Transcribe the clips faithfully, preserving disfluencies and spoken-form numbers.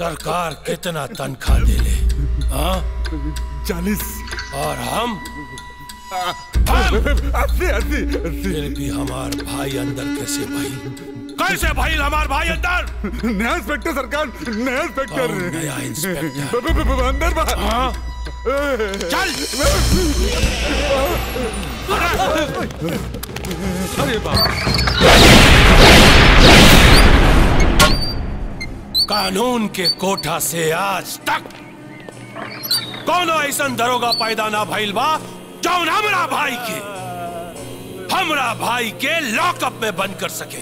सरकार कितना तनख्वाह दे ले? हाँ, चालीस। और हम अस्सी अस्सी फिर भी हमार भाई अंदर कैसे भाई? कैसे भाई हमार भाई अंदर? नया इंस्पेक्टर सरकार, नया इंस्पेक्टर। नया इंस्पेक्टर अंदर बाहर। हाँ? चल। अरे बाप। कानून के कोठा से आज तक कौनो ऐसा दरोगा पैदा ना भइल बा जौन हमरा भाई के हमरा भाई के लॉकअप में बंद कर सके।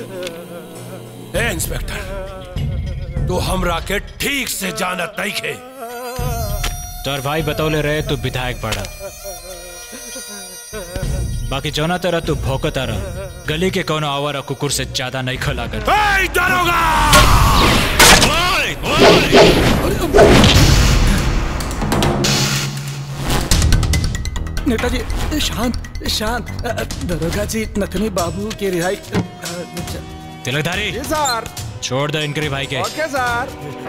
ए इंस्पेक्टर, तू हमरा के ठीक से जानत नहीं खे। तोर भाई बतौले रहे तू विधायक बड़ा, बाकी जौना तरह तू भौंकता रह, गली के कोनो आवारा कुकुर से ज्यादा नहीं खला कर। ए दरोगा! नेताजी शांत शांत। दरोगा जी, नथनी बाबू की रिहाई। तिलकधारी सर, छोड़ दो इनके भाई के। ओके सर।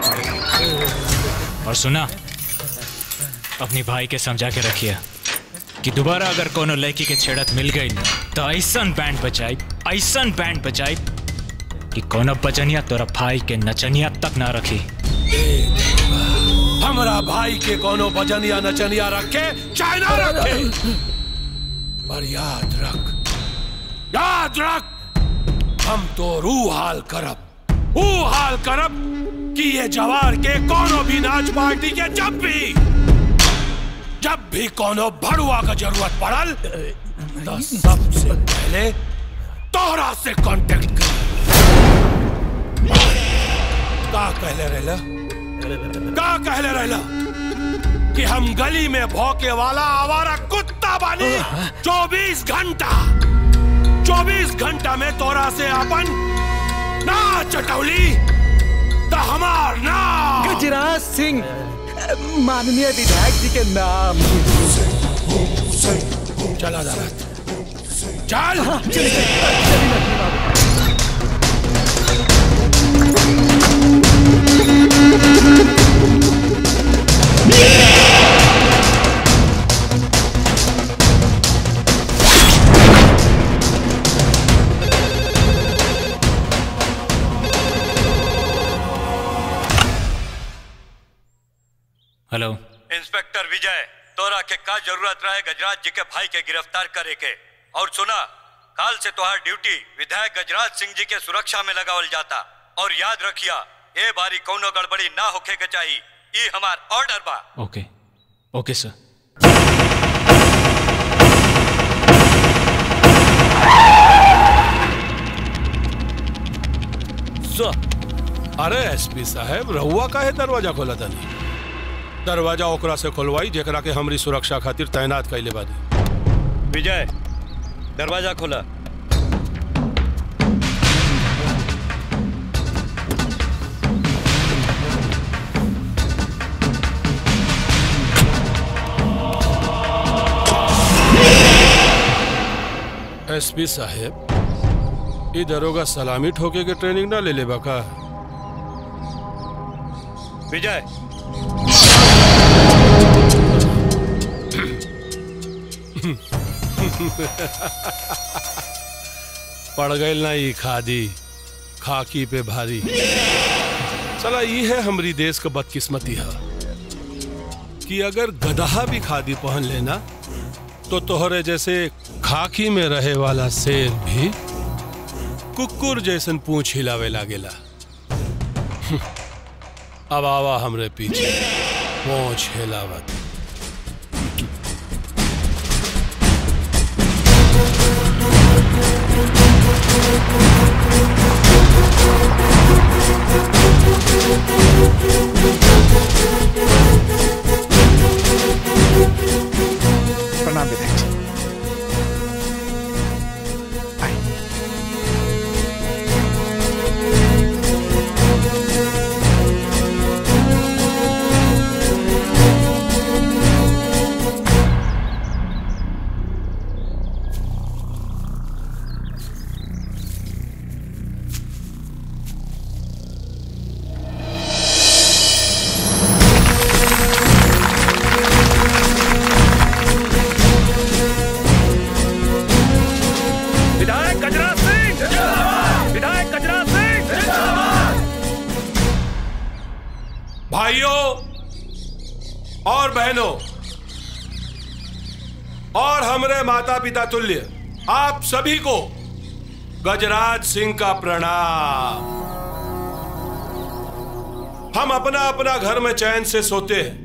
और सुना, अपनी भाई के समझा के रखिए कि दोबारा अगर कोनो लड़की के छेड़त मिल गई तो ऐसन बैंड बजाई ऐसन बैंड बजाई कि कोनो बजनिया तोरा भाई के नचनिया तक ना रखी। हमरा भाई के कोनो बजनिया नचनिया रखे चाहे ना रखे, पर याद रख, याद रख, हम तो रू हाल करब ऊ हाल करब कि ये जवार के कोनो भी नाच पार्टी के जब भी जब भी कोनो भड़ुआ का जरूरत पड़ल तो सबसे पहले तोहरा से कांटेक्ट कर। का कहले रहला का कहले रहला कि हम गली में भौंके वाला आवारा कुत्ता बानी। चौबीस घंटा चौबीस घंटा में तोरा से अपन ना चटौली तो हमार नाम गजराज सिंह, माननीय विधायक जी के नाम। चला जा रहा चल। हाँ, चलिए चलिए बाबू। हेलो इंस्पेक्टर विजय, तोरा के का जरूरत रहे गजराज जी के भाई के गिरफ्तार करे के? और सुना, काल से तोहार ड्यूटी विधायक गजराज सिंह जी के सुरक्षा में लगावल जाता। और याद रखिया, ए बारी कौनो गड़बड़ी ना होखे के चाहिए, ये हमार ऑर्डर बा। ओके ओके सर। सर, अरे एसपी साहब, रहुआ काहे दरवाजा खोला था? नहीं, दरवाजा ओकरा से खोलवाई जेकरा के हमरी सुरक्षा खातिर तैनात कैले बानी। विजय, दरवाजा खोला। एसपी साहब, ये दरोगा सलामी ठोके के ट्रेनिंग ना ले ले बका? विजय, पड़ गई ना ये खादी खाकी पे भारी। चला, ये है हमारी देश का बदकिस्मती है कि अगर गधा भी खादी पहन लेना तो तोहरे जैसे खाकी में रहे वाला शेर भी कुकुर जैसन पूंछ हिलावे लागेला। अब आवा हमरे पीछे पूंछ हिलावत। प्रणाम विधायक जी। भाइयों और बहनों और हमरे माता पिता तुल्य आप सभी को गजराज सिंह का प्रणाम। हम अपना अपना घर में चैन से सोते हैं।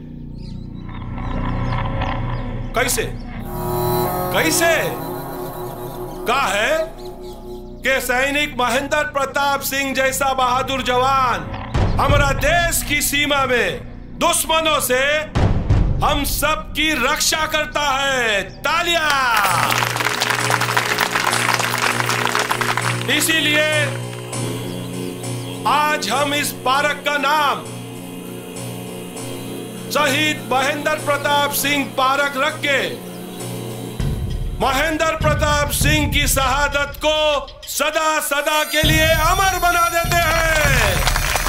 कैसे कैसे का है कि सैनिक महेंद्र प्रताप सिंह जैसा बहादुर जवान हमारा देश की सीमा में दुश्मनों से हम सब की रक्षा करता है। तालियां। इसीलिए आज हम इस पार्क का नाम शहीद महेंद्र प्रताप सिंह पार्क रख के महेंद्र प्रताप सिंह की शहादत को सदा सदा के लिए अमर बना देते हैं।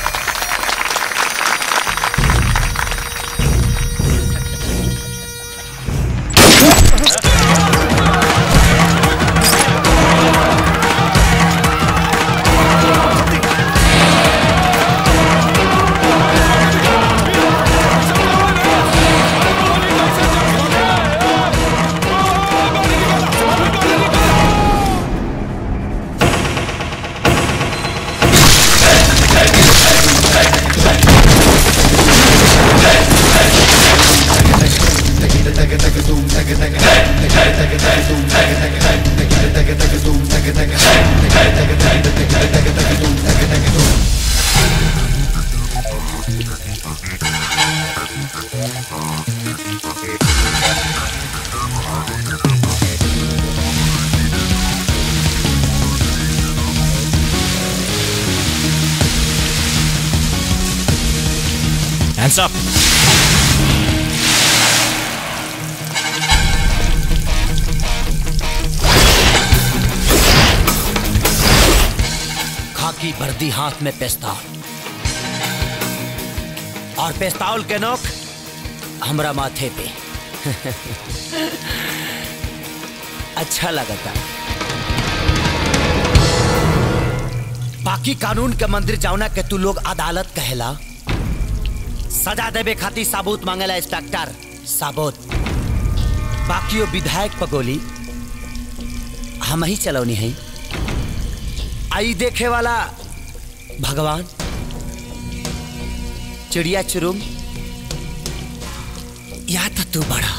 Hands up. खाकी वर्दी हाथ में पिस्तौल और पिस्तौल के नोक हमरा माथे पे। अच्छा लगता। बाकी कानून के मंदिर जाऊना के तू लोग अदालत कहेला। सजा देवे खातिर साबूत मांगेला इंस्पेक्टर साबूत। बाकी वो विधायक पगोली हम ही चलौनी है। आई देखे वाला भगवान चिड़िया चुरुम या तो तू बड़ा।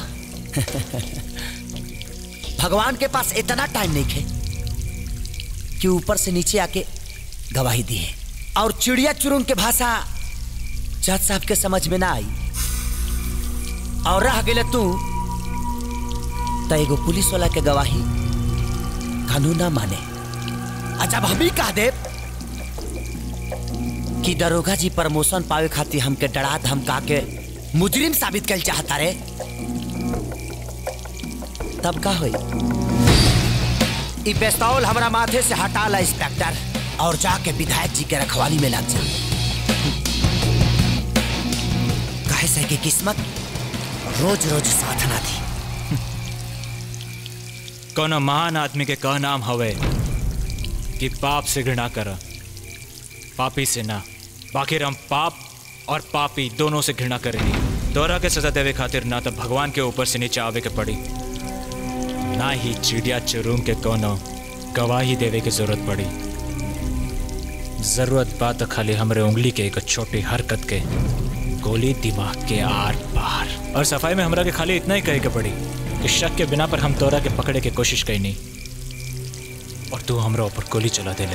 भगवान के पास इतना टाइम नहीं है कि ऊपर से नीचे आके गवाही दी है। और चिड़िया चुरुम के भाषा जज साहब के समझ में ना आई और रह गए तू तो एगो पुलिस वाला के गवाही कानून ना माने। जब हम ही कह दे कि दरोगा जी प्रमोशन पावे खातिर हमके डरा धमका के मुजरिम साबित कर चाहता रे, तब का होई? ई पिस्तौल हमरा माथे से हटा ला इंस्पेक्टर और जाके विधायक जी के रखवाली में लग जा। कहे से कि किस्मत रोज रोज साथ ना थी। कोनो महान आदमी के कह नाम हवे कि पाप से घृणा कर, पापी से ना। बाकी हम पाप और पापी दोनों से घृणा करेंगे। दोहरा के सजा देवे खातिर ना तो भगवान के ऊपर से नीचे आवे के पड़ी, ना ही चिड़िया चुरुम के कोनो गवाही देवे की जरूरत पड़ी। जरूरत बात तो खाली हमरे उंगली के एक छोटी हरकत के गोली दिमाग के आर पार। और सफाई में हमरा के खाली इतना ही कहे के पड़ी कि शक के बिना पर हम तोरा के पकड़े के कोशिश कई नहीं और तू हमरा ऊपर गोली चला दे ले।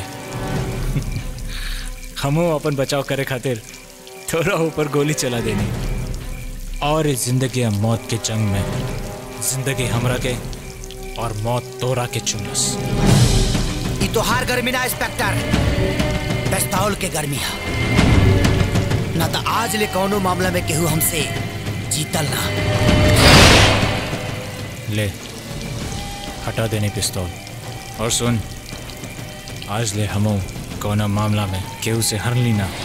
हमो अपन बचाव करे खातिर तोरा ऊपर गोली चला देनी। और इस जिंदगी और मौत के जंग में जिंदगी हमरा के और मौत तोरा के चुनस। ई तो हार गर्मी ना इंस्पेक्टर, पिस्तौल के गर्मी है ना। तो आज ले कौनो मामला में केहू हमसे जीतल ना। ले हटा देने पिस्तौल और सुन, आज ले हमो कौना मामला में केहू से हर ली ना।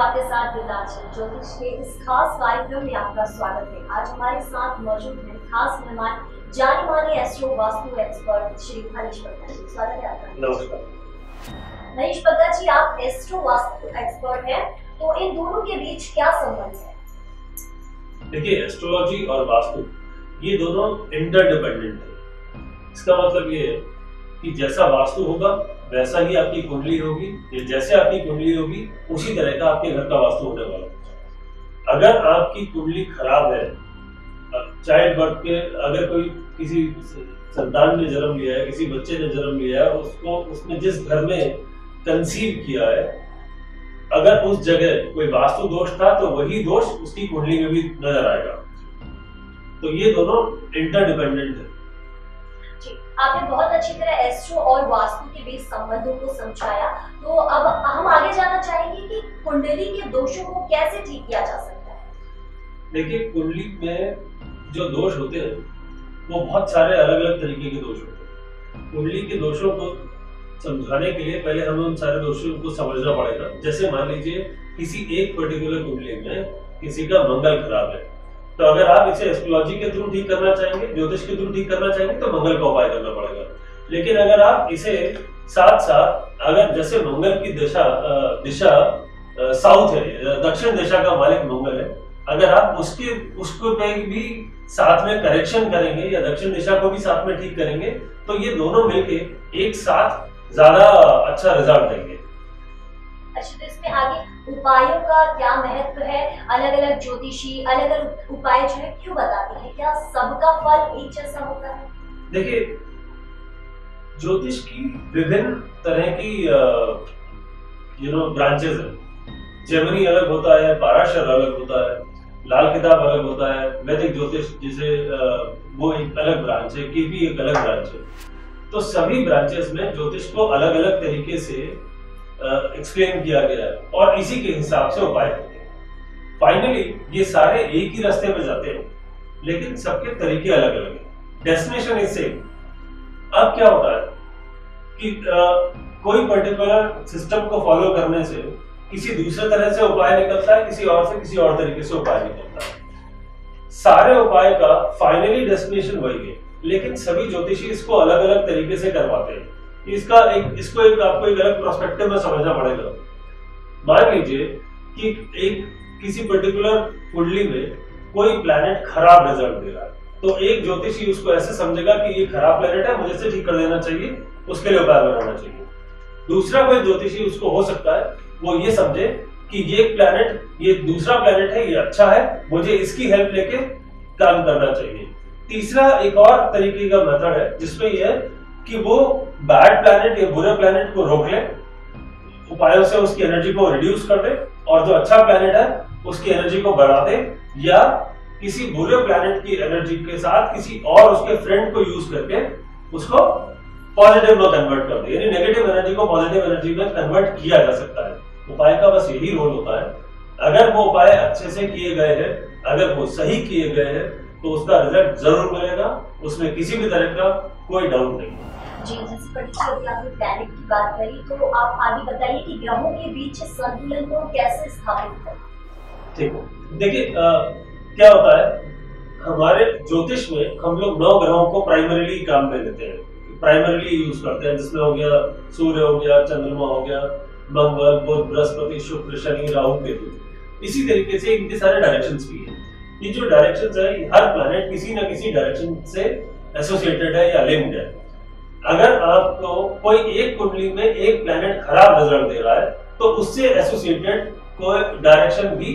आपके साथ दिलाचल ज्योतिष के इस खास कार्यक्रम में आपका स्वागत है। आज हमारे साथ मौजूद हैं खास मेहमान जाने माने एस्ट्रो वास्तु एक्सपर्ट श्री हरीश पत्ता जी। स्वागत है आपका। नमस्कार। हरीश पत्ता जी, आप एस्ट्रो वास्तु एक्सपर्ट हैं, तो इन दोनों के बीच क्या संबंध है? देखिए, एस्ट्रोलॉजी और वास्तु ये दोनों इंटरडिपेंडेंट है। इसका मतलब ये है कि जैसा वास्तु होगा वैसा ही आपकी कुंडली होगी, जैसे आपकी कुंडली होगी उसी तरह का आपके घर का वास्तु होने वाला है। अगर आपकी कुंडली खराब है, चाइल्ड बर्थ के अगर कोई किसी संतान ने जन्म लिया है, किसी बच्चे ने जन्म लिया है, उसको उसने जिस घर में कंसीव किया है, अगर उस जगह कोई वास्तु दोष था तो वही दोष उसकी कुंडली में भी नजर आएगा। तो ये दोनों इंटरडिपेंडेंट है। आपने बहुत अच्छी तरह एस्ट्रो और वास्तु के बीच संबंधों को समझाया, तो अब हम आगे जाना चाहेंगे कि कुंडली के दोषों को कैसे ठीक किया जा सकता है। देखिए, कुंडली में जो दोष होते हैं वो बहुत सारे अलग अलग तरीके के दोष होते हैं। कुंडली के दोषों को समझाने के लिए पहले हमें उन सारे दोषों को समझना पड़ेगा। जैसे मान लीजिए किसी एक पर्टिकुलर कुंडली में किसी का मंगल खराब है, तो अगर आप इसे एस्ट्रोलॉजी के थ्रू ठीक करना चाहेंगे, ज्योतिष के थ्रू ठीक करना चाहेंगे, तो मंगल का उपाय करना पड़ेगा। लेकिन अगर आप इसे साथ साथ अगर जैसे मंगल की दिशा दिशा साउथ है, दक्षिण दिशा का मालिक मंगल है, अगर आप उसके उसको पे भी साथ में करेक्शन करेंगे या दक्षिण दिशा को भी साथ में ठीक करेंगे, तो ये दोनों मिलके एक साथ ज्यादा अच्छा रिजल्ट देंगे। अच्छा, तो इसमें आगे उपायों का क्या महत्व है? अलग अलग ज्योतिषी अलग अलग उपाय जो है क्यों बताते हैं? क्या सबका फल एक जैसा होता है? देखिए, ज्योतिष की विभिन्न तरह की यू नो ब्रांचेस हैं। जेमिनी अलग होता है, पाराशर अलग होता है, लाल किताब अलग होता है, वैदिक ज्योतिष जिसे वो एक अलग ब्रांच है, केपी एक अलग ब्रांच है। तो सभी ब्रांचेस में ज्योतिष को अलग अलग तरीके से एक्सप्लेन किया गया है और इसी के हिसाब से उपाय होते हैं। फाइनली ये सारे एक ही रास्ते पे जाते हैं, लेकिन सबके तरीके अलग अलग हैं। Destination is same. अब क्या होता है कि आ, कोई पर्टिकुलर सिस्टम को फॉलो करने से किसी दूसरे तरह से उपाय निकलता है, किसी और से किसी और तरीके से उपाय निकलता है। सारे उपाय का फाइनली डेस्टिनेशन वही है, लेकिन सभी ज्योतिषी इसको अलग अलग तरीके से करवाते हैं। इसका एक इसको एक आपको एक अलग पर्सपेक्टिव में समझना पड़ेगा। मान लीजिए कि एक किसी पर्टिकुलर कुंडली में कोई प्लैनेट खराब रिजल्ट दे रहा है, तो एक ज्योतिषी उसको ऐसे समझेगा कि ये खराब प्लैनेट है, मुझे इसे ठीक कर देना चाहिए, उसके लिए उपाय बनाना चाहिए। दूसरा कोई ज्योतिषी उसको हो सकता है वो ये समझे कि ये प्लैनेट ये दूसरा प्लैनेट है, ये अच्छा है, मुझे इसकी हेल्प लेके काम करना चाहिए। तीसरा एक और तरीके का मेथड है जिसमें यह है कि वो बैड प्लैनेट या बुरे प्लैनेट को रोक ले, उपायों से उसकी एनर्जी को रिड्यूस कर दे, और जो अच्छा प्लैनेट है उसकी एनर्जी को बढ़ा दे, या किसी बुरे प्लैनेट की एनर्जी के साथ किसी और उसके फ्रेंड को यूज करके उसको पॉजिटिव में कन्वर्ट कर दे। यानी नेगेटिव एनर्जी को पॉजिटिव एनर्जी में कन्वर्ट किया जा सकता है। उपाय का बस यही रोल होता है। अगर वो उपाय अच्छे से किए गए हैं, अगर वो सही किए गए हैं, तो उसका रिजल्ट जरूर मिलेगा, उसमें किसी भी तरह का कोई डाउट नहीं। जी, जैसे पर्टिकुलरली आपने प्लैनेट की बात करी, तो आप आगे बताइए कि ग्रहों के बीच संतुलन को कैसे स्थापित करें? ठीक है, देखिए क्या होता है, हमारे ज्योतिष में हम लोग नौ ग्रहों को प्राइमरीली काम में लेते हैं, प्राइमरीली यूज करते हैं, जिसमें हो गया सूर्य हो गया, चंद्रमा हो गया, मंगल, बुध, बृहस्पति, शुक्र, शनि, राहु, केतु। इसी तरीके से इनके सारे डायरेक्शंस भी हैं। ये जो डायरेक्शंस है, हर प्लैनेट किसी न किसी डायरेक्शन से एसोसिएटेड है या लिंक्ड है। अगर आपको कोई एक कुंडली में एक प्लैनेट खराब रिजल्ट दे रहा है, तो उससे एसोसिएटेड कोई डायरेक्शन भी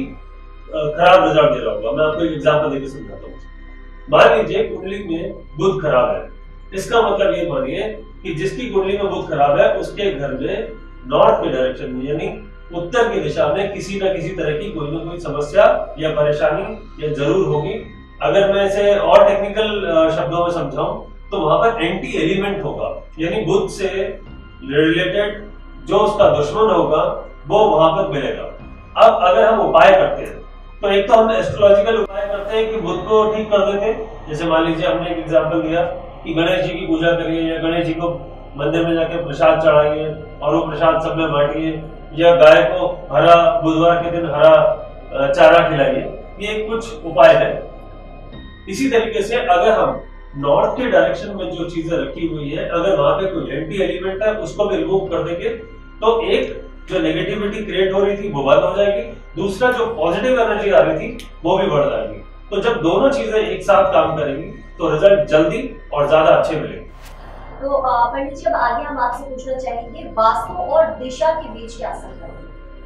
खराब रिजल्ट दे रहा होगा। मैं आपको एक एग्जांपल देकर समझाता हूँ। मान लीजिए कुंडली में बुध खराब है, इसका मतलब ये मानिए कि जिसकी कुंडली में बुध खराब है उसके घर में नॉर्थ के डायरेक्शन में यानी उत्तर की दिशा में किसी न किसी तरह की कोई ना कोई समस्या या परेशानी या जरूर होगी। अगर मैं इसे और टेक्निकल शब्दों में समझाऊं तो वहां पर एंटी एलिमेंट होगा, यानी बुध से रिलेटेड जो उसका दुश्मन होगा वो वहां पर मिलेगा। अब अगर हम उपाय करते हैं तो एक तो हम एस्ट्रोलॉजिकल उपाय करते हैं कि बुध को ठीक कर देते हैं। जैसे मान लीजिए हमने एक एग्जांपल दिया कि गणेश जी की पूजा करिए या गणेश जी को मंदिर में जाके प्रसाद चढ़ाइए और वो प्रसाद सब में बांटिए, या गाय को हरा बुधवार के दिन हरा चारा खिलाइए। ये कुछ उपाय है। इसी तरीके से अगर हम नॉर्थ के डायरेक्शन में जो चीजें रखी हुई है, अगर वहां पे कोई एंटी एलिमेंट है उसको भी रिमूव कर देंगे तो एक जो नेगेटिविटी क्रिएट हो रही थी वो बंद हो जाएगी, दूसरा जो पॉजिटिव एनर्जी आ रही थी वो भी बढ़ जाएगी। तो जब दोनों चीजें एक साथ काम करेंगी तो रिजल्ट जल्दी और ज्यादा अच्छे मिलेंगे। तो पंडित जी अब आगे हम आपसे पूछना चाहेंगे वास्तु और दिशा के बीच क्या संबंध है?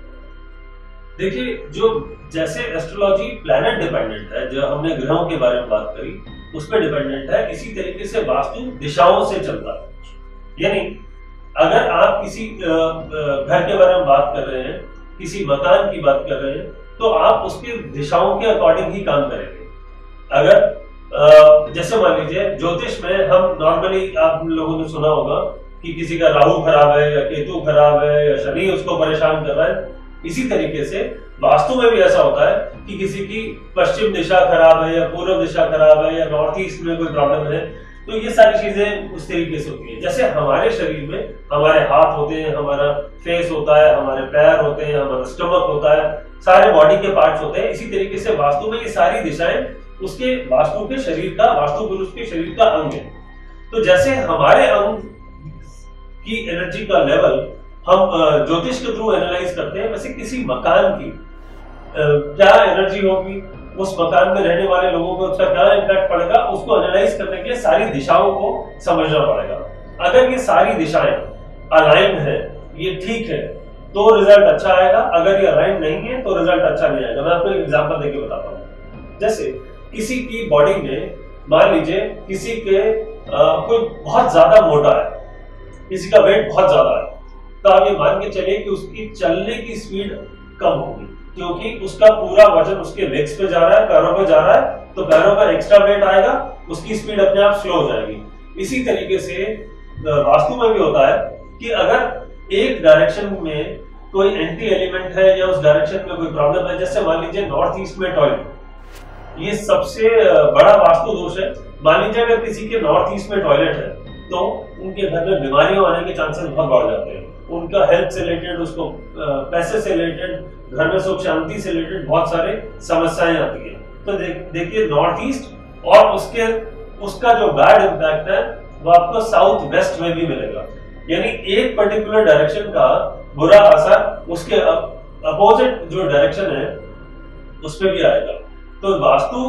देखिए, जो जैसे एस्ट्रोलॉजी प्लैनेट डिपेंडेंट है, जो हमने ग्रहों के बारे में बात करी उस पर डिपेंडेंट है, इसी तरीके से वास्तु दिशाओं से चलता है। यानी अगर आप किसी घर के बारे में बात कर रहे हैं, किसी मकान की बात कर रहे हैं, तो आप उसकी दिशाओं के अकॉर्डिंग ही काम करेंगे। अगर जैसे मान लीजिए ज्योतिष में हम नॉर्मली आप लोगों ने सुना होगा कि किसी का राहु खराब है या केतु खराब है या शनि उसको परेशान कर रहा है, इसी तरीके से वास्तु में भी ऐसा होता है कि किसी की पश्चिम दिशा खराब है या पूर्व दिशा खराब है या नॉर्थ ईस्ट में कोई प्रॉब्लम है, तो ये सारी चीजें उस तरीके से होती है। जैसे हमारे शरीर में हमारे हाथ होते हैं, हमारा फेस होता है, हमारे पैर होते हैं, हमारा स्टमक होता है, सारे बॉडी के पार्ट्स होते हैं। इसी तरीके से वास्तु में ये सारी दिशाएं उसके वास्तु के शरीर का, वास्तु पुरुष के शरीर का अंग है। तो जैसे हमारे अंग की एनर्जी का लेवल हम ज्योतिष के थ्रू एनालाइज करते हैं, वैसे किसी मकान की क्या एनर्जी होगी, उस मकान में रहने वाले लोगों को उसका क्या इम्पैक्ट पड़ेगा, उसको एनालाइज करने के लिए सारी दिशाओं को समझना पड़ेगा। अगर ये सारी दिशाएं अलाइन है, ये ठीक है, तो रिजल्ट अच्छा आएगा। अगर ये अलाइन नहीं है तो रिजल्ट अच्छा नहीं आएगा। मैं आपको एक एग्जांपल देके बताता हूँ। जैसे किसी की बॉडी में मान लीजिए किसी के आ, कोई बहुत ज्यादा मोटा है, किसी का वेट बहुत ज्यादा है, तो आप ये मान के चलिए कि उसकी चलने की स्पीड कम होगी, क्योंकि उसका पूरा वजन उसके लेग्स पे जा रहा है, पैरों पे जा रहा है, तो पैरों का एक्स्ट्रा वेट आएगा, उसकी स्पीड अपने आप स्लो हो जाएगी। इसी तरीके से वास्तु में भी होता है कि अगर एक डायरेक्शन में कोई एंटी एलिमेंट है या उस डायरेक्शन में कोई प्रॉब्लम है, जैसे मान लीजिए नॉर्थ ईस्ट में टॉयलेट, ये सबसे बड़ा वास्तु दोष है। मान लीजिए अगर किसी के नॉर्थ ईस्ट में टॉयलेट है तो उनके घर में बीमारियां आने के चांसेस बहुत बढ़ जाते हैं। उनका हेल्थ से रिलेटेड, उसको पैसे से रिलेटेड, घर में सुख शांति से रिलेटेड बहुत सारे समस्याएं आती है। तो देखिए नॉर्थ ईस्ट और उसके उसका जो बैड इम्पैक्ट है वो आपको साउथ वेस्ट में भी मिलेगा। यानी एक पर्टिकुलर डायरेक्शन का बुरा असर उसके अपोजिट जो डायरेक्शन है उस पर भी आएगा। तो वास्तु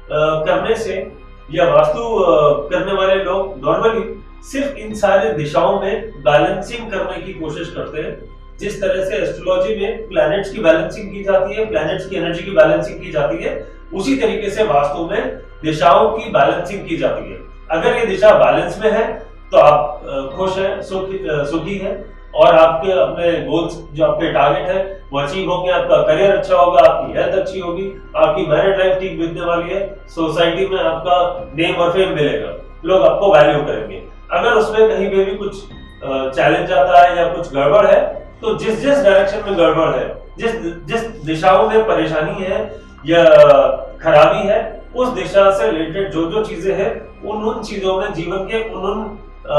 करने से या वास्तु करने वाले लोग नॉर्मली सिर्फ इन सारे दिशाओं में बैलेंसिंग करने की कोशिश करते हैं। जिस तरह से एस्ट्रोलॉजी में प्लैनेट्स की बैलेंसिंग की जाती है, प्लैनेट्स की एनर्जी की बैलेंसिंग की जाती है, उसी तरीके से वास्तु में दिशाओं की बैलेंसिंग की जाती है। अगर ये दिशा बैलेंस में है तो आप खुश हैं, सुखी सुखी हैं और आपके अपने गोल्स जो आपके टारगेट है वो अचीव होंगे, आपका करियर अच्छा होगा, आपकी हेल्थ अच्छी होगी, आपकी मैरिड लाइफ ठीक बीतने वाली है, सोसाइटी में आपका नेम और फेम मिलेगा, लोग आपको वैल्यू करेंगे। अगर उसमें कहीं पे भी कुछ चैलेंज आता है या कुछ गड़बड़ है, तो जिस जिस डायरेक्शन में गड़बड़ है, जिस जिस दिशाओं में परेशानी है या खराबी है, उस दिशा से रिलेटेड जो जो चीजें हैं उन उन चीजों में, जीवन के उन उन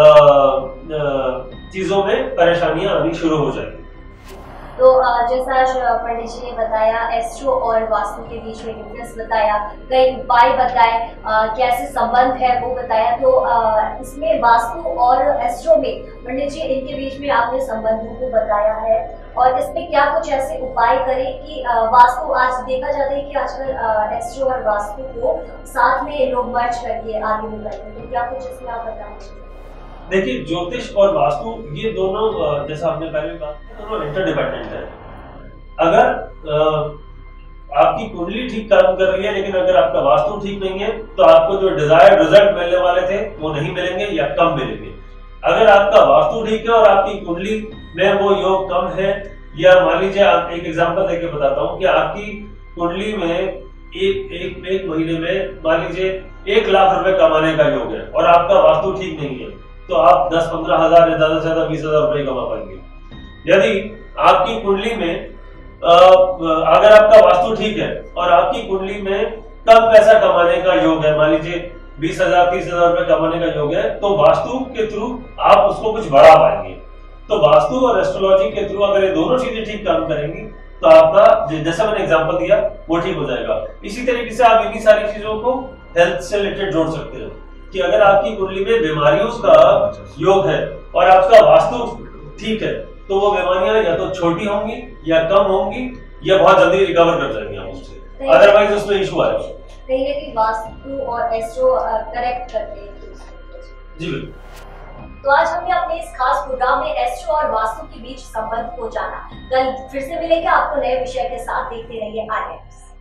चीजों में परेशानियां आनी शुरू हो जाएगी। तो जैसा पंडित जी ने बताया, एस्ट्रो और वास्तु के बीच में डिफरेंस बताया, कई उपाय बताए, कैसे संबंध है वो बताया। तो आ, इसमें वास्तु और एस्ट्रो में पंडित जी इनके बीच में आपने संबंधों को बताया है, और इसमें क्या कुछ ऐसे उपाय करें कि आ, वास्तु, आज देखा जाता है कि आजकल एस्ट्रो और वास्तु को साथ में लोग मर्ज करके आगे बढ़ते हैं, तो क्या कुछ इसमें आप बताएं? देखिए, ज्योतिष और वास्तु ये दोनों, जैसा आपने पहले बात की, दोनों इंटरडिपेंडेंट है। अगर आपकी कुंडली ठीक काम कर रही है लेकिन अगर आपका वास्तु ठीक नहीं है तो आपको जो डिजायर्ड रिजल्ट मिलने वाले थे वो नहीं मिलेंगे या कम मिलेंगे। अगर आपका वास्तु ठीक है और आपकी कुंडली में वो योग कम है, या मान लीजिए आप एक एग्जांपल देके बताता हूँ कि आपकी कुंडली में एक एक एक महीने में मान लीजिए एक लाख रुपए कमाने का योग है और आपका वास्तु ठीक नहीं है, तो आप दस पंद्रह हजार या ज्यादा से ज्यादा बीस हजार रुपए कमा पाएंगे। यदि आपकी कुंडली में आ, अगर आपका वास्तु ठीक है और आपकी कुंडली में कम पैसा कमाने का योग है, मान लीजिए बीस हजार तीस हजार रुपए कमाने का योग है, तो वास्तु के थ्रू आप उसको कुछ बढ़ा पाएंगे। तो वास्तु और एस्ट्रोलॉजी के थ्रू अगर ये दोनों चीजें ठीक काम करेंगी तो आपका, जैसा मैंने एग्जांपल दिया, वो ठीक हो जाएगा। इसी तरीके से आप इन्हीं सारी चीजों को हेल्थ से रिलेटेड जोड़ सकते हो कि अगर आपकी कुंडली में बीमारियों का योग है और आपका वास्तु ठीक है तो वो बीमारियां या तो छोटी होंगी या कम होंगी या बहुत जल्दी रिकवर कर जाएंगी आप उससे, अदरवाइज उसमें इशू आएगा। कहीं ना कहीं वास्तु और एस्ट्रो करेक्ट करते हैं। जी बिल्कुल। तो आज हमने अपने इस खास प्रोग्राम में एस्ट्रो और वास्तु के बीच संबंध को जाना। कल फिर से मिलेंगे आपको नए विषय के साथ। देखते रहिए आर्यन।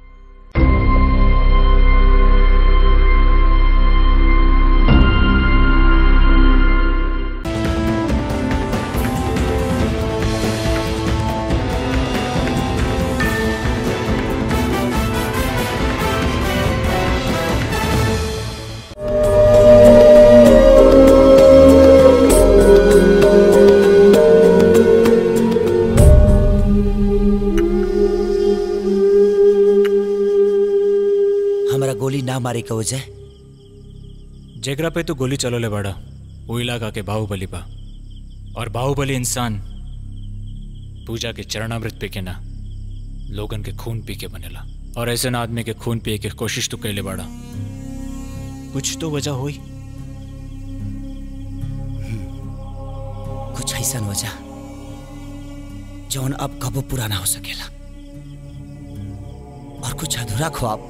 मारे का वजह जेकरा पे तो गोली चलो ले बड़ा वो इलाका के बाहुबली बा, और बाहुबली इंसान पूजा के चरणामृत पी के ना लोगन के खून पी के बनेला, और ऐसे ना आदमी के खून पिए के कोशिश तो कैले बड़ा, कुछ तो वजह हुई। कुछ ऐसा वजह जौन अब कबो पूरा ना हो सकेला, और कुछ अधूरा ख्वाब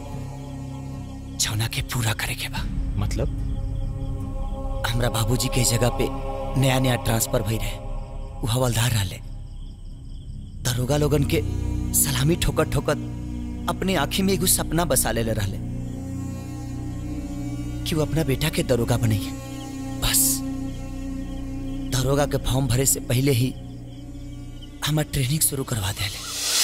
जौना के पूरा करे के बा। मतलब हमरा बाबूजी के जगह पे नया नया ट्रांसफर भई रहे, वो हवलदार रहले। दरोगा लोगन के सलामी ठोकर ठोकर अपने आँखी में एगो सपना बसा ले रहले कि वो अपना बेटा के दरोगा बनइए। बस दरोगा के फॉर्म भरे से पहले ही हमार ट्रेनिंग शुरू करवा देले।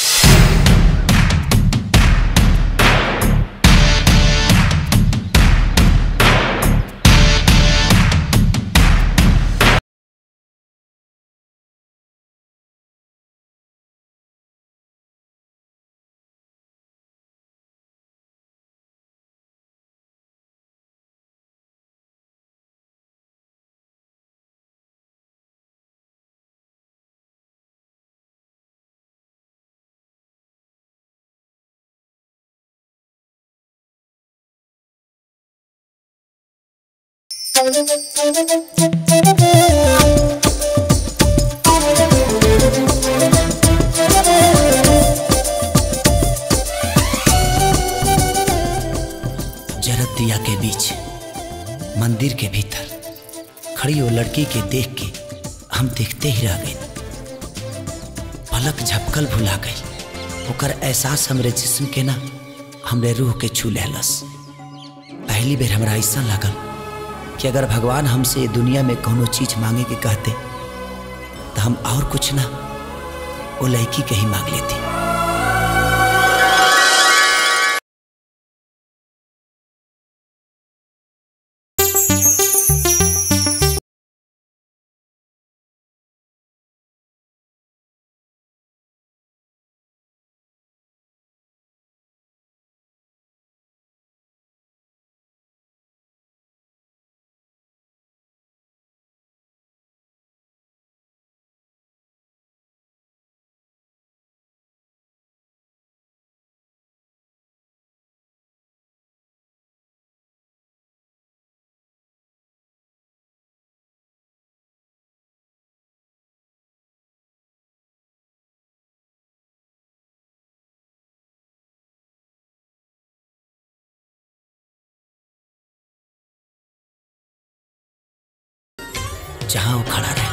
जरत दिया के बीच मंदिर के भीतर खड़ी वो लड़की के देख के हम देखते ही रह गए। पलक झपकल भुला गई, ओकर एहसास हमरे जिस्म के ना हमरे रूह के छू लेलस। पहली बेर हमरा ऐसा लगल कि अगर भगवान हमसे दुनिया में कोनो चीज मांगे के कहते तो हम और कुछ ना वो लड़की के ही मांग लेती। जहां वो खड़ा रहे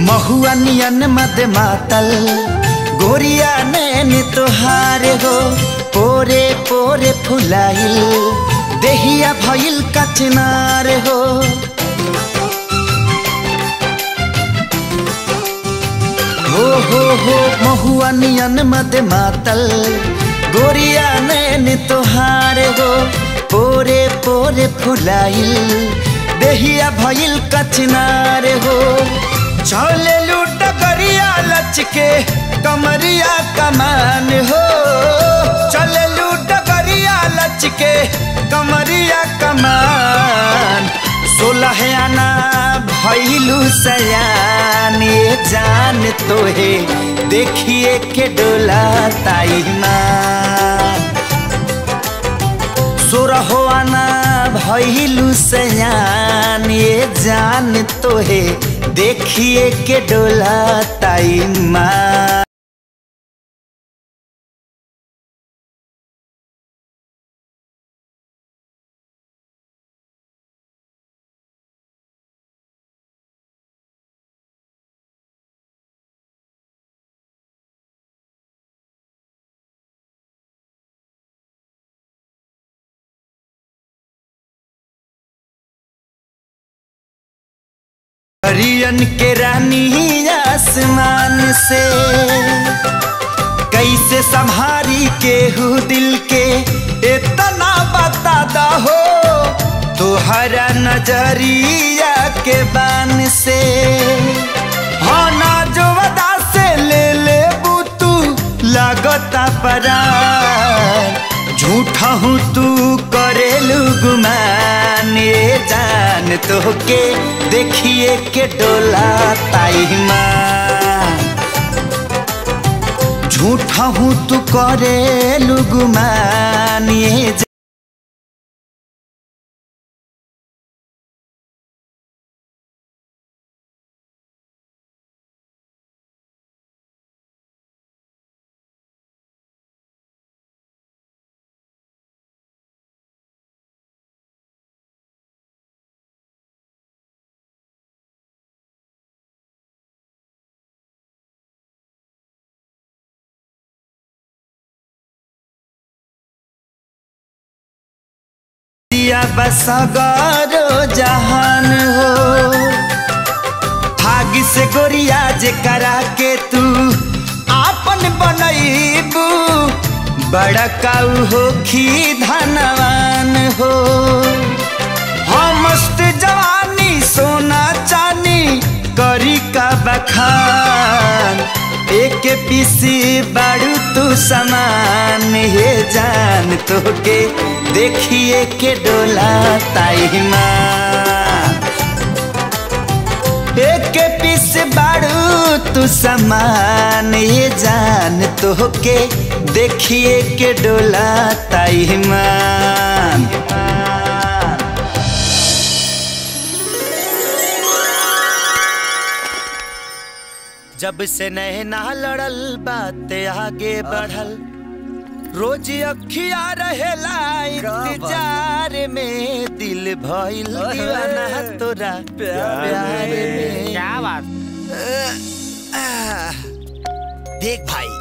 महुआ नियन मद मातल गोरिया नैन तोहार हो पोरे पोरे फुलाइल देहिया भइल कचनार हो हो हो हो महुआ नियन मद मातल गोरिया नैन तोहार हो पोरे पोरे फुलाइल देहिया भइल कचनार हो चले लूट गरिया लचके कमरिया कमान हो चले लूट गरिया लचके कमरिया कमान सोलह आना भइलू सयान ये जान तोहे देखिए के डोला ताई मान सोरहो आना भइलू सयान ये जान तोहे देखिए के डोला ताई माँ। परियन के रानी आसमान से कैसे संभारी केहू दिल के इतना बता दहो तोहरा नजरिया के बान से हाँ ना जो वदा से ले ले तू लागता परान झूठा हूँ तू करेलू गुमान ये जान तो के देखिए के डोला ताई माँ झूठा हूँ तू करेलू गुमान ये बसगरो जहान हो भाग से गोरिया जे करा के तू आपन बनईबू बड़ा काऊ हो खी धनवान हो हम मस्त जवानी सोना चानी करी का बखान एक पीसी बाड़ू तू समान हे जान तो के देखिए के डोला ताई माँ एक पीस बाड़ू तू समान हे जान तो के देखिए के डोला ताई माँ। जब से नैना लड़ल बात आगे बढ़ल रोज अखिया रहेला इंतजार में दिल भइल दीवाना तोरा प्यार में। क्या बात देख भाई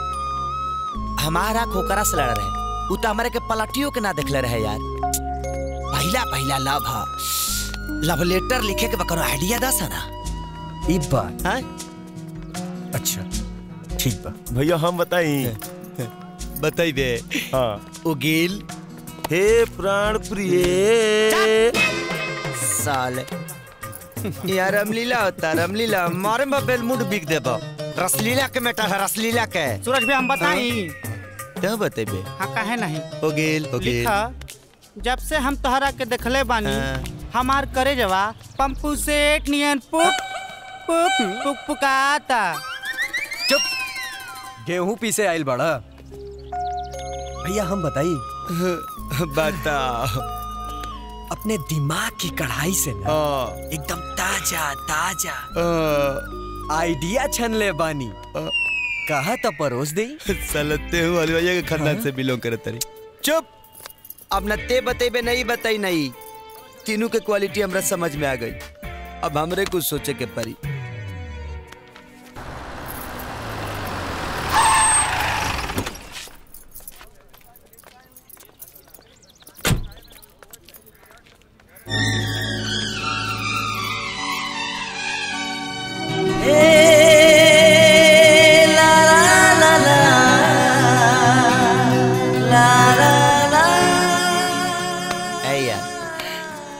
हमारा खोकरा से लड़ रहे उ तो हमारे के पलटियों के ना देखले रहे यार पहला पहला लव हा लव लेटर लिखे के बकरो आइडिया दस ना ई बात हां अच्छा ठीक बा भैया हम बताई बताई दे हाँ उगील हे प्राण प्रिय साले यार रामलीला होता रामलीला मारे में बेलमुड बिक देबो रसलीला के मेटा है रसलीला के सूरज भाई हम बताई क्या बतेबे हाँ कहे नहीं उगील उगील जब से हम तोहरा के देखले बानी हमार करे जवा पंपू सेठ नियन पुक पुक पुक पुकाता। चुप गेहूं पीसे आइल बड़ा भैया हम बताई बताओ अपने दिमाग की कढ़ाई से ना एकदम ताजा ताजा आइडिया छन ले बानी कहा तो परोस दे सलते हूँ अलवैया के खानदान से बिलोंग करत रही। चुप अब न ते बतेबे नहीं बताई नहीं तीनों के क्वालिटी हमरा समझ में आ गई अब हमरे कुछ सोचे के परी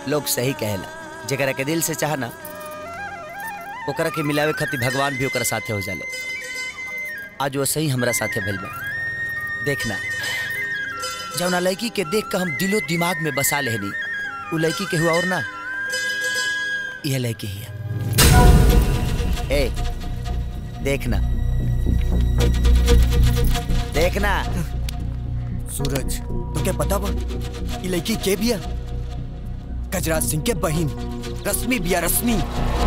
लोग सही कहेला, जकरा के दिल से चाह ना ओकरा के मिलावे खातिर भगवान भी ओकरा साथे हो जाले। आज वो सही हमरा साथे भइल बा। देखना जौना लड़की के देख के हम दिलो दिमाग में बसा लेनी, उ लड़की के हुआ और ना, यह लड़की ही है। ए देखना देखना सूरज, तो क्या पता बा ये लड़की के बिया? गजराज सिंह के बहन रश्मि बिया, रश्मि।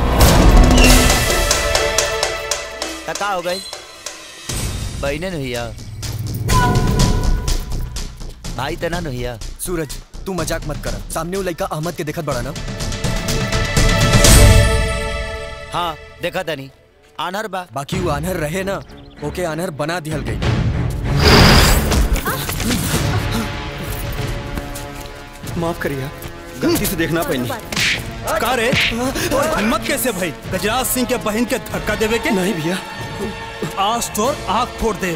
का हो गई? बहने नहिया, भाई तना नहिया। सूरज तू मजाक मत कर, सामने वो लड़का अहमद के देखत बड़ा ना। हाँ देखा था नहीं, आनहर बा। बाकी वो आनहर रहे ना, ओके आनहर बना दिहल गई। माफ करिए, गलती से देखना पड़ी। का रे हिम्मत कैसे भाई गजराज सिंह के बहन के धक्का देवे के? नहीं भैया, आज तो आँख फोड़ दे।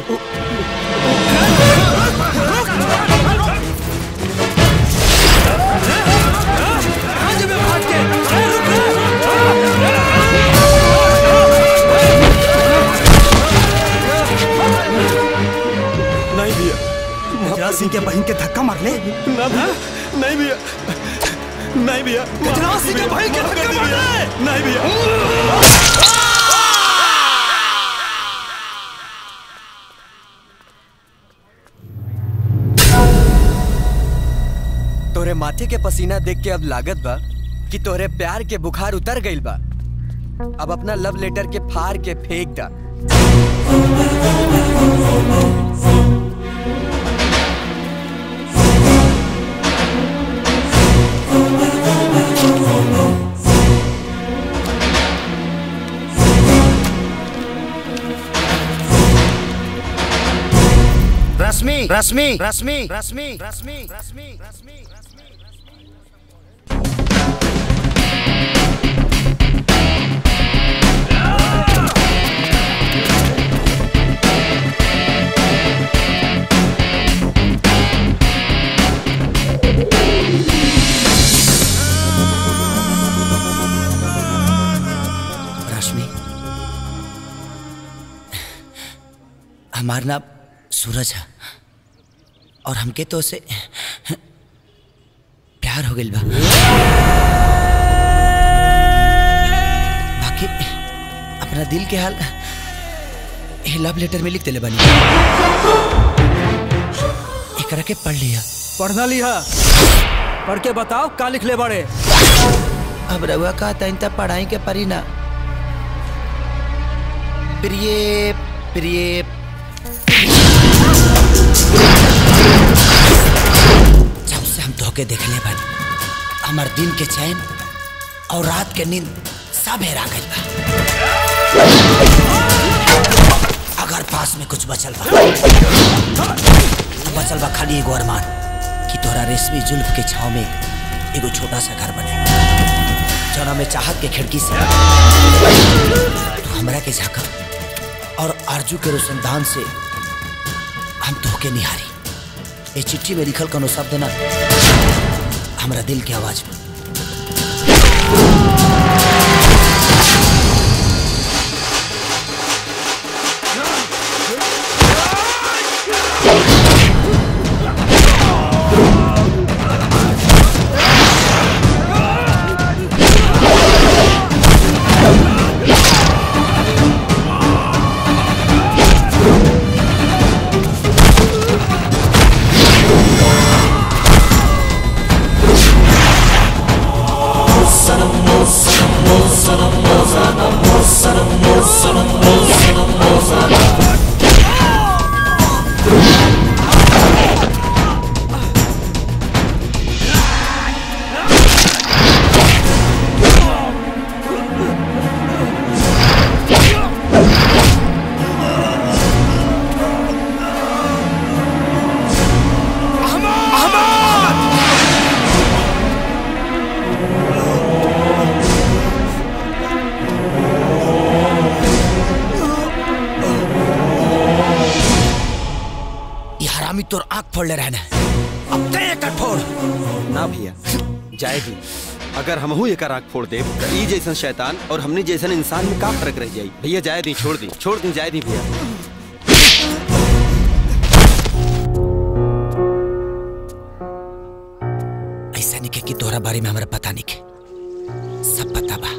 नहीं भैया, गजराज सिंह के बहन के धक्का मार ले। ना भैया, नहीं भैया, नहीं भैया, गजराज सिंह के बहन के धक्का मार ले। नहीं भैया। तोरे माथे के पसीना देख के अब लागत बा कि तोरे प्यार के बुखार उतर गइल बा। अब अपना लव लेटर के फाड़ के फेंक दा। रश्मि रश्मि रश्मि रश्मि रश्मि रश्मि रश्मि रश्मि, हमारा नाम सूरज है और हमके तो उसे प्यार हो गई बा। बाकी अपना दिल के हाल ये लव लेटर में लिख देले बानी। एकरा के पढ़ लिया। पढ़ना लिया, पढ़ के बताओ का लिख ले बड़े। अब रउआ का तइन तक पढ़ाई के परी ना। प्रिय प्रिय जब से हम धोखे देखले बानी, हमार दिन के चैन और रात के नींद सब हेरा गइल बा। अगर पास में कुछ बचल बा, बचल बा खाली एगो अरमान कि तोरा रेशमी जुल्फ के छाव में एगो छोटा सा घर बने, जौना में चाहत के खिड़की से तू हमरा के झांका और आरजू के रोशनदान से हम धोखे निहारी। ये चिट्ठी में लिखल कोनो शब्द ना, हमरा दिल की आवाज में। तोर आंख फोड़ ले रहना है, अब ते एक फोड़ ना भैया, जाए दी अगर हमहू एक आँख फोड़ दे तो ई जैसन शैतान और हमने जैसन इंसान में का फर्क रह जाई। भैया जाए दी, छोड़ दी छोड़ दी जाए दी भैया। ऐसा नहीं कि तोहरा बारे में हमारा पता नहीं के, सब पता बा।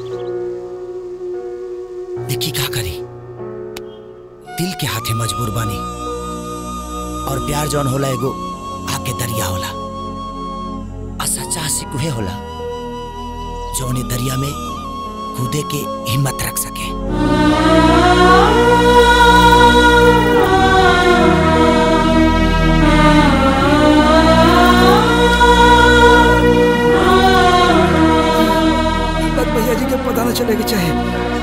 देखी का करी, दिल के हाथे मजबूर बानी और प्यार जौन होला एगो आके दरिया होला और सच्चा आशिक उहे होला जौन दरिया में कूदे के हिम्मत रख सके। बस भैया जी के पता न चले कि चाहे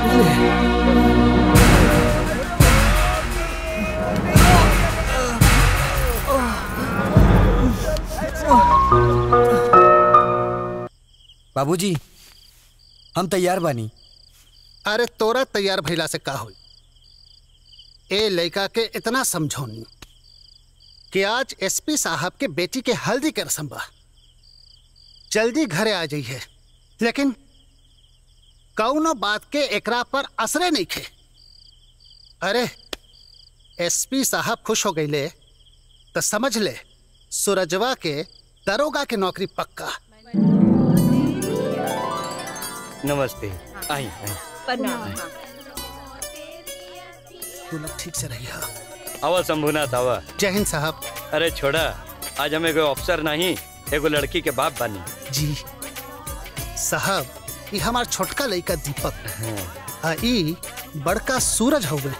बाबूजी हम तैयार बानी। अरे तोरा तैयार भइला से का होई? ए लड़का के इतना समझौनी कि आज एसपी साहब के बेटी के हल्दी के रस्म बा, जल्दी घरे आ जाइए, लेकिन कौनो बात के एकरा पर असरे नहीं खे। अरे एसपी साहब खुश हो गईले तो समझ ले सूरजवा के दरोगा के नौकरी पक्का। नमस्ते। आई प्रणाम। तू लोग ठीक से रहिए। आवा शंभुनाथ आवा। जय हिंद साहब। अरे छोड़ा, आज हमें कोई अफसर नहीं एगो लड़की के बाप बानी। जी साहब, ये हमार छोटका लड़का दीपक आ ई बड़का सूरज हवे।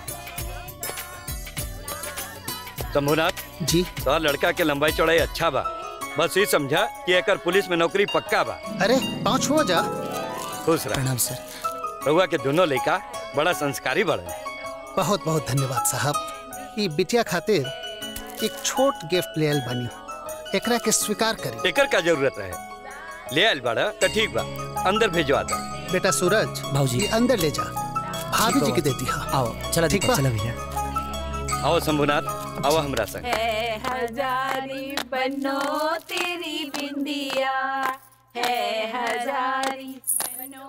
शंभुनाथ जी, तो लड़का के लंबाई चौड़ाई अच्छा बा, बस ये समझा कि एकर पुलिस में नौकरी पक्का बा। अरे पाँच हो जा। खुश रह। प्रणाम सर। रहुआ के दोनों लड़का बड़ा संस्कारी बड़े। बहुत बहुत धन्यवाद साहब। ये बिटिया खातिर एक छोट गिफ्ट ले आयल बनी, एकरा के स्वीकार करी। एकर का जरूरत रहे, ले आयल बड़ा तो ठीक बा, अंदर भेजवा दो। बेटा सूरज, भाऊजी ये अंदर ले जा, भाभी जी के दे दी। आओ चला ठीक बा। चला भैया। आओ शंभुनाथ, आओ हमरा संग। है हजारी बनो तेरी बिंदिया, है हजारी बनो।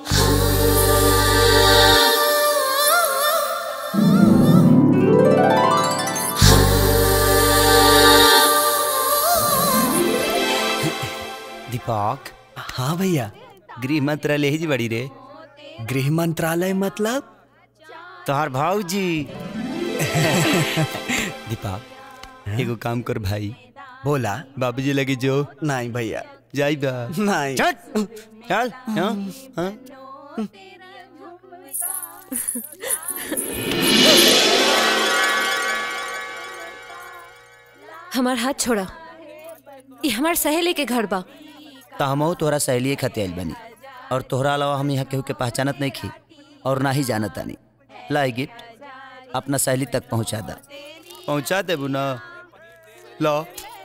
दीपक। हाँ भैया। गृह मंत्रालय ही बड़ी रे। गृह मंत्रालय मतलब तोहार भाऊजी। दीपक एगो काम कर भाई। बोला। बाबूजी लगी जो। नहीं भैया जाई बा। नहीं। चल चल। हाँ हाँ। हमार हाथ छोड़ा, ये हमार सहेली के घर बा। तो हम तोहरा सहेली खाते आइल बनी और तोहरा अलावा हम यहाँ केहू के पहचानत नहीं खी और ना ही जानत आनी। लाई गिफ्ट अपना सहेली तक पहुँचा दा। पहुँचा देबू ना? लो।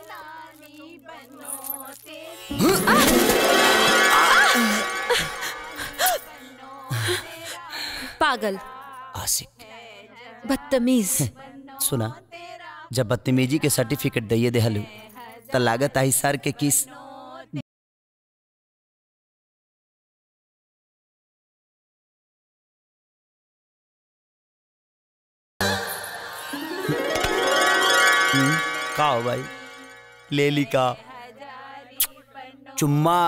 पागल, आशिक, बदतमीज। सुना, जब बदतमीजी के सर्टिफिकेट दिए देहलू तो लागत आई सर के किस का हो भाई? ले ली का चुम्मा।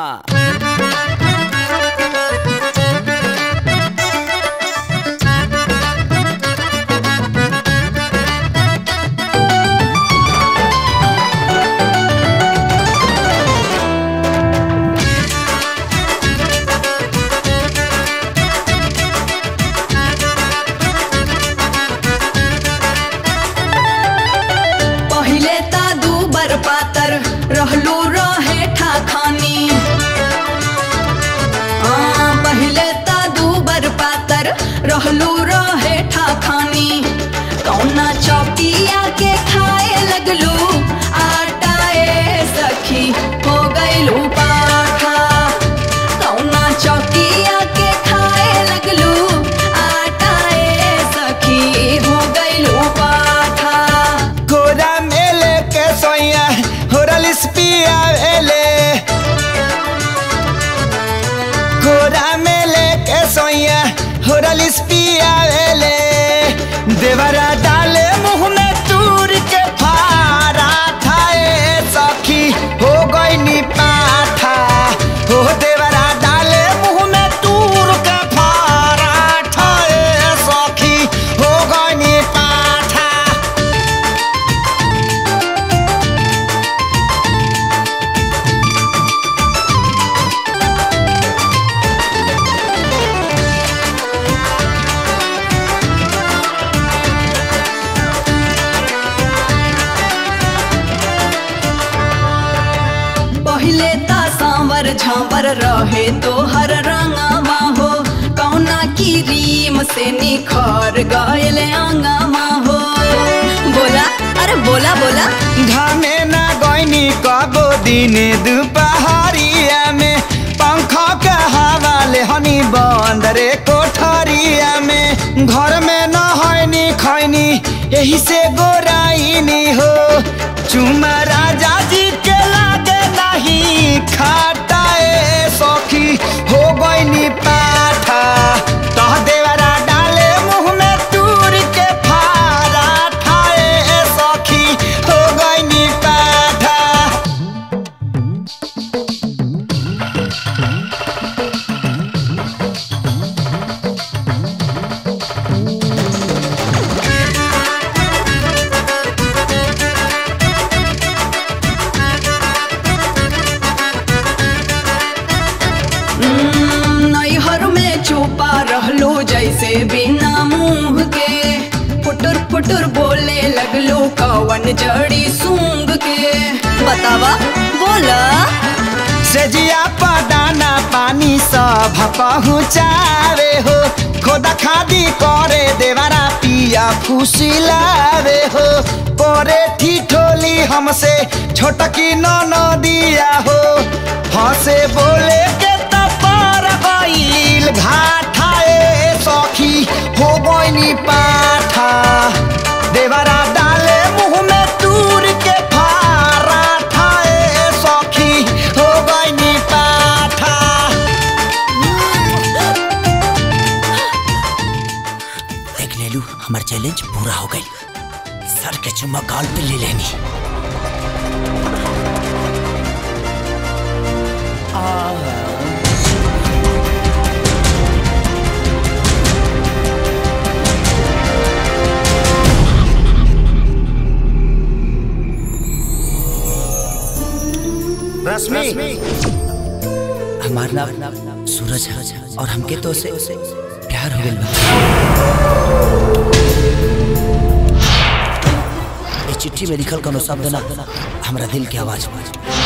रहलू रहे ठाखानी, पहले ता दूबर पातर रहलू रहे ठाखानी। कौना चौकिया के खाए लगलू आटा ए सखी, हो गईलू पाठा। कौना चौकिया के खाए लगलू आटा ए सखी, हो गईलू पाठा। गोरा मेले के सोया होरलिस पिया वेले, झांबर झांबर रहे तो हर रंगवा हो कौना की रीम से निखर गयल अंगवा हो। बोला अरे बोला बोला घामे ना गईनी कबो दिन दुपहरिया में पंखा के हवा ले हनी बंद रे कोठरिया में घर में न हईनी खैनी यही से गोराइनी हो चुमा राजा जी के लागे नहीं खाता ए सखी हो गईनी पाठा तह देवरा डाले मुंह में तूर के फारा ठाए सखी हो गईनी पाठा। नैहर में छुपा रहलो जैसे बिना मुंह के फुटुर फुटुर बोले लगलो कवन जड़ी सूंघ के बतावा बोला सजिया पदाना पानी सब पहुँचावे हो खोदा खादी करे देवारा पिया खुशी लावे हो करे ठिठोली हमसे छोटकी नदिया हो हंसे बोले के तपर गईल घाटाए सखी हो गईनी पाठा देवारा डाले मुंह में तूर के फारा ठाए सखी हो गईनी पाठा। देख लेलू हमार चैलेंज पूरा हो गई सर के चुम्मा गाल पे ले लेनी। रश्मि हमार नाम सूरज है और हमके तो से प्यार हो गइल बा। ये चिट्ठी में लिखल कोनो शब्द ना हमरा दिल के आवाज बा।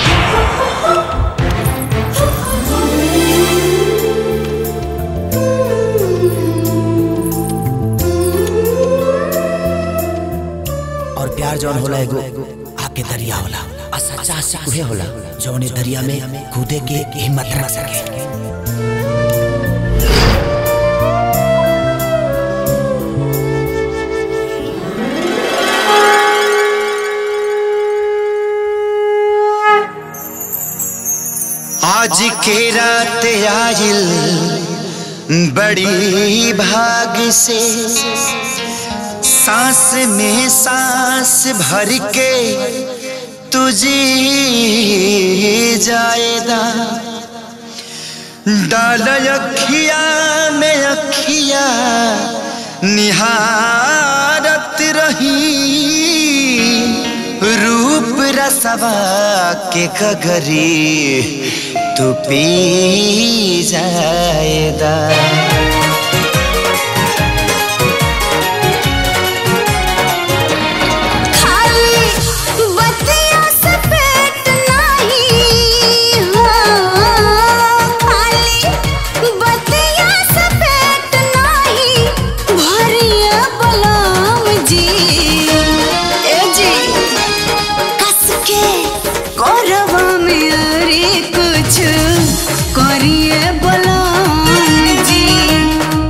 और प्यार जौन होला एगो आके दरिया होला और सच्चा आशिक उहे होला जौन दरिया में कूदे के हिम्मत रख सके। आज के रात आइल बड़ी भाग से सांस में सांस भर के तुझे जाएदा डाल अखिया में अखिया निहारत रही रूप रसवा के कगरी तू पी जाएदा। करिए बलम जी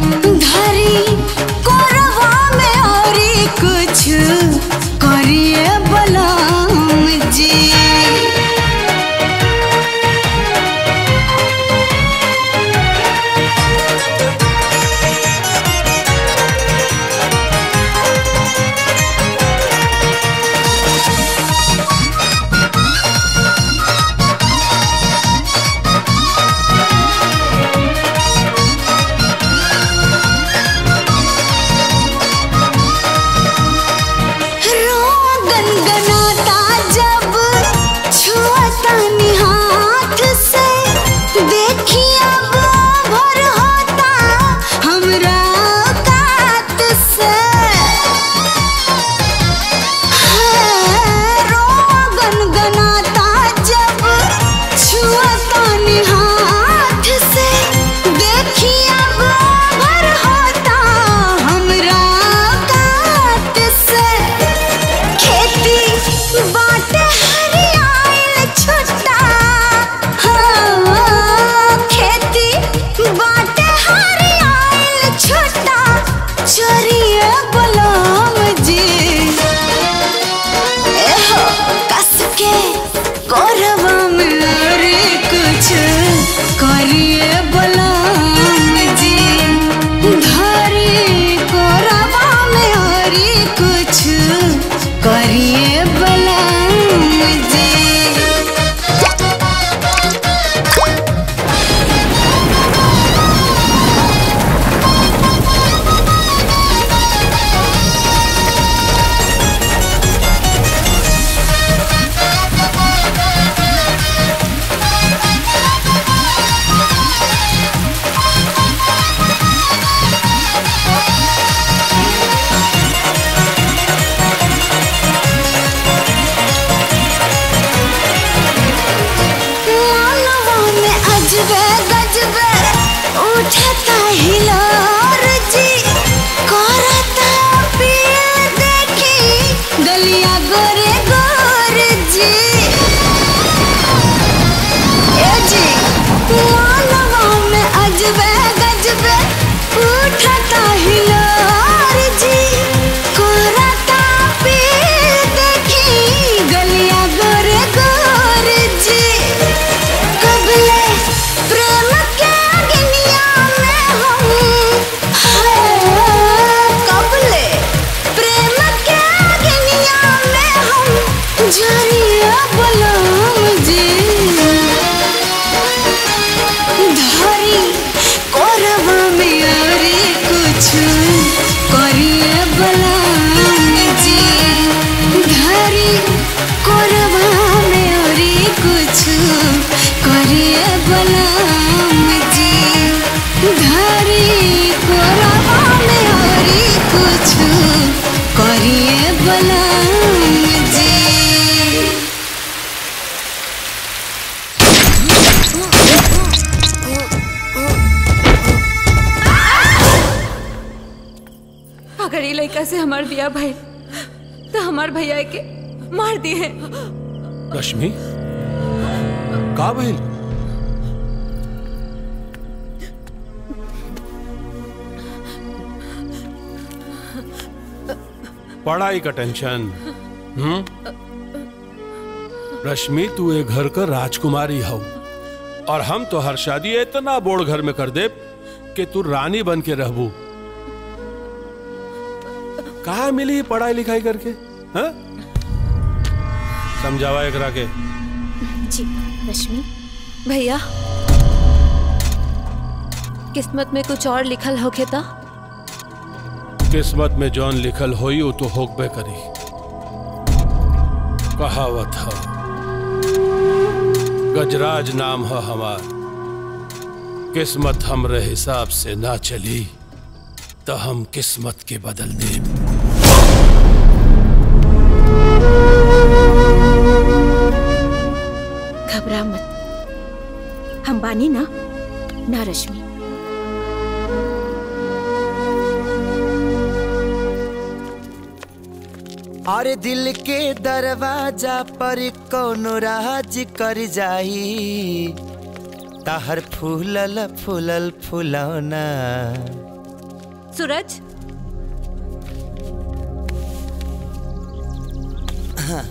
लड़का से हमार बिया भाई तो हमार भैया के मार दिए हैं। रश्मि का भइल? पढ़ाई का टेंशन? हम्म रश्मि तू ए घर का राजकुमारी हो और हम तो हर शादी इतना बोड़ घर में कर दे कि तू रानी बन के रहबू। कहाँ मिली पढ़ाई लिखाई करके? हाँ समझावा एकरा के। जी रश्मि भैया किस्मत में कुछ और लिखल होके था। किस्मत में जौन लिखल होई वो तो होकबे करी। कहावत है गजराज नाम है हमार, किस्मत हमरे हिसाब से ना चली तो हम किस्मत के बदल दे। घबरा मत, हम बानी ना ना रश्मि। अरे दिल के दरवाजा पर कोनो राज कर जाई, ताहर फूलल फूलल फुलौना। सूरज हाँ।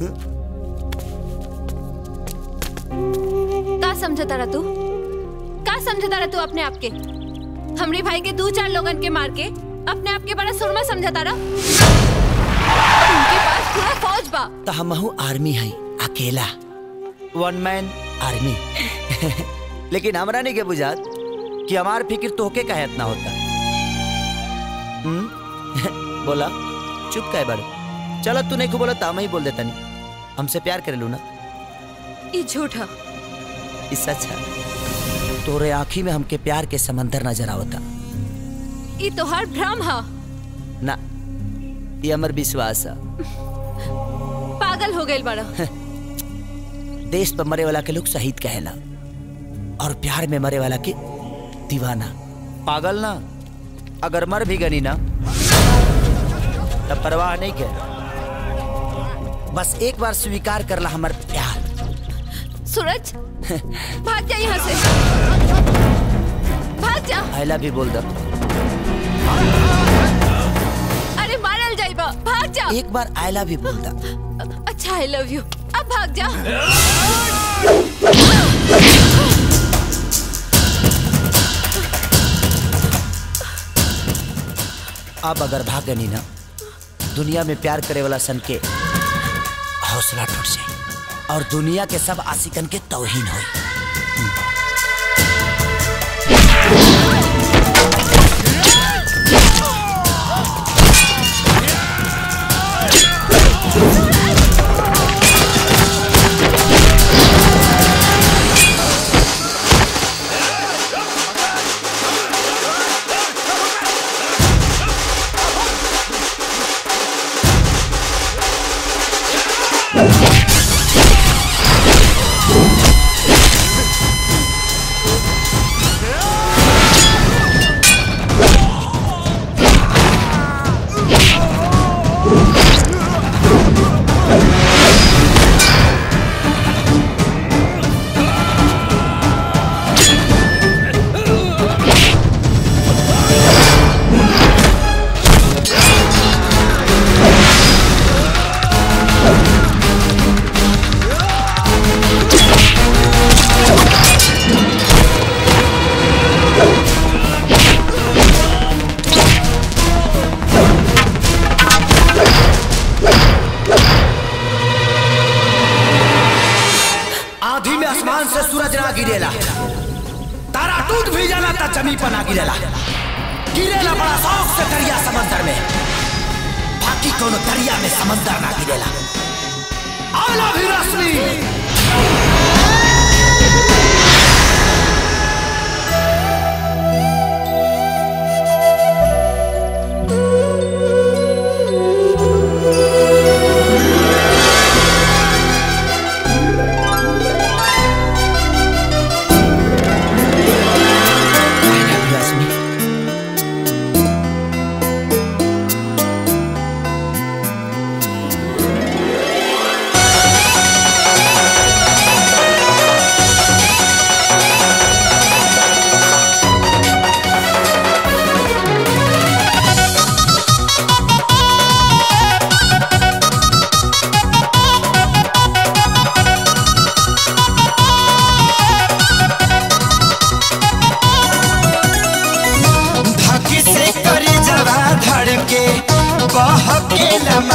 का समझता रहा तू? का समझता रहा तू अपने आप के? हमरे भाई के दो चार लोगन के मार के अपने आप के बड़ा सुरमा समझता रहा। उनके पास पूरा फौज बा। तो हमहू आर्मी है, अकेला वन मैन आर्मी। लेकिन हमरा नहीं के बुझात कि हमार फिक्र तोहके काहे इतना होता। हम्म बोला चुप काहे बड़? चलो तू नहीं को बोला तो मैं ही बोल देता नहीं। हमसे प्यार करे लू ना? ये झूठा। इससे अच्छा तोरे आँखी में हमके प्यार के समंदर नजर आवता। ये तोहार भ्रम है ना, ये हमर विश्वास है। पागल हो गए बड़ा। देश पर मरे वाला के लोग शहीद कहेला और प्यार में मरे वाला के दीवाना। पागल ना, अगर मर भी गनी ना तब परवाह नहीं के। बस एक बार स्वीकार कर ला हमार प्यार। सूरज भाग जा यहाँ से, भाग जा। आई लव यू बोल दो। अरे मारल जाइबा, भाग जा। एक बार आई लव यू बोल दो। अच्छा आई लव यू, अब भाग जा। अब अगर भागनी ना दुनिया में प्यार करे वाला सन के हौसला टूट जाए और दुनिया के सब आशिकन के तौहीन हो।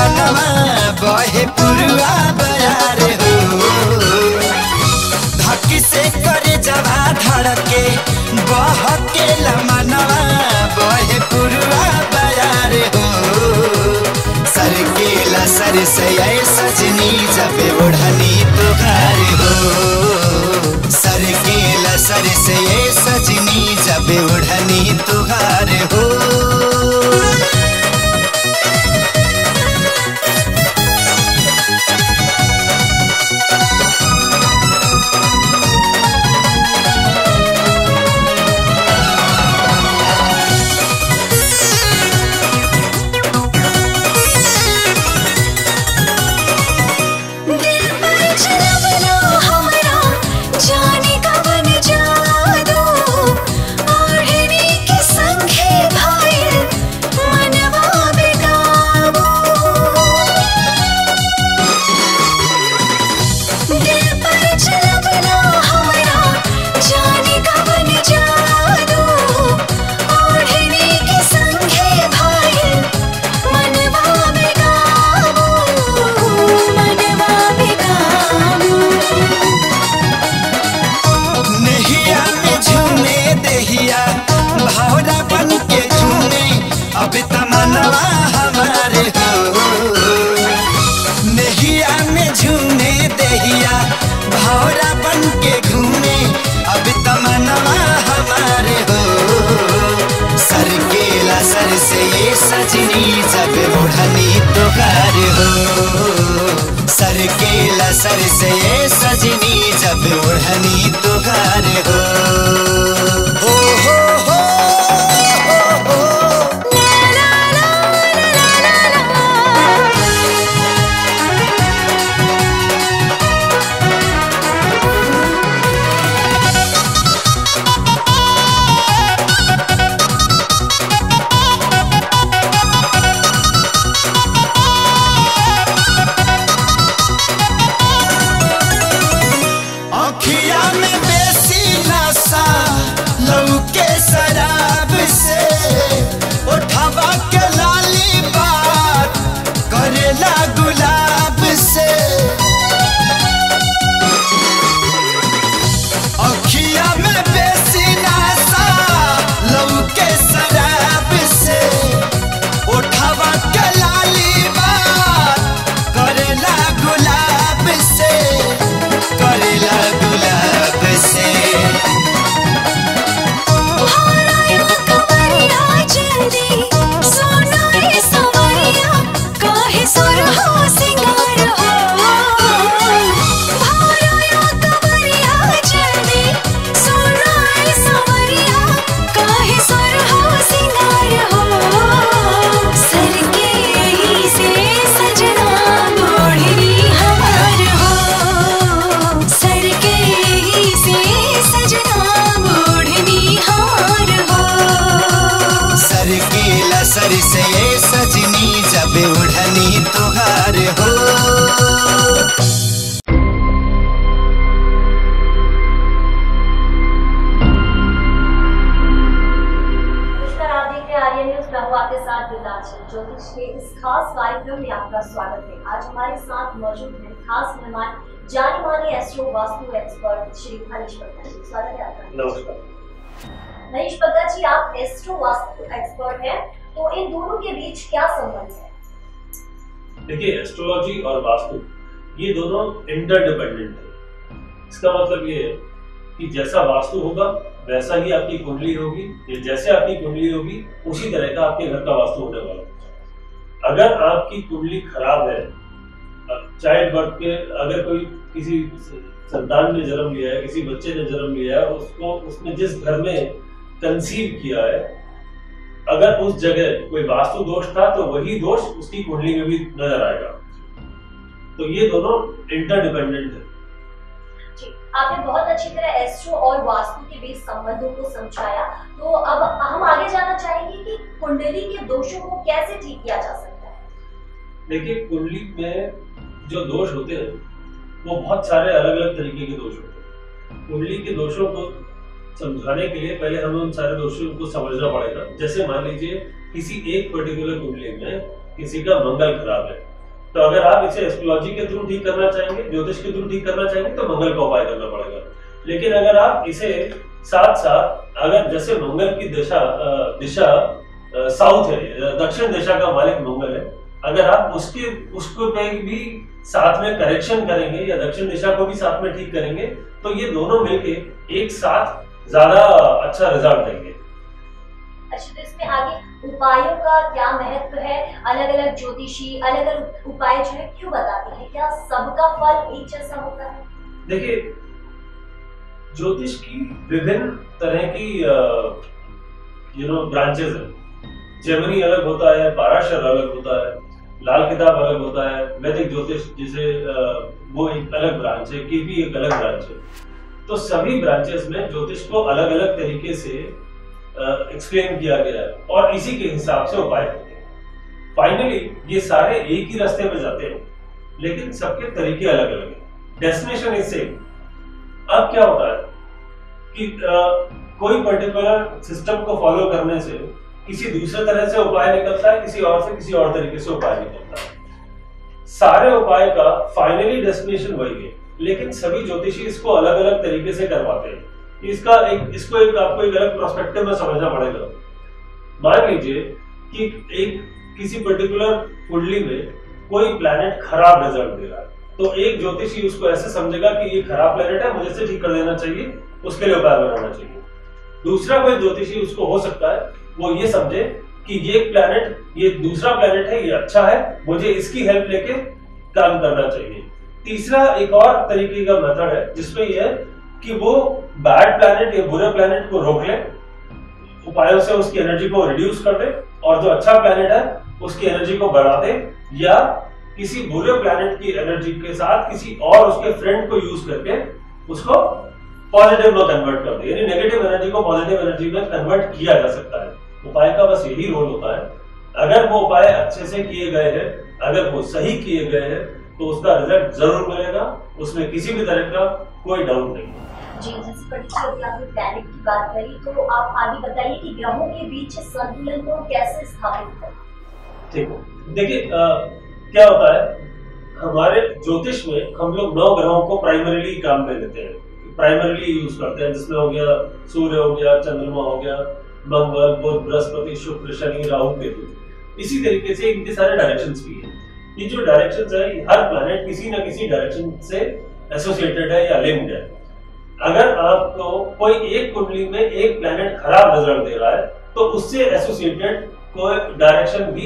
लमनवा बहे पुरवा बयार हो धकी से करे जवा धड़के बहके लमनवा बहे पुरवा बयार हो सर के लसर से सजनी जब ओढ़नी तुहार हो सर के लसर से सजनी जब ओढ़नी तुहार हो सजनी जब ओढ़नी तुहार हो सर के लसर से सजनी जब ओढ़नी तुहार हो हो हो हो हो सर से सजनी जब ओढ़नी तुहार हो आपके साथ ज्योतिष के इस खास कार्यक्रम में आपका स्वागत है। आज हमारे साथ मौजूद हैं खास मेहमान जाने माने एस्ट्रो वास्तु एक्सपर्ट श्री हरीश पत्ता जी। स्वागत है आपका। नमस्कार। हरीश पत्ता जी, आप एस्ट्रो वास्तु एक्सपर्ट हैं, तो इन दोनों के बीच क्या संबंध है? देखिए, एस्ट्रोलॉजी और वास्तु ये दोनों इंटरडिपेंडेंट है। इसका मतलब ये है कि जैसा वास्तु होगा वैसा ही आपकी कुंडली होगी, जैसे आपकी कुंडली होगी उसी तरह का आपके घर का वास्तु होने वाला है। अगर आपकी कुंडली खराब है, चाइल्ड बर्थ के अगर कोई किसी संतान ने जन्म लिया है, किसी बच्चे ने जन्म लिया है, उसको उसने जिस घर में कंसीव किया है, अगर उस जगह कोई वास्तु दोष था तो वही दोष उसकी कुंडली में भी नजर आएगा। तो ये दोनों इंटरडिपेंडेंट है। आपने बहुत अच्छी तरह एस्ट्रो और वास्तु के बीच संबंधों को समझाया, तो अब हम आगे जाना चाहेंगे कि कुंडली के दोषों को कैसे ठीक किया जा सकता है। देखिए, कुंडली में जो दोष होते हैं वो बहुत सारे अलग अलग तरीके के दोष होते हैं। कुंडली के दोषों को समझाने के लिए पहले हमें उन सारे दोषों को समझना पड़ेगा। जैसे मान लीजिए किसी एक पर्टिकुलर कुंडली में किसी का मंगल खराब है, तो अगर आप इसे एस्ट्रोलॉजी के थ्रू ठीक करना चाहेंगे, ज्योतिष के थ्रू ठीक करना चाहेंगे तो मंगल का उपाय करना पड़ेगा। लेकिन अगर आप इसे साथ साथ अगर जैसे मंगल की दिशा दिशा साउथ है, दक्षिण दिशा का मालिक मंगल है, अगर आप उसके उसको पे भी साथ में करेक्शन करेंगे या दक्षिण दिशा को भी साथ में ठीक करेंगे तो ये दोनों मिलके एक साथ ज्यादा अच्छा रिजल्ट देंगे। अच्छा, तो इसमें आगे उपायों का क्या महत्व है? अलग अलग ज्योतिषी अलग अलग उपाय जो है क्यों बताते हैं? क्या सबका फल एक जैसा होता है? देखिए, ज्योतिष की विभिन्न तरह की यू नो ब्रांचेस हैं। जेमिनी अलग होता है, पाराशर अलग होता है, लाल किताब अलग होता है, वैदिक ज्योतिष जिसे वो एक अलग ब्रांच है, केपी एक अलग ब्रांच है। तो सभी ब्रांचेस में ज्योतिष को अलग अलग तरीके से एक्सप्लेन किया गया है और इसी के हिसाब से उपाय होते हैं। फाइनली ये सारे एक ही रास्ते पे जाते हैं, लेकिन सबके तरीके अलग अलग हैं। Destination is same. अब क्या होता है कि आ, कोई पर्टिकुलर सिस्टम को फॉलो करने से किसी दूसरे तरह से उपाय निकलता है, किसी और से किसी और तरीके से उपाय निकलता है। सारे उपाय का फाइनली डेस्टिनेशन वही है, लेकिन सभी ज्योतिषी इसको अलग अलग तरीके से करवाते हैं। इसका एक इसको एक आपको एक अलग पर्सपेक्टिव में समझना पड़ेगा। मान लीजिए कि एक किसी पर्टिकुलर कुंडली में कोई प्लैनेट खराब रिजल्ट दे रहा है, तो एक ज्योतिषी उसको ऐसे समझेगा कि ये खराब प्लैनेट है, मुझे इसे ठीक कर देना चाहिए, उसके लिए उपाय बनाना चाहिए। दूसरा कोई ज्योतिषी उसको हो सकता है वो ये समझे कि ये प्लैनेट, ये दूसरा प्लैनेट है, ये अच्छा है, मुझे इसकी हेल्प लेके काम करना चाहिए। तीसरा एक और तरीके का मेथड है जिसमें यह है कि वो बैड प्लैनेट या बुरे प्लैनेट को रोक ले, उपायों से उसकी एनर्जी को रिड्यूस कर दे, और जो अच्छा प्लैनेट है उसकी एनर्जी को बढ़ा दे, या किसी बुरे प्लैनेट की एनर्जी के साथ किसी और उसके फ्रेंड को यूज करके उसको पॉजिटिव में कन्वर्ट कर दे। यानी नेगेटिव एनर्जी को पॉजिटिव एनर्जी में कन्वर्ट किया जा सकता है। उपाय का बस यही रोल होता है। अगर वो उपाय अच्छे से किए गए हैं, अगर वो सही किए गए हैं, तो उसका रिजल्ट जरूर मिलेगा, उसमें किसी भी तरह का कोई डाउट नहीं। जी, जैसे पर्टिकुलरली आपने प्लैनेट की बात करी, तो आप आगे बताइए कि ग्रहों के बीच संतुलन को कैसे स्थापित करें? ठीक है, देखिए क्या होता है, हमारे ज्योतिष में हम लोग नौ ग्रहों को प्राइमरीली काम में लेते हैं, प्राइमरीली यूज करते हैं, जिसमें हो गया सूर्य, हो गया चंद्रमा, हो गया मंगल, बुध, बृहस्पति, शुक्र, शनि, राहु, केतु। इसी तरीके से इनके सारे डायरेक्शंस भी हैं। ये जो डायरेक्शंस है, हर प्लैनेट किसी न किसी डायरेक्शन से एसोसिएटेड है या लिंक्ड है। अगर आपको कोई एक कुंडली में एक प्लैनेट खराब रिजल्ट दे रहा है, तो उससे एसोसिएटेड कोई डायरेक्शन भी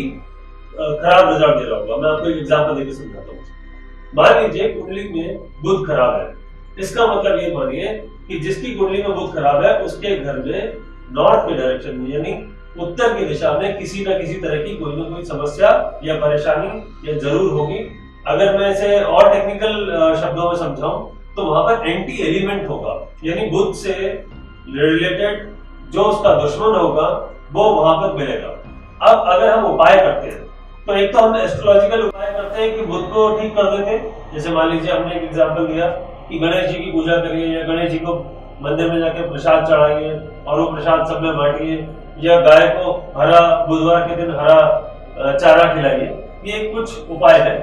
खराब रिजल्ट दे रहा होगा। मैं आपको एक एग्जांपल देकर समझाता हूँ। मान लीजिए कुंडली में बुध खराब है, इसका मतलब ये मानिए कि जिसकी कुंडली में बुध खराब है उसके घर में नॉर्थ के डायरेक्शन में, यानी उत्तर की दिशा में किसी न किसी तरह की कोई ना कोई समस्या या परेशानी या जरूर होगी। अगर मैं इसे और टेक्निकल शब्दों में समझाऊं तो वहां पर एंटी एलिमेंट होगा, यानी बुध से रिलेटेड जो उसका दुश्मन होगा वो वहां पर मिलेगा। अब अगर हम उपाय करते हैं तो एक तो हम एस्ट्रोलॉजिकल उपाय करते हैं कि बुध को ठीक कर देते हैं। जैसे मान लीजिए हमने एक एग्जांपल दिया कि गणेश जी की पूजा करिए, या गणेश जी को मंदिर में जाके प्रसाद चढ़ाइए और वो प्रसाद सब में बांटिए, या गाय को हरा बुधवार के दिन हरा चारा खिलाइए। ये कुछ उपाय है।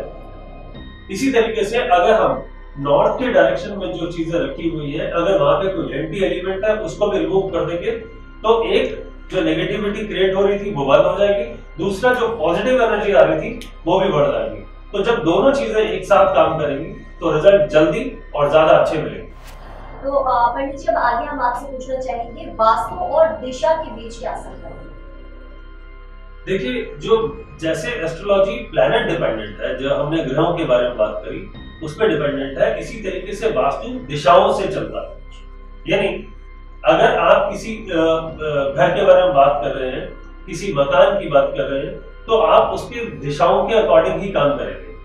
इसी तरीके से अगर हम नॉर्थ के डायरेक्शन में जो चीजें रखी हुई है, अगर वहां पे कोई एंटी एलिमेंट है उसको भी रिमूव कर देंगे तो एक जो नेगेटिविटी क्रिएट हो रही थी वो बंद हो जाएगी, दूसरा जो पॉजिटिव एनर्जी आ रही थी वो भी बढ़ जाएगी। तो जब दोनों चीजें एक साथ काम करेंगी तो रिजल्ट जल्दी और ज्यादा अच्छे मिलेंगे। तो पंडित जी, अब आगे हम आपसे पूछना चाहेंगे वास्तु और दिशा के बीच क्या संबंध है? देखिए, जो जैसे एस्ट्रोलॉजी प्लैनेट डिपेंडेंट है, जो हमने ग्रहों के बारे में बात करी उस पर डिपेंडेंट है, इसी तरीके से वास्तु दिशाओं से चलता है। यानी अगर आप किसी घर के बारे में बात कर रहे हैं, किसी मकान की बात कर रहे हैं, तो आप उसकी दिशाओं के अकॉर्डिंग ही काम करेंगे।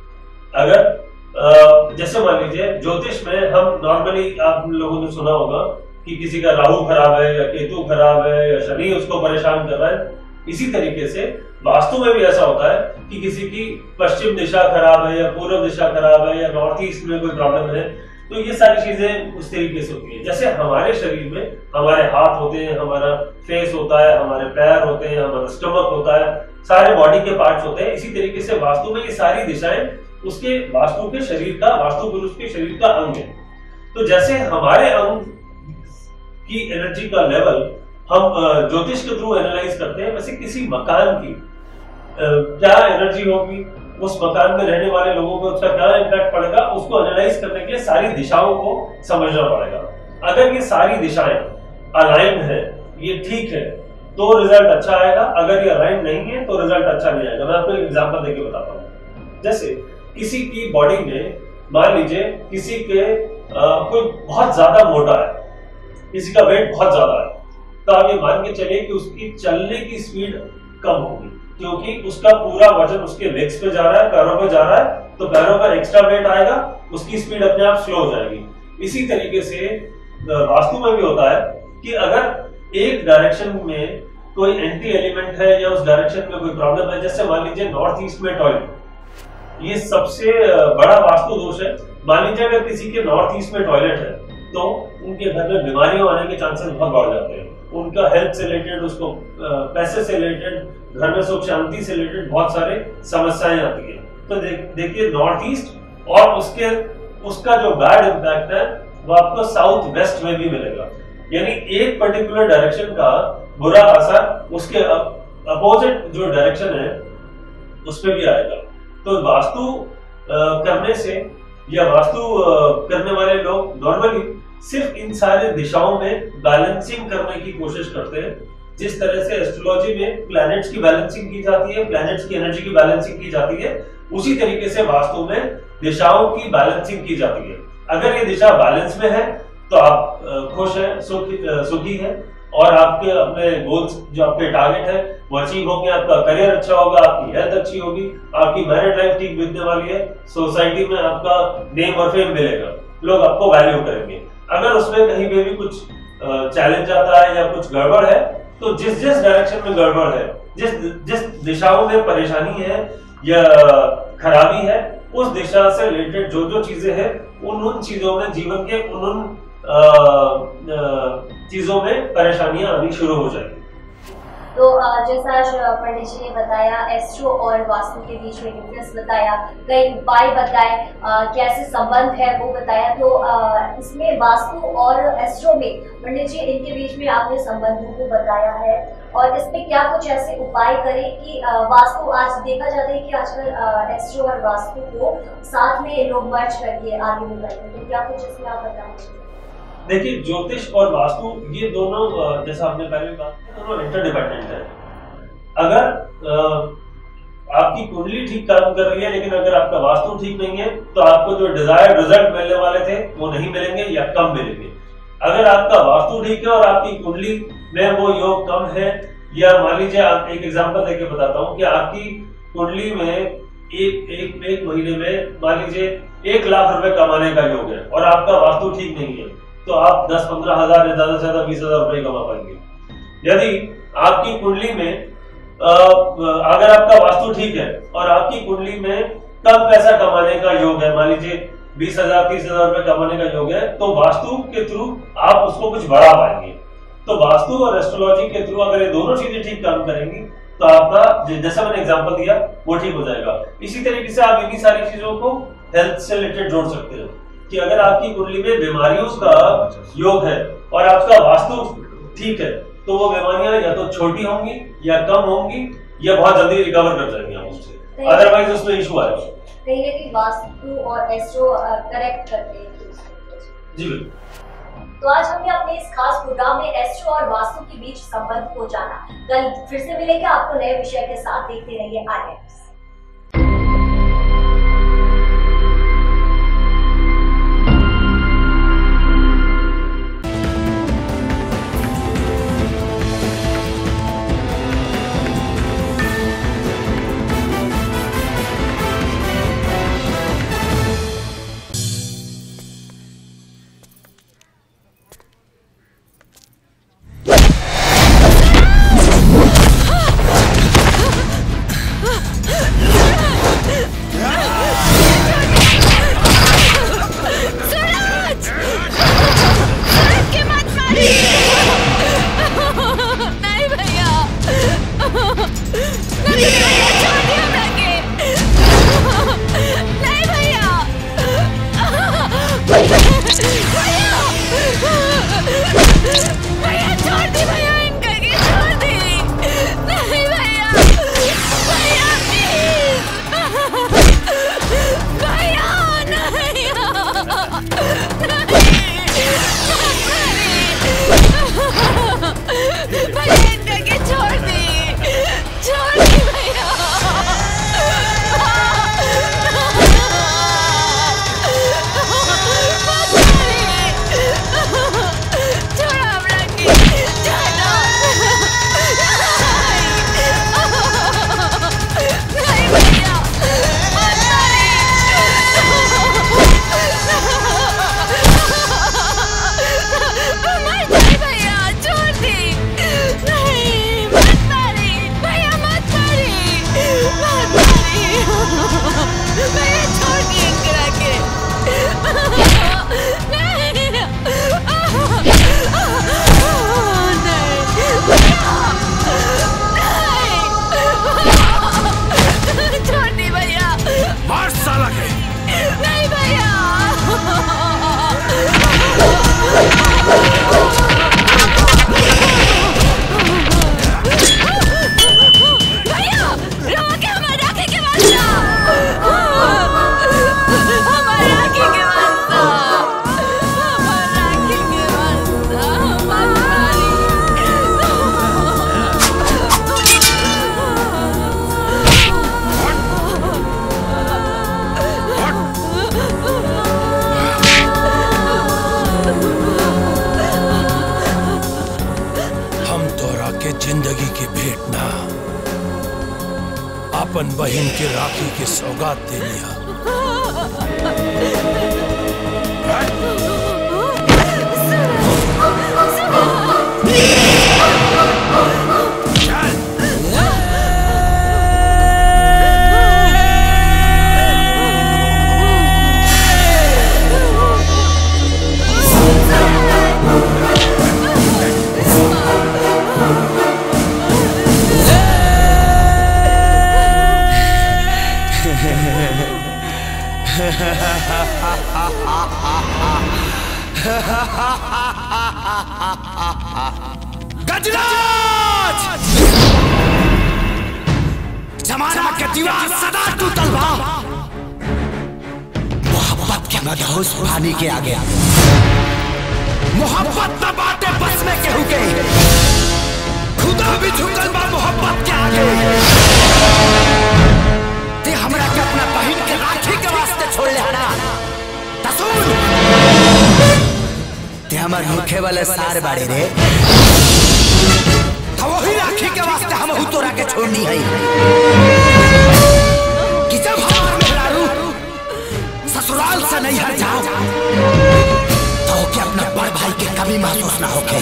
अगर जैसे मान लीजिए ज्योतिष में हम नॉर्मली आप लोगों ने सुना होगा कि किसी का राहु खराब है या केतु खराब है या शनि उसको परेशान कर रहा है, इसी तरीके से वास्तु में भी ऐसा होता है कि किसी की पश्चिम दिशा खराब है या पूर्व दिशा खराब है या नॉर्थ ईस्ट में कोई प्रॉब्लम है। तो ये सारी चीजें उस तरीके से होती है। जैसे हमारे शरीर में हमारे हाथ होते हैं, हमारा फेस होता है, हमारे पैर होते हैं, हमारा स्टमक होता है, सारे बॉडी के पार्ट्स होते हैं। इसी तरीके से वास्तु में ये सारी दिशाएं उसके वास्तु के शरीर का, वास्तु पुरुष के शरीर का अंग है। तो जैसे हमारे अंग की एनर्जी का लेवल हम ज्योतिष के थ्रू एनालाइज करते हैं, वैसे किसी मकान की क्या एनर्जी होगी, उस मकान में रहने वाले लोगों को उसका क्या इम्पैक्ट पड़ेगा, उसको एनालाइज करने के लिए सारी दिशाओं को समझना पड़ेगा। अगर ये सारी दिशाएं अलाइन है, ये ठीक है, तो रिजल्ट अच्छा आएगा। अगर ये अलाइन नहीं है तो रिजल्ट अच्छा नहीं आएगा। मैं आपको एक एग्जांपल देके बताता हूँ। जैसे किसी की बॉडी में, मान लीजिए किसी के आ, कोई बहुत ज्यादा मोटा है, किसी का वेट बहुत ज्यादा है, तो आप ये मान के चलिए कि उसकी चलने की स्पीड कम होगी, क्योंकि उसका पूरा वजन उसके लेग्स पे जा रहा है, पैरों पे जा रहा है, तो पैरों का एक्स्ट्रा वेट आएगा, उसकी स्पीड अपने आप स्लो हो जाएगी। इसी तरीके से वास्तु में भी होता है कि अगर एक डायरेक्शन में कोई एंटी एलिमेंट है या उस डायरेक्शन में कोई प्रॉब्लम है, जैसे मान लीजिए नॉर्थ ईस्ट में टॉयलेट, ये सबसे बड़ा वास्तु दोष है। मान लीजिए अगर किसी के नॉर्थ ईस्ट में टॉयलेट है तो उनके घर में बीमारियों आने के चांसेस बहुत बढ़ जाते हैं। उनका हेल्थ से रिलेटेड, उसको पैसे से रिलेटेड, घर में सुख शांति से रिलेटेड बहुत सारे समस्याएं आती है। तो देखिए नॉर्थ ईस्ट और उसके उसका जो बैड इम्पैक्ट है वो आपको साउथ वेस्ट में भी मिलेगा, यानी एक पर्टिकुलर डायरेक्शन का बुरा असर उसके अपोजिट जो डायरेक्शन है उसमें भी आएगा। तो वास्तु करने से या वास्तु करने वाले लोग नॉर्मली सिर्फ इन सारे दिशाओं में बैलेंसिंग करने की कोशिश करते हैं। जिस तरह से एस्ट्रोलॉजी में प्लैनेट्स की बैलेंसिंग की जाती है, प्लैनेट्स की एनर्जी की बैलेंसिंग की जाती है, उसी तरीके से वास्तु में दिशाओं की बैलेंसिंग की जाती है। अगर ये दिशा बैलेंस में है तो आप खुश हैं, सुखी सुखी हैं, और आपके अपने गोल्स, जो आपके टारगेट है वो अचीव होंगे, आपका करियर अच्छा होगा, आपकी हेल्थ अच्छी होगी, आपकी मैरिड लाइफ ठीक बीतने वाली है, सोसाइटी में आपका नेम और फेम मिलेगा, लोग आपको वैल्यू करेंगे। अगर उसमें कहीं पे भी कुछ चैलेंज आता है या कुछ गड़बड़ है, तो जिस जिस डायरेक्शन में गड़बड़ है, जिस जिस दिशाओं में परेशानी है या खराबी है, उस दिशा से रिलेटेड जो जो चीजें हैं उन उन चीजों में, जीवन के उन उन चीजों में परेशानियां आनी शुरू हो जाएगी। तो जैसा पंडित जी ने बताया, एस्ट्रो और वास्तु के बीच में डिफरेंस बताया, कई उपाय बताए, कैसे संबंध है वो बताया। तो आ, इसमें वास्तु और एस्ट्रो में पंडित जी इनके बीच में आपने संबंधों को बताया है, और इसमें क्या कुछ ऐसे उपाय करें कि आ, वास्तु, आज देखा जाता है कि आजकल एस्ट्रो और वास्तु को साथ में लोग मर्ज करके आगे बढ़ रहे हैं, तो क्या कुछ इसमें आप बताएं? देखिए, ज्योतिष और वास्तु ये दोनों, जैसा आपने पहले बात की, दोनों इंटरडिपेंडेंट है। अगर आपकी कुंडली ठीक काम कर रही है लेकिन अगर आपका वास्तु ठीक नहीं है तो आपको जो डिजायर्ड रिजल्ट मिलने वाले थे वो नहीं मिलेंगे या कम मिलेंगे। अगर आपका वास्तु ठीक है और आपकी कुंडली में वो योग कम है, या मान लीजिए, आप एक एग्जांपल देके बताता हूँ कि आपकी कुंडली में एक एक एक महीने में मान लीजिए एक लाख रुपए कमाने का योग है और आपका वास्तु ठीक नहीं है, तो आप दस पंद्रह हजार या ज्यादा से ज्यादा बीस हजार रुपए कमा पाएंगे। यदि आपकी कुंडली में आ, अगर आपका वास्तु ठीक है और आपकी कुंडली में कम पैसा कमाने का योग है, मान लीजिए बीस हजार तीस हजार रुपए कमाने का योग है, तो वास्तु के थ्रू आप उसको कुछ बढ़ा पाएंगे। तो वास्तु और एस्ट्रोलॉजी के थ्रू अगर ये दोनों चीजें ठीक काम करेंगी तो आपका, जैसा मैंने एग्जांपल दिया, वो ठीक हो जाएगा। इसी तरीके से आप इन्हीं सारी चीजों को हेल्थ से रिलेटेड जोड़ सकते हो कि अगर आपकी कुंडली में बीमारियों का योग है और आपका वास्तु ठीक है तो वो बीमारियां या तो छोटी होंगी या कम होंगी या बहुत जल्दी रिकवर कर जाएंगी आप उससे, अदरवाइज उसमें इशू आएगा। कहीं ना कहीं वास्तु और एस्ट्रो करेक्ट करते हैं। जी बिल्कुल। तो आज हमने अपने इस खास प्रोग्राम में एस्ट्रो और वास्तु के बीच संबंध को जाना। कल फिर से मिलेंगे आपको नए विषय के साथ। देखते रहिए आगे। अपन बहन के राखी के सौगात दे लिया। गजराज! जमाना के दीवार सदा टूटल बा, मोहब्बत के मदहोश पानी के आगे मोहब्बत न बाटे बस में केहू के, खुदा भी झुकल बा मोहब्बत के आगे। ते हमरा के अपना बहन के राखी के वास्ते छोड़ ले हना तसुन, ते हमर मुखे वाले सार बाड़े रे, तो वही राखी के वास्ते हम हु तोरा के छोड़नी है कि जब हमार मेहरारू ससुराल से नहीं हट जाओ तो क्या अपना बड़ भाई के कभी महसूस ना होके।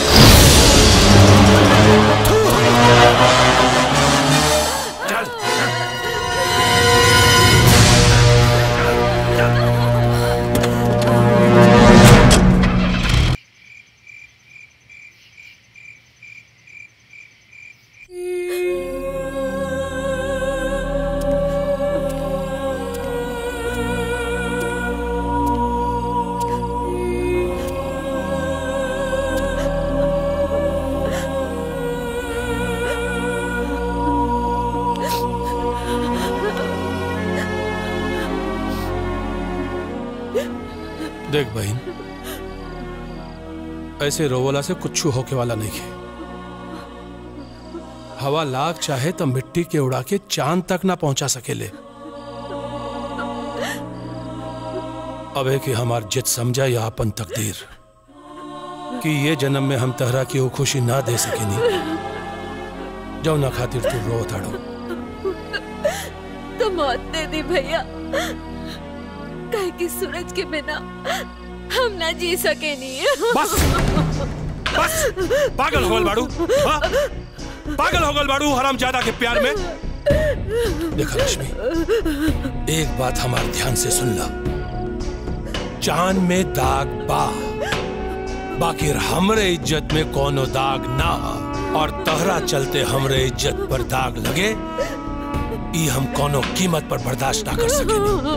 देख बहन, ऐसे रोवला से कुछ होके वाला नहीं है। हवा लाख चाहे तो मिट्टी के उड़ा के चांद तक ना पहुंचा सकेले। अब है कि हमार जित समझा या अपन तकदीर कि ये जन्म में हम तहरा की वो खुशी ना दे सकेनी जो ना खातिर तू रो ताड़ो। तो मौत दे दी भैया, कहे कि सूरज के बिना हम ना जी सके नहीं। बस बस पागल हो गल बाड़ू, हाँ? पागल हो गल बाड़ू हरामजादा के प्यार में। देखा लक्ष्मी, एक बात हमारे ध्यान से सुन ला, चांद में दाग बा, बाकी हमरे इज्जत में कोनो दाग ना, और तहरा चलते हमरे इज्जत पर दाग लगे ई हम कोनो कीमत पर बर्दाश्त ना कर सके।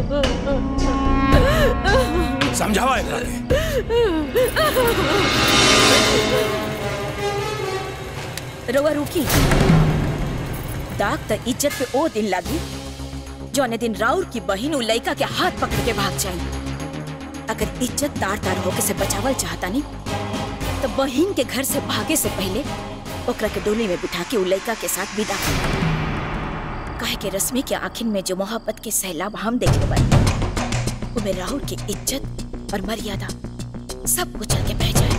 समझावा एकरा के। रवा रुकी, दाग त इज्जत पे ओ दिन लागी जौने दिन राउर की बहिन उ लइका के हाथ पकड़ के भाग जाई। अगर इज्जत तार तार होके से बचावल चाहता नहीं तो बहिन के घर से भागे से पहले ओकरा के डोली में बिठा के उ लइका के साथ विदा कर। काहे के रश्मि के आँखिन में जो मोहब्बत के सैलाब हम देखने वाले, वो में राहुल की इज्जत और मर्यादा सब कुछ चल के बह जाए।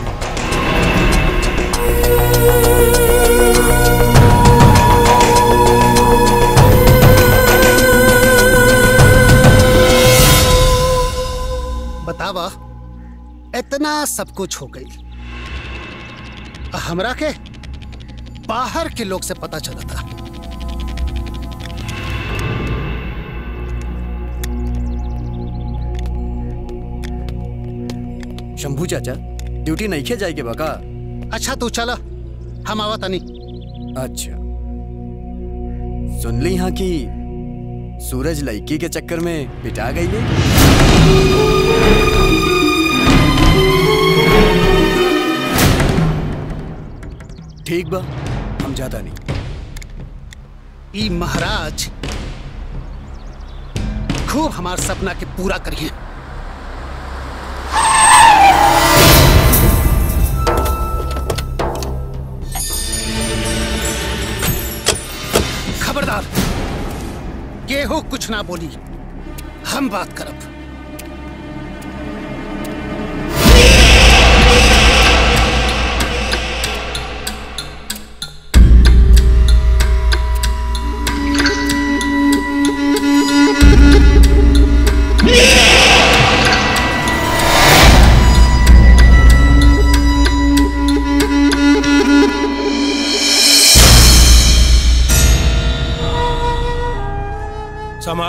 बतावा, इतना सब कुछ हो गई, हमरा के बाहर के लोग से पता चला था। शंभू चाचा, ड्यूटी नहीं खे जाएगी बका? अच्छा तू चला, हम आवा तनी। अच्छा, सुन ली यहाँ की सूरज लड़की के चक्कर में पिटा गई है। ठीक बा, हम ज्यादा नहीं। ई महाराज खूब हमार सपना के पूरा करिए। खबरदार, केहू कुछ ना बोली, हम बात करब।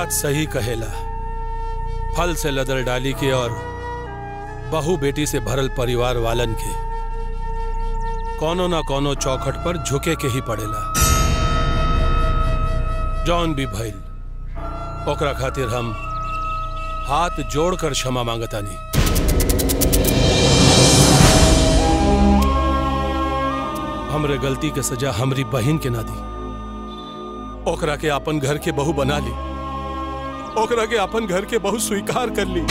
बात सही कहेला। फल से लदर डाली के और बहू बेटी से भरल परिवार वालन के कोनो ना कोनो चौखट पर झुके के ही पड़ेला। जौन भी भइल ओकरा खातिर हम हाथ जोड़कर क्षमा मांगतानी। हमरे गलती के सजा हमरी बहन के ना दी। ओकरा के अपन घर के बहू बना ली। ओकरा के अपन घर के बहू स्वीकार कर ली।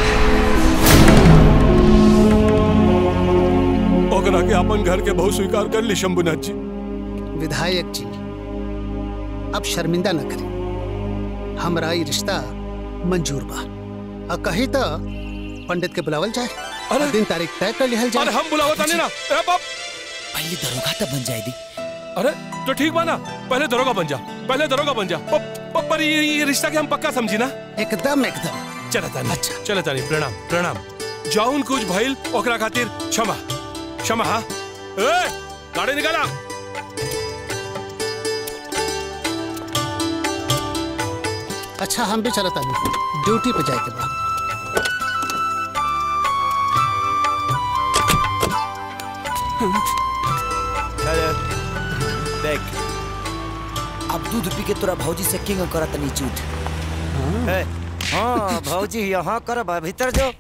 ओकरा के अपन घर के बहू स्वीकार कर ली। शंभुनाथ जी, विधायक जी, अब शर्मिंदा न करें। हमरा ये रिश्ता मंजूर बा। आ कही तो पंडित के बुलावल जाए। अरे दिन तारीख तय कर लिहल जाए। अरे हम बुलावत नहीं ना। ए बाप, पहले दरोगा तब बन जाए दी। अरे तो ठीक बा ना, पहले दरोगा बन जा। पहले दरोगा बन जा। प, प, पर ये, ये रिश्ता के हम पक्का समझी ना। एकदम एकदम। चला तानी। अच्छा चला तानी। प्रणाम प्रणाम। जाउन कुछ भइल ओकरा खातिर क्षमा क्षमा। हाँ ए गाड़ी निकाला। अच्छा हम भी चलता नहीं, ड्यूटी पे जाए के बाद। देख, अब दूध पी के तोरा भौजी से किंग करत नहीं झूठ। हाँ भौजी यहाँ कर, भीतर जो।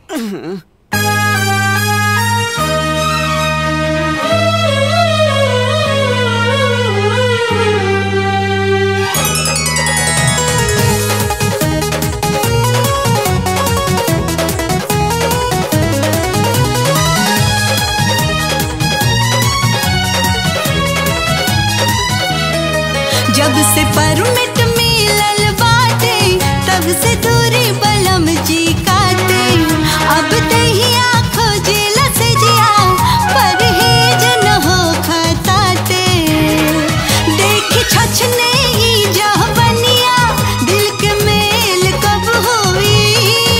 जब से परमिट मिलल बाटे तब से दूरी बलम जी काटे। अब दहिया खोजेला से जिया परहेज न हो खताटे। देख छछने ही जहबनिया दिल के मेल कब होई।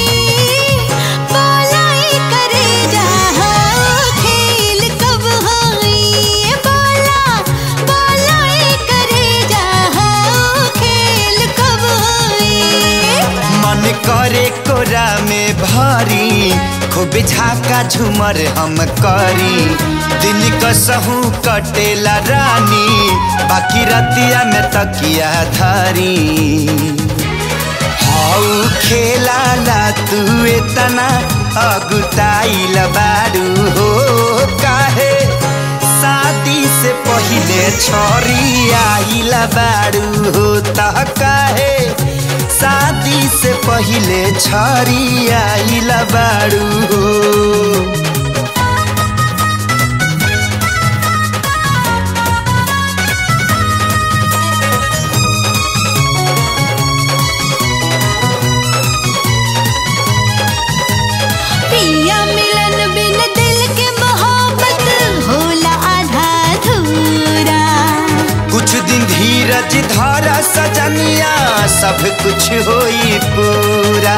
बोलाई करे जा खेल कब होई। बोला बोलाई करे मन करे कोरा में भारी खूब झाका झूमर हम करी। दिन कसहू कटेला रानी बाकी रतिया में तकिया धारी। हाउ खेला ला तू इतना अगुताइल बारू हो काहे। शादी से पहले छोरी आइल बारू हो तह काहे। शादी से पहले छोरी आइल बारू हो। पिया मिलन बिन दिल के मोहब्बत होला आधा अधूरा। कुछ दिन धीरज धारा सजनिया सब कुछ होई पूरा।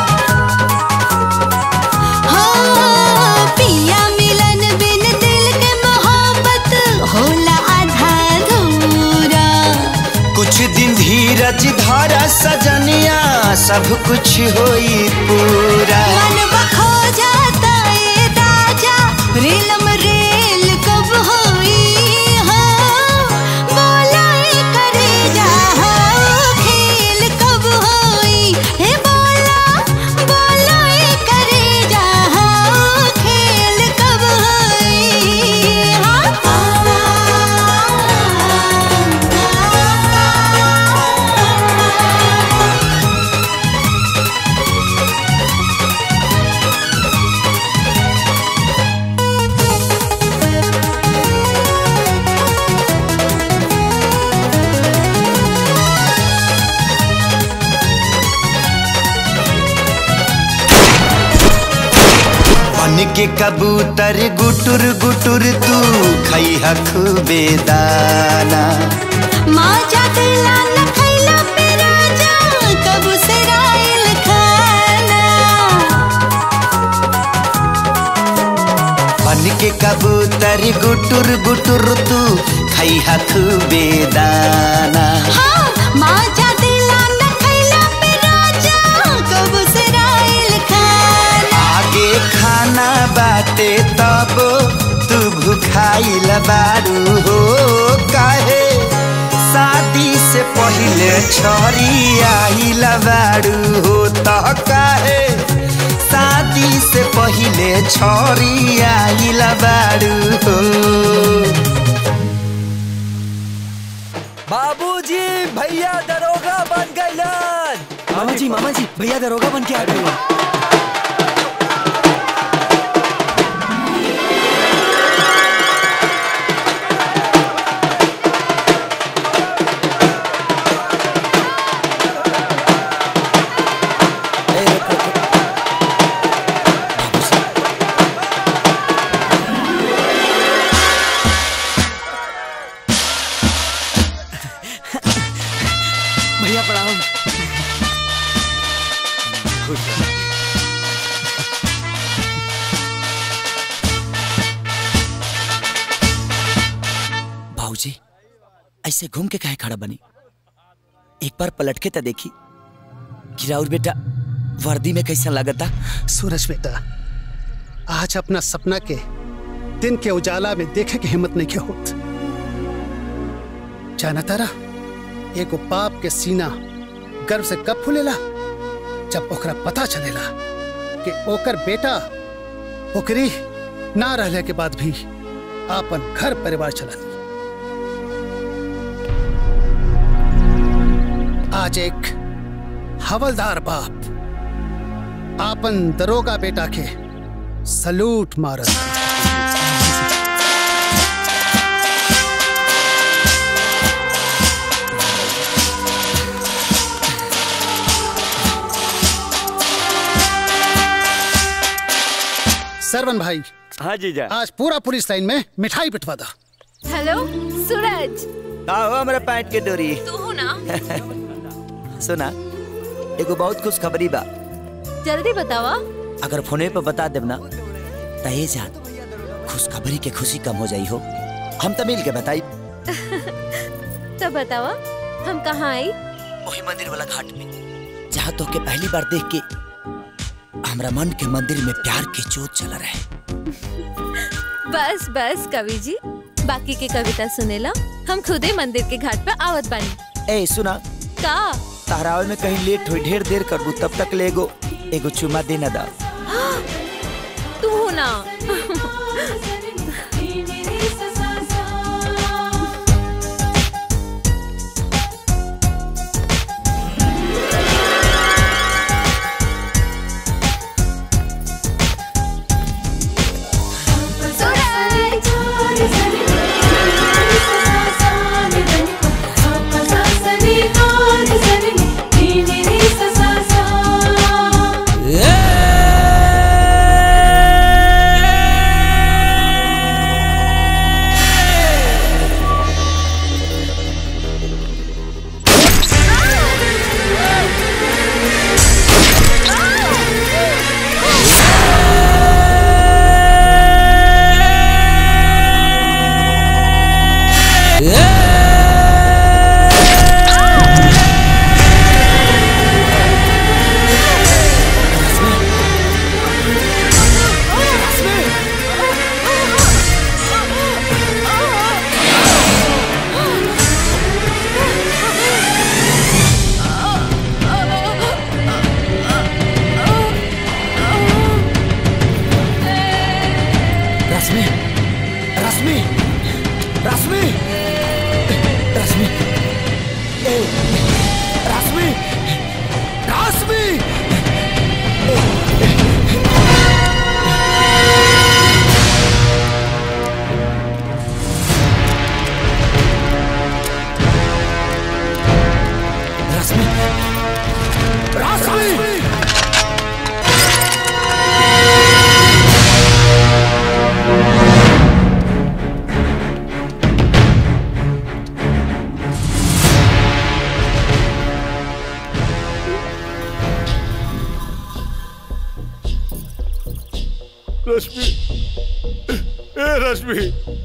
हाँ पिया मिलन बिन दिल के मोहब्बत होला आधा अधूरा। कुछ दिन धीरज धारा सजनिया सब कुछ होई पूरा। मन बखो जाता ए राजा रेलम रेल कब होई। हाँ बोलाई करे जा खेल कब होई। हे बोला बोलाई करे जा खेल कब होई। बन के कबूतर गुटुर गुटुर तू खैहा खूबे दाना। माँ जागला न खैला पे राजा कब से राइल खाना। बन के कबूतर गुटुर गुटुर तू खैहा खूबे दाना। हाँ माँ जागला न खैला पे खाना बाटे तब तू भुखाइल बारू हो काहे शादी से पहले छोरी आइल बारू हो तो काहे शादी से पहले छोरी आइल बारू हो। बाबूजी भैया दरोगा बन गइलन। मामा जी मामा जी भैया दरोगा बन के आ गए। भैया प्रणाम। भाऊजी ऐसे घूम के काहे खड़ा बनी? एक बार पलट के तो देखी कि राउर बेटा वर्दी में कैसा लगता। सूरज बेटा, आज अपना सपना के दिन के उजाला में देखे के हिम्मत नहीं के होत। जाना तारा एगो बाप के सीना गर्व से कब फूलेला? जब ओकरा पता चलेला कि ओकर बेटा ओकरी ना रहले के बाद भी आपन घर परिवार चला। आज एक हवलदार बाप आपन दरोगा बेटा के सलूट मारत। सरवन भाई। हाँ जीजा। आज पूरा पुलिस लाइन में मिठाई पिटवा दो। हेलो सूरज। आओ हमारा पैंट के डोरी। तू हो ना? सुना एगो बहुत खुश खबरी बा। जल्दी बतावा। अगर फोने पे बता देब ना तो ये जान खुश खबरी के खुशी कम हो जाई हो। हम तो मिल के बताई। तो बतावा हम कहाँ आई? वही मंदिर वाला घाट में जहाँ तो के पहली बार देख के हमरा मन के मंदिर में प्यार की जोत चल रहे। बस बस कवि जी, बाकी की कविता सुनेला हम खुदे मंदिर के घाट पे आवत बानी। ए सुना का तहरावे में कहीं लेट हुई ढेर देर करबू तब तक ले एगो एगो चुमा देना दा। तू हो ना? रश्मि, ए रश्मि,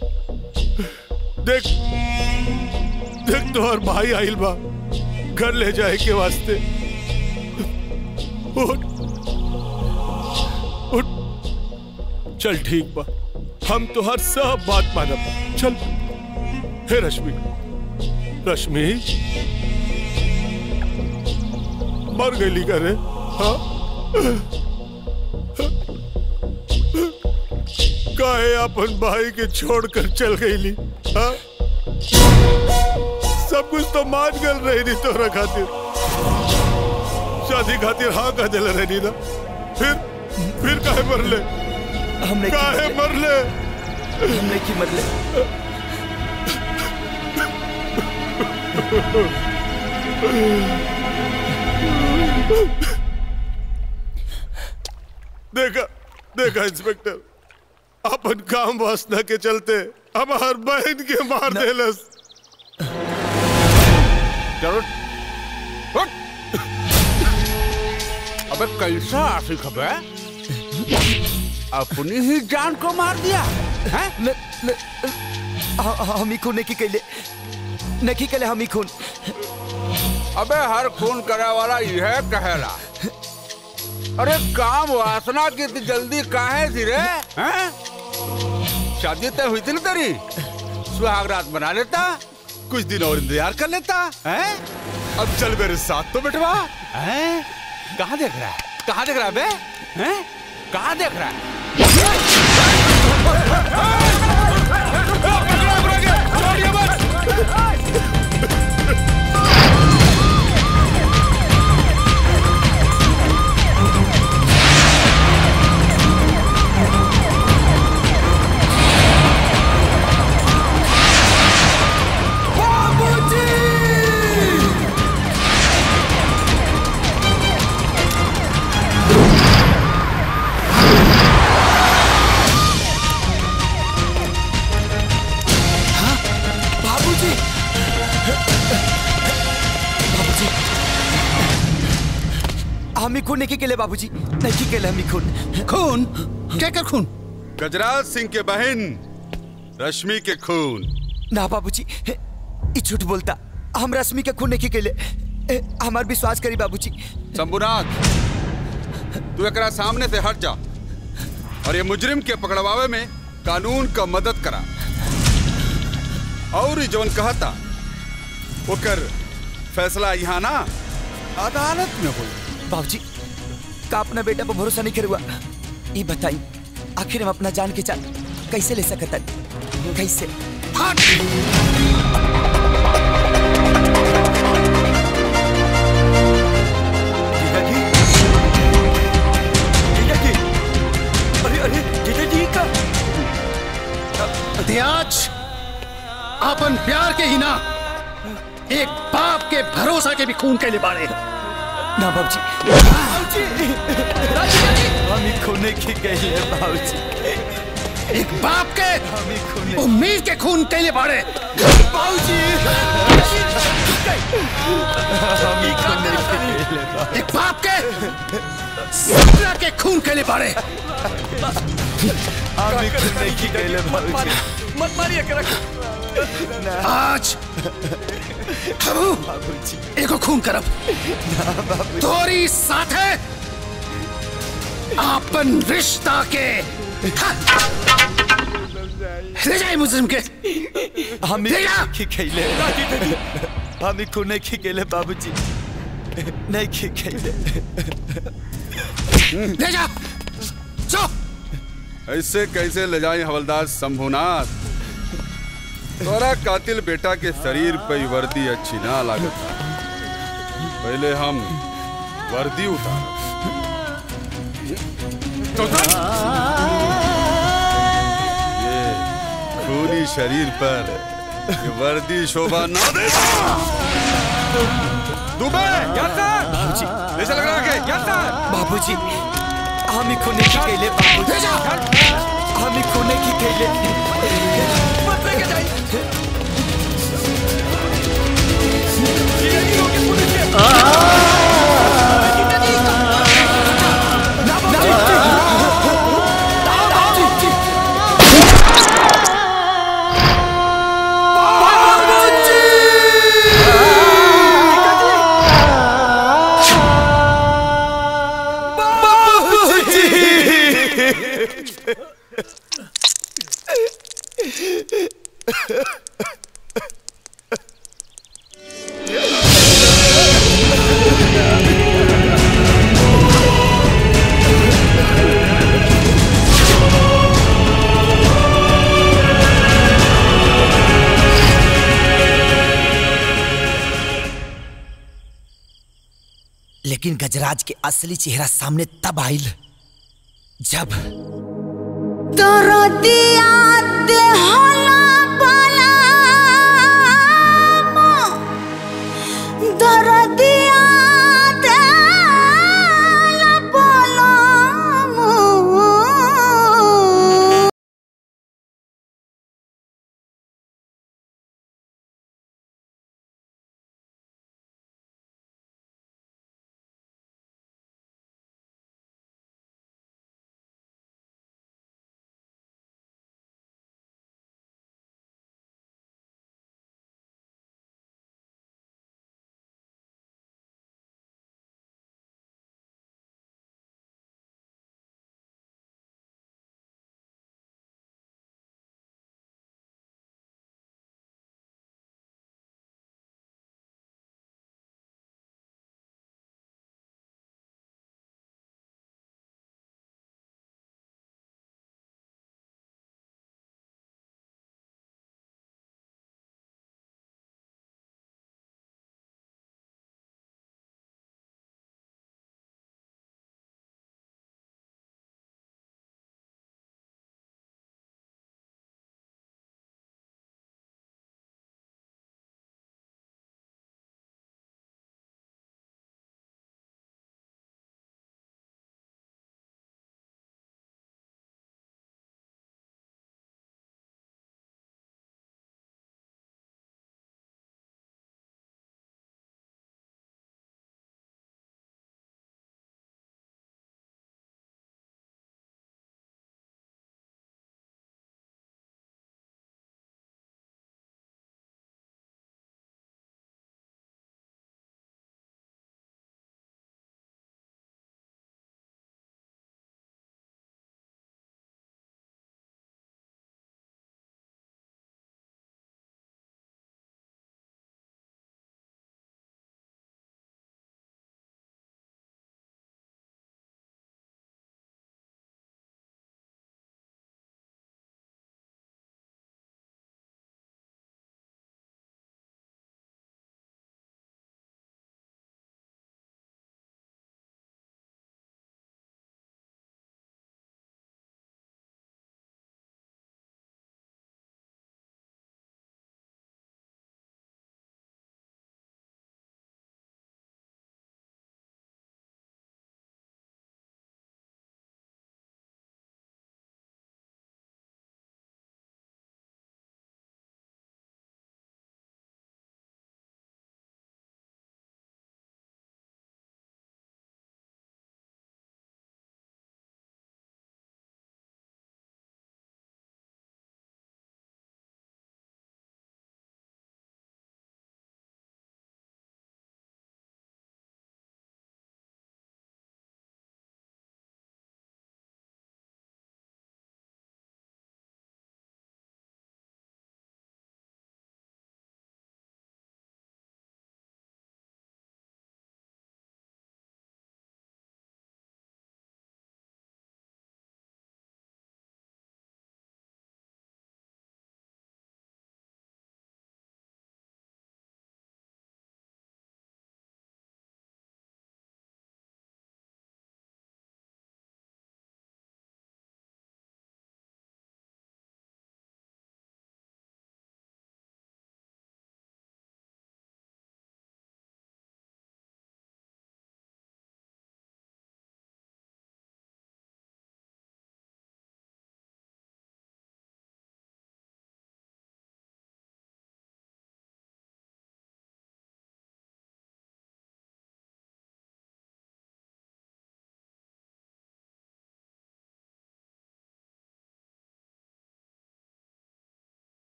देख देख तोहर भाई आइल बा घर ले जाए के वास्ते। उठ उठ चल ठीक बा, हम तो हर सब बात मानब। चल। हे रश्मि, रश्मि मर गई करे? हाँ? काहे अपन भाई के छोड़कर चल गई? हाँ? सब कुछ तो मान गल रही नहीं तोरा खातिर, शादी खातिर हाँ कह दिल रही ना, फिर फिर काहे मर ले? हमने काहे मर ले? हमने की मर ले? देखा देखा इंस्पेक्टर, अपन काम वासना के चलते हमार बहन के मार देलस। चलो अबे कैसा आशिक है? अपनी ही जान को मार दिया है? न, न, हम ही खून नहीं कैले, नहीं कैले हम ही खून। अबे हर खून करे वाला यह कहेला। अरे काम वासना की तो जल्दी काहे थी रे? हैं? शादी तय हुई थी ना तेरी, सुहाग रात बना लेता, कुछ दिन और इंतजार कर लेता है। अब चल मेरे साथ तो बेटवा। हैं? कहाँ देख रहा है? कहाँ देख रहा है बे? हैं? कहाँ देख रहा है? हम खून नहीं केले बाबूजी, नहीं केले हम खून। खून? क्या कर खून? गजराज सिंह के बहन रश्मि के खून। ना बाबूजी, ये झूठ बोलता, हम रश्मि के खून नहीं केले, हमार विश्वास करी बाबूजी। शंभुनाथ, तू एकरा सामने से हट जा और ये मुजरिम के पकड़वावे में कानून का मदद करा। और जोन कहता ओकर फैसला यहाँ ना अदालत में हुई। बाबूजी का अपना बेटा पर भरोसा नहीं करुआ, ये बताई आखिर हम अपना जान के चाल कैसे ले सकता? कैसे? हट! जीजा जी, जीजा जी, अरे अरे जीजा जी का त्याज अपन प्यार के ही ना, एक बाप के भरोसा के भी खून के लिए बाड़े। ना बाबूजी, हम खून की गई है बाबूजी। एक बाप के उम्मीद के खून के लिए बाड़े बाबूजी। एक बाप के सपना के खून के लिए बाड़े। हम खून की गई है बाबूजी। मत मारिए कर। आज एको खून करब तोरी साथे आपन रिश्ता के ले जाए मुजरिम के। हम ही खेले, हम ही खून नहीं खेले बाबूजी, नहीं खेले। ले जा, चो। ऐसे कैसे ले जाए हवलदार शंभुनाथ? तोरा कातिल बेटा के शरीर पे वर्दी अच्छी ना लागत, पहले हम वर्दी उतार। ये खूनी शरीर पर ये वर्दी शोभा ना दे। दुबे बाबूजी, ऐसा लग रहा है क्या? बाबूजी हम ही खून की खेले बाबूजी, हम ही खून की खेले। मत लेके जाइए। लेकिन गजराज के असली चेहरा सामने तब आइल जब दरदिया देहला बाला दरदिया देहला बाला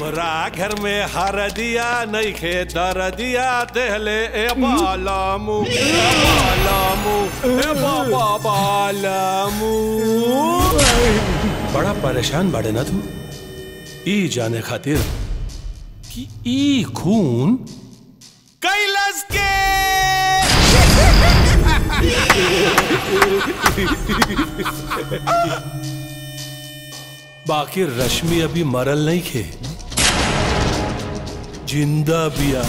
तोरा घर में हर दिया नहीं खे दर दिया देहले ए बालामू बालामू ए बाबा बालामू। बड़ा परेशान बाड़े ना तू ई जाने खातिर कि ई खून कैलाश के बाकी रश्मि अभी मरल नहीं खे, जिंदा बिया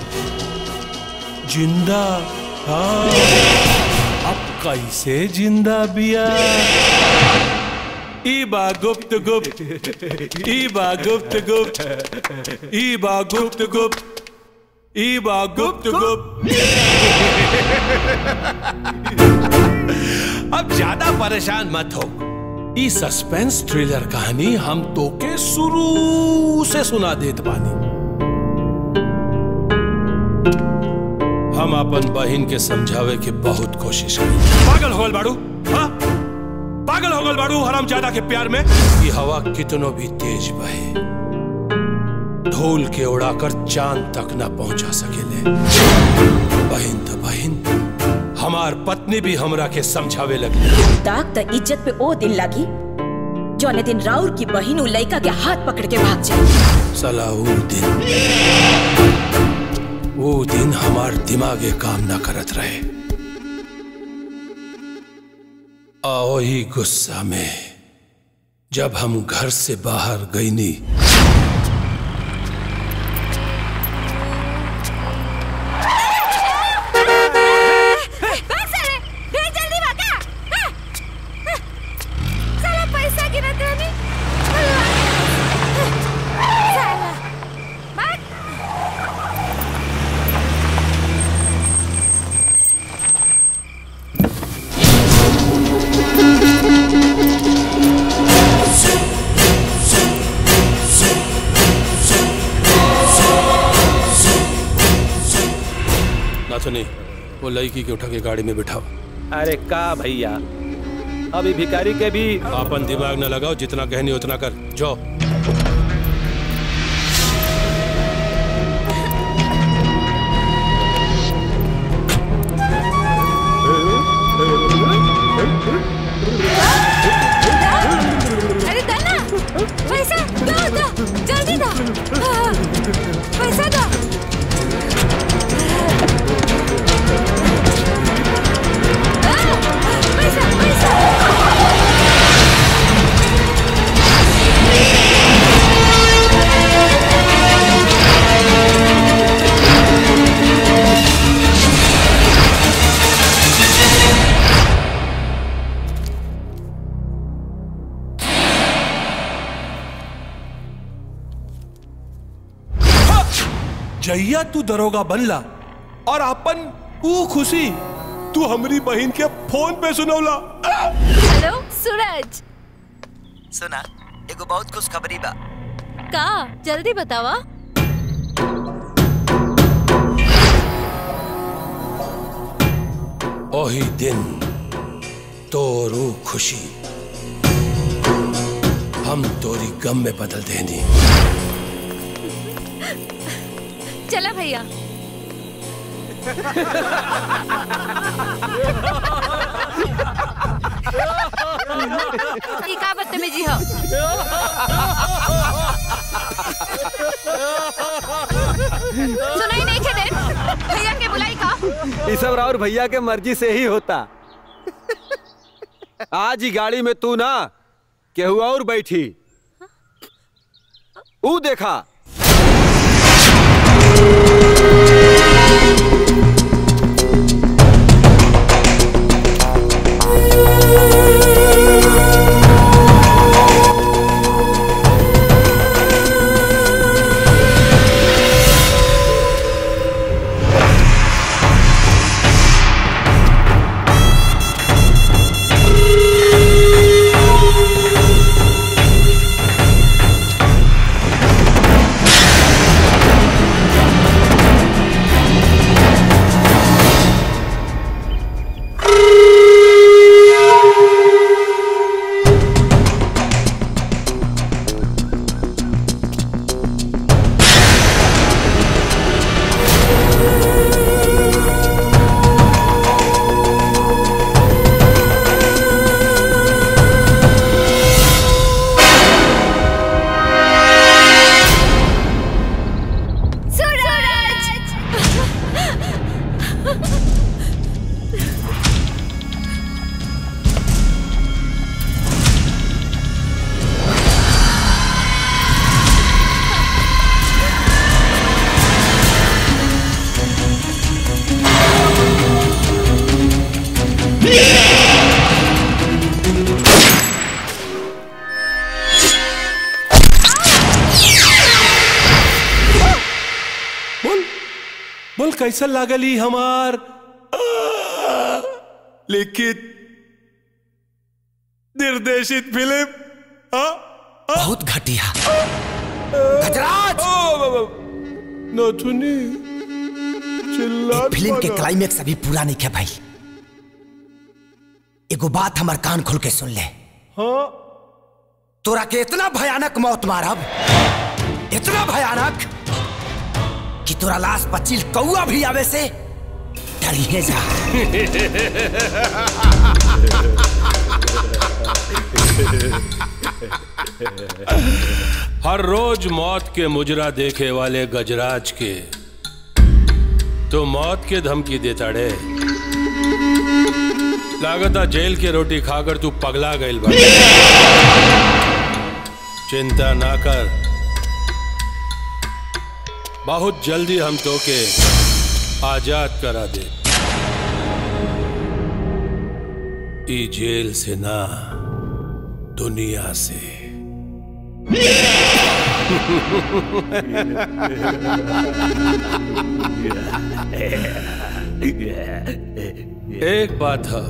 जिंदा। हाँ अब कैसे जिंदा बिया? ईबा गुप्त गुप्त ईबा गुप्त गुप्त ईबा गुप्त गुप्त ईबा गुप्त गुप्त। अब ज्यादा परेशान मत हो, ई सस्पेंस थ्रिलर कहानी हम तो के शुरू से सुना देत बानी। हम अपन बहन के समझावे के बहुत कोशिश करी। पागल होगल बाड़ू, हाँ पागल होगल बाड़ू हरामजादा के प्यार में। ये हवा कितनो भी तेज बहे धूल के उड़ाकर चांद तक ना पहुंचा सकेले। बहन तो बहन, हमार पत्नी भी हमरा के समझावे लगी। दाग त इज्जत पे ओ दिन लगी जौने दिन राउर की बहन उ लइका के हाथ पकड़ के भाग जाए। साला वो दिन वो दिन हमार दिमागे काम ना करत रहे। आओ ही गुस्सा में जब हम घर से बाहर गई नी, नहीं वो लड़की के उठा के गाड़ी में बिठाओ। अरे का भैया, अभी भिखारी के भी अपन दिमाग न लगाओ, जितना कहनी उतना कर जाओ। अरे दाना पैसा दो दो जल्दी दो, पैसा दो। जैया तू दरोगा बनला और अपन ऊ खुशी तू हमारी बहन के फोन पे सुनौला। हेलो सूरज, सुना एगो बहुत खुश खबरी बा। का जल्दी बतावा। ओही दिन तोरू खुशी हम तोरी गम में बदल देनी। चला भैया। ये का बदतमीजी हो? सुनाई नहीं खेदे भैया के बुलाई का? ये सब राउर भैया के मर्जी से ही होता। आज ही गाड़ी में तू ना केहू और बैठी, ऊ देखा। कैसा लागली हमार लिखित निर्देशित फिल्म? बहुत घटिया। गजराज! नथुनी चिल्ला फिल्म के क्लाइमेक्स अभी पूरा नहीं किया भाई। एगो बात हमार कान खोल के सुन ले। हाँ? तोरा के इतना भयानक मौत मारब, इतना भयानक कि तोरा लाश पचील कौआ भी आवे से डरिए जा। हर रोज मौत के मुजरा देखे वाले गजराज के तो मौत के धमकी देता रे। लागता जेल के रोटी खाकर तू पगला गइल बा। चिंता ना कर, बहुत जल्दी हम तो के आजाद करा दे। ई जेल से ना, दुनिया से। एक बात है,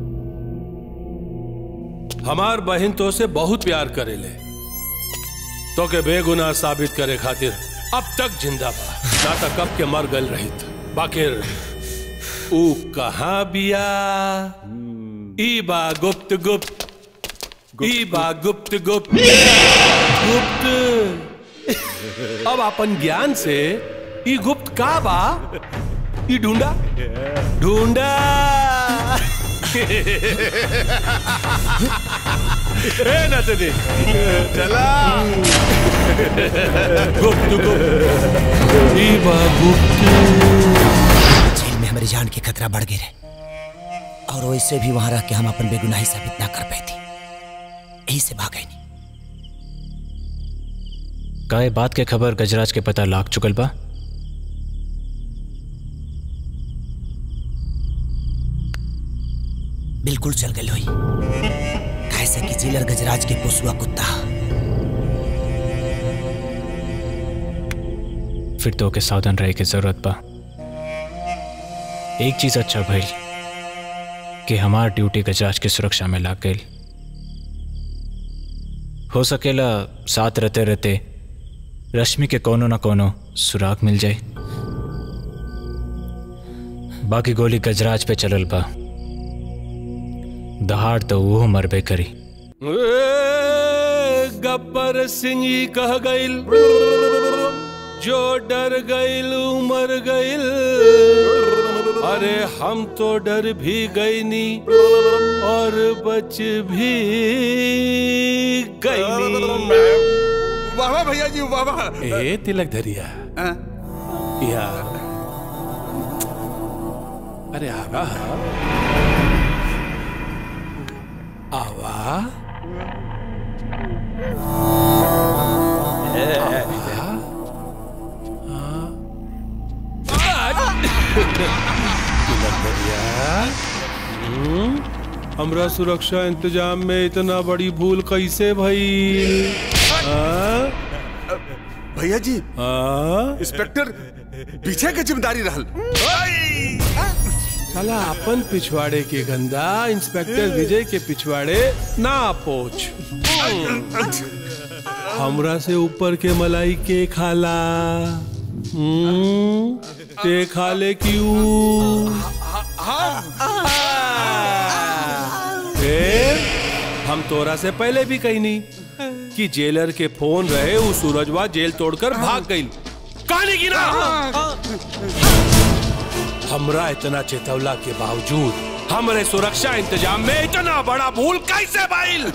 हमार बहन तो से बहुत प्यार करेले, तो के बेगुनाह साबित करे खातिर अब तक जिंदा बा, ना तक कब के मर गल रही। बाकिर ऊ कहाँ बिया? ई बा गुप्त गुप्त, ई बा गुप्त गुप्त गुप्त। अब अपन ज्ञान से ई गुप्त का बा ई ढूंढा ढूंढा। ए नतनी चला। गुप्त गुप्त ई बा गुप्त। जेल में हमारी जान की खतरा बढ़ गई है और वैसे भी वहां रह के हम अपन बेगुनाही साबित ना कर पाई थी, यही से भाग गई। का ये बात के खबर गजराज के पता लाग चुकल बा? बिल्कुल चल गई हुई, कैसे कि जेलर गजराज के पोसुआ कुत्ता। फिर तो के सावधान रहे की जरूरत बा। एक चीज अच्छा भइल कि हमार ड्यूटी गजराज की सुरक्षा में लाग गई। हो सकेला साथ रहते रहते रश्मि के कोनो ना कोनो सुराग मिल जाए। बाकी गोली गजराज पे चलल बा, दहाड़ तो वो मरबे करी। गब्बर सिंह कह गइल, जो डर गइल मर गइल। अरे हम तो डर भी गईनी और बच भी गईनी। वाह वाह भैया जी, वाह वाह। ए तिलक धरिया यार, अरे आवा आवा हमरा सुरक्षा इंतजाम में इतना बड़ी भूल कैसे भइल? भैया जी, इंस्पेक्टर पीछे के जिम्मेदारी रहल। साला अपन पिछवाड़े के गंदा इंस्पेक्टर विजय के पिछवाड़े ना पोछ। हमरा से ऊपर के मलाई के खाला ते खाले क्यों? हम तोरा से पहले भी कही नहीं कि जेलर के फोन रहे, वो सूरजवा जेल तोड़कर भाग गई। कहानी की ना हमरा इतना चेतवला के बावजूद हमारे सुरक्षा इंतजाम में इतना बड़ा भूल कैसे भइल?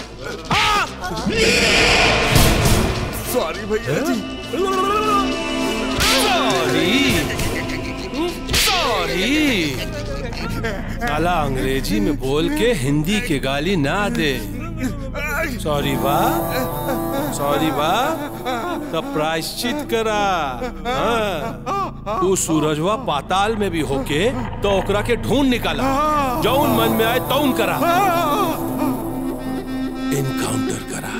सॉरी भैया जी, सॉरी सॉरी। साला अंग्रेजी में बोल के हिंदी के गाली ना दे। सॉरी बा, सॉरी बा, तब प्रायश्चित करा। हाँ। तू सूरजवा पाताल में भी होके तो ओकरा के ढूंढ निकाला, जौन मन में आए तौन करा। इनकाउंटर करा,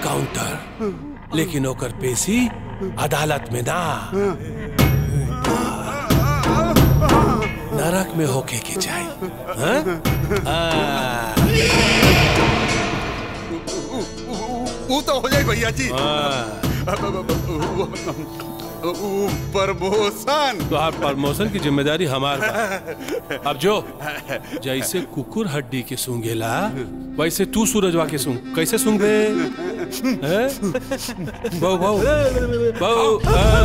इनकाउंटर, लेकिन ओकर पेशी अदालत में ना। नरक में होके के चाहिए। हाँ? वो तो हो जाए भैया जी। प्रमोशन तो आप प्रमोशन की जिम्मेदारी हमारे अब जो जैसे कुकुर हड्डी के सूंघेला वैसे तू सूरजवा के सूंघ। कैसे सूंघ बे? बहु बहु बहु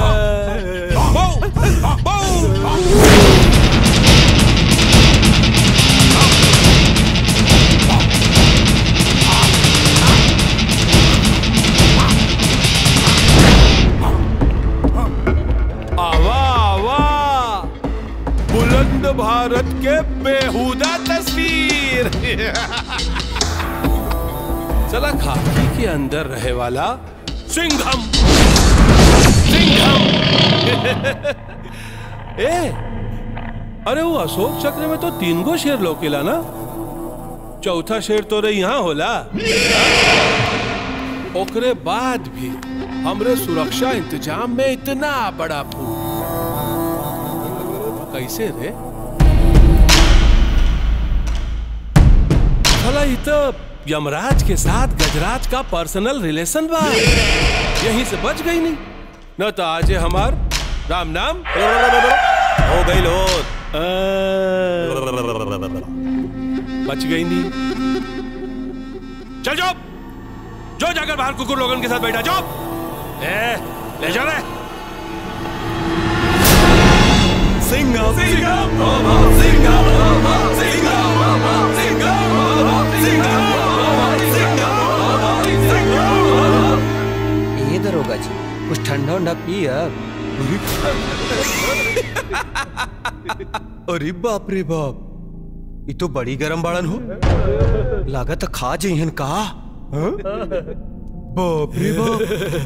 बुलंद भारत के बेहुदा तस्वीर। चला खाकी के अंदर रहे वाला सिंघम सिंघम ए अरे वो अशोक चक्र में तो तीन गो शेर लोकेला ना, चौथा शेर तो रे यहाँ होला। ओकरे बाद भी हमरे सुरक्षा इंतजाम में इतना बड़ा फूल कैसे रे? भला ये तो यमराज के साथ गजराज का पर्सनल रिलेशन बा, यहीं से बच गई नहीं न तो आज हमार राम नाम हो गई लो बच गई नहीं। चल जाओ जो जाकर बाहर कुकुर लोगन के साथ बैठा जाओ। ए, ले जा रहे सिंघम सिंघम सिंघम ये दरोगा जी कुछ ठंडा उंडा पी अब। अरे बाप रे बाप, ये तो बड़ी गरम बाड़न हो, लागत खा जइहन का। बाप रे बाप।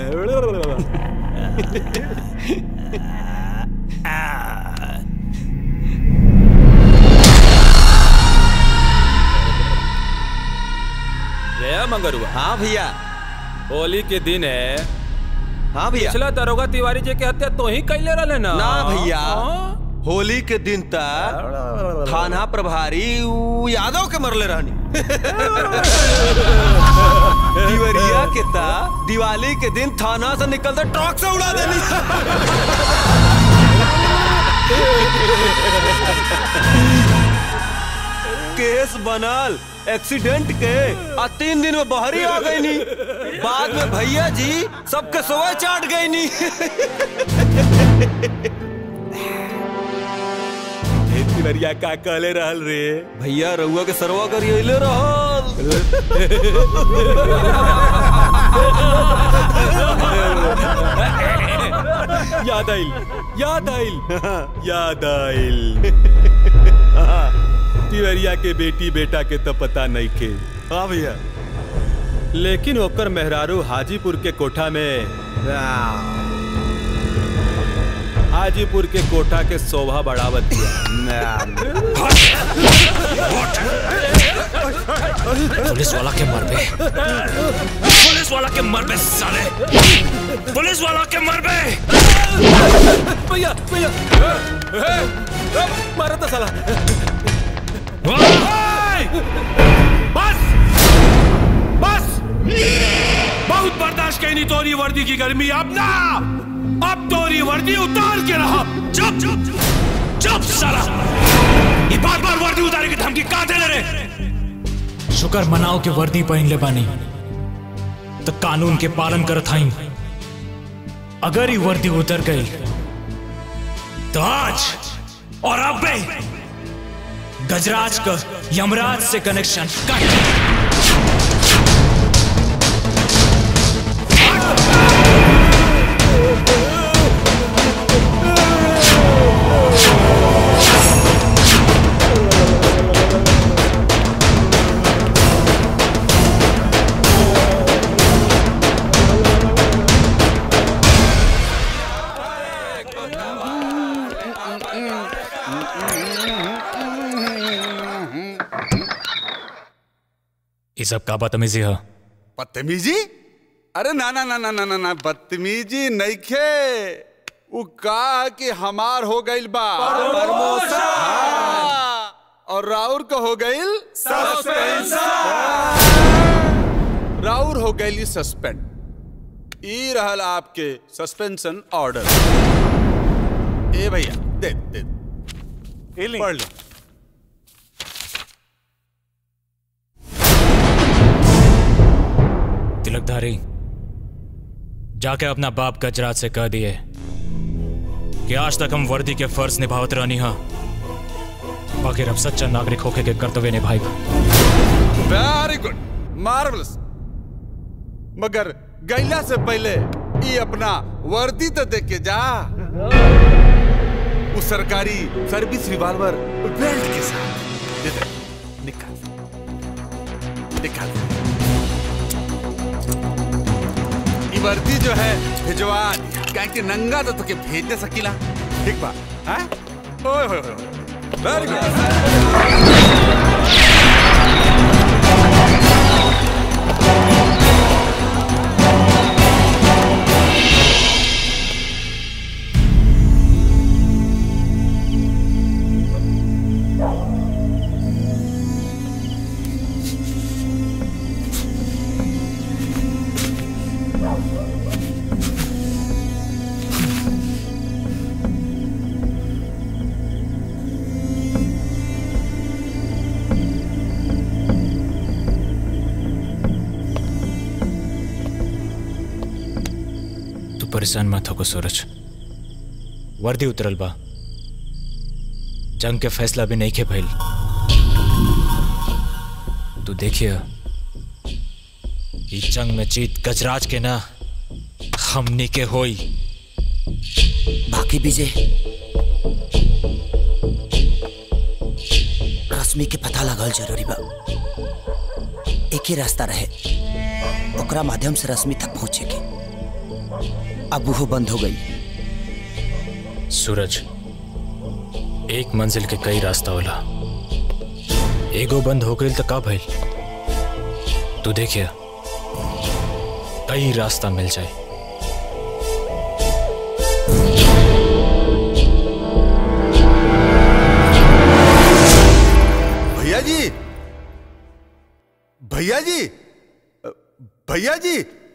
रे मंगरुआ। हाँ भैया। होली के दिन है। हाँ भैया। पिछला दरोगा तिवारी जी के हत्या तो ही कैले रहे ना। ना भैया, होली के दिन तक थाना प्रभारी यादव के मरले रहनी। तिवरिया के ता दिवाली के दिन थाना से निकलते ट्रक से उड़ा देनी। केस बनल एक्सीडेंट के आ तीन दिन में बहरी आ गई नी। बाद में भैया जी सबके सोए चाट गई नी। तिवरिया का कहले रहल रे भैया, रउआ के सरवा करिए ले रहल। याद आइल याद आइल याद आइल। तिवरिया के बेटी बेटा के तो पता नहीं के। हाँ भैया, लेकिन ओकर मेहरारू हाजीपुर के कोठा में, हाजीपुर के कोठा के शोभा बढ़ावत दिया। पुलिस वाला के मर बे, पुलिस वाला के मर बे साले, पुलिस वाला के मर बे। भैया भैया मारा था साला। बस बस, बहुत बर्दाश्त कहीं नहीं तोरी वर्दी की गर्मी। अब ना, अब तोरी वर्दी उतार के रहा। चुप चुप चुप साला, ये बार बार वर्दी उतारे की धमकी कहाँ दे रहे? शुक्र मनाओ के वर्दी पहन ले बानी तो कानून के पालन करत हई। अगर ये वर्दी उतर गई तो आज और अब भी गजराज का यमराज से कनेक्शन कट। ये सब का बदतमीजी है? बदतमीजी? अरे ना ना ना ना ना ना ना बदतमीजी नहीं खे, वो कहा कि हमार हो गईल बा प्रमोशन। और राउर को हो गईल राउर हो गई सस्पेंड। ई रहल आपके सस्पेंशन ऑर्डर। ए भैया दे दे पढ़ लो। तिलकधारी, जाके अपना बाप गजराज से कह दिए कि आज तक हम वर्दी के फर्ज निभावत रहनी हा, बाकी अब सच्चा नागरिक होके के कर्तव्य निभाएगा। Very good, marvellous. मगर गैला से पहले ये अपना वर्दी तो देख के जा। उस सरकारी सर्विस रिवॉल्वर बेल्ट के साथ दे दे। निकाल निकाल। ये वर्दी जो है भिजवा दिया, क्या कि नंगा तो तुके भेज दे सकीला। ठीक बा? हाँ? ओए ओए ओए, वेरी गुड। परेशान मत हो सूरज, वर्दी उतरल बा, जंग के फैसला भी नहीं के भइल। तू देखिए इस जंग में जीत गजराज के ना हमनी के होई। बाकी विजय रश्मि के पता लगल जरूरी बा। एक ही रास्ता रहे, ओकरा माध्यम से रश्मि तक पहुंचे के। अब वो बंद हो गई। सूरज, एक मंजिल के कई रास्ता होला, एगो बंद हो गई तो का भइल? तू देखिए कई रास्ता मिल जाए। भैया जी, भैया जी, भैया जी।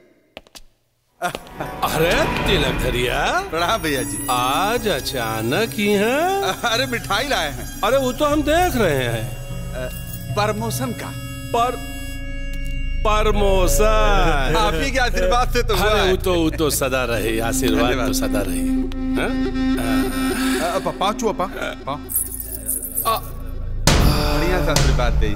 अरे तिलकधरिया, प्रणाम भैया जी। आज अचानक ही हैं? अरे मिठाई लाए हैं। अरे वो तो हम देख रहे हैं। प्रमोशन का पर प्रमोशन आप ही के आशीर्वाद से तो हुआ है। वो तो वो तो सदा रहे, आशीर्वाद तो सदा रहे। पाँचू अपा बढ़िया सा आशीर्वाद दे।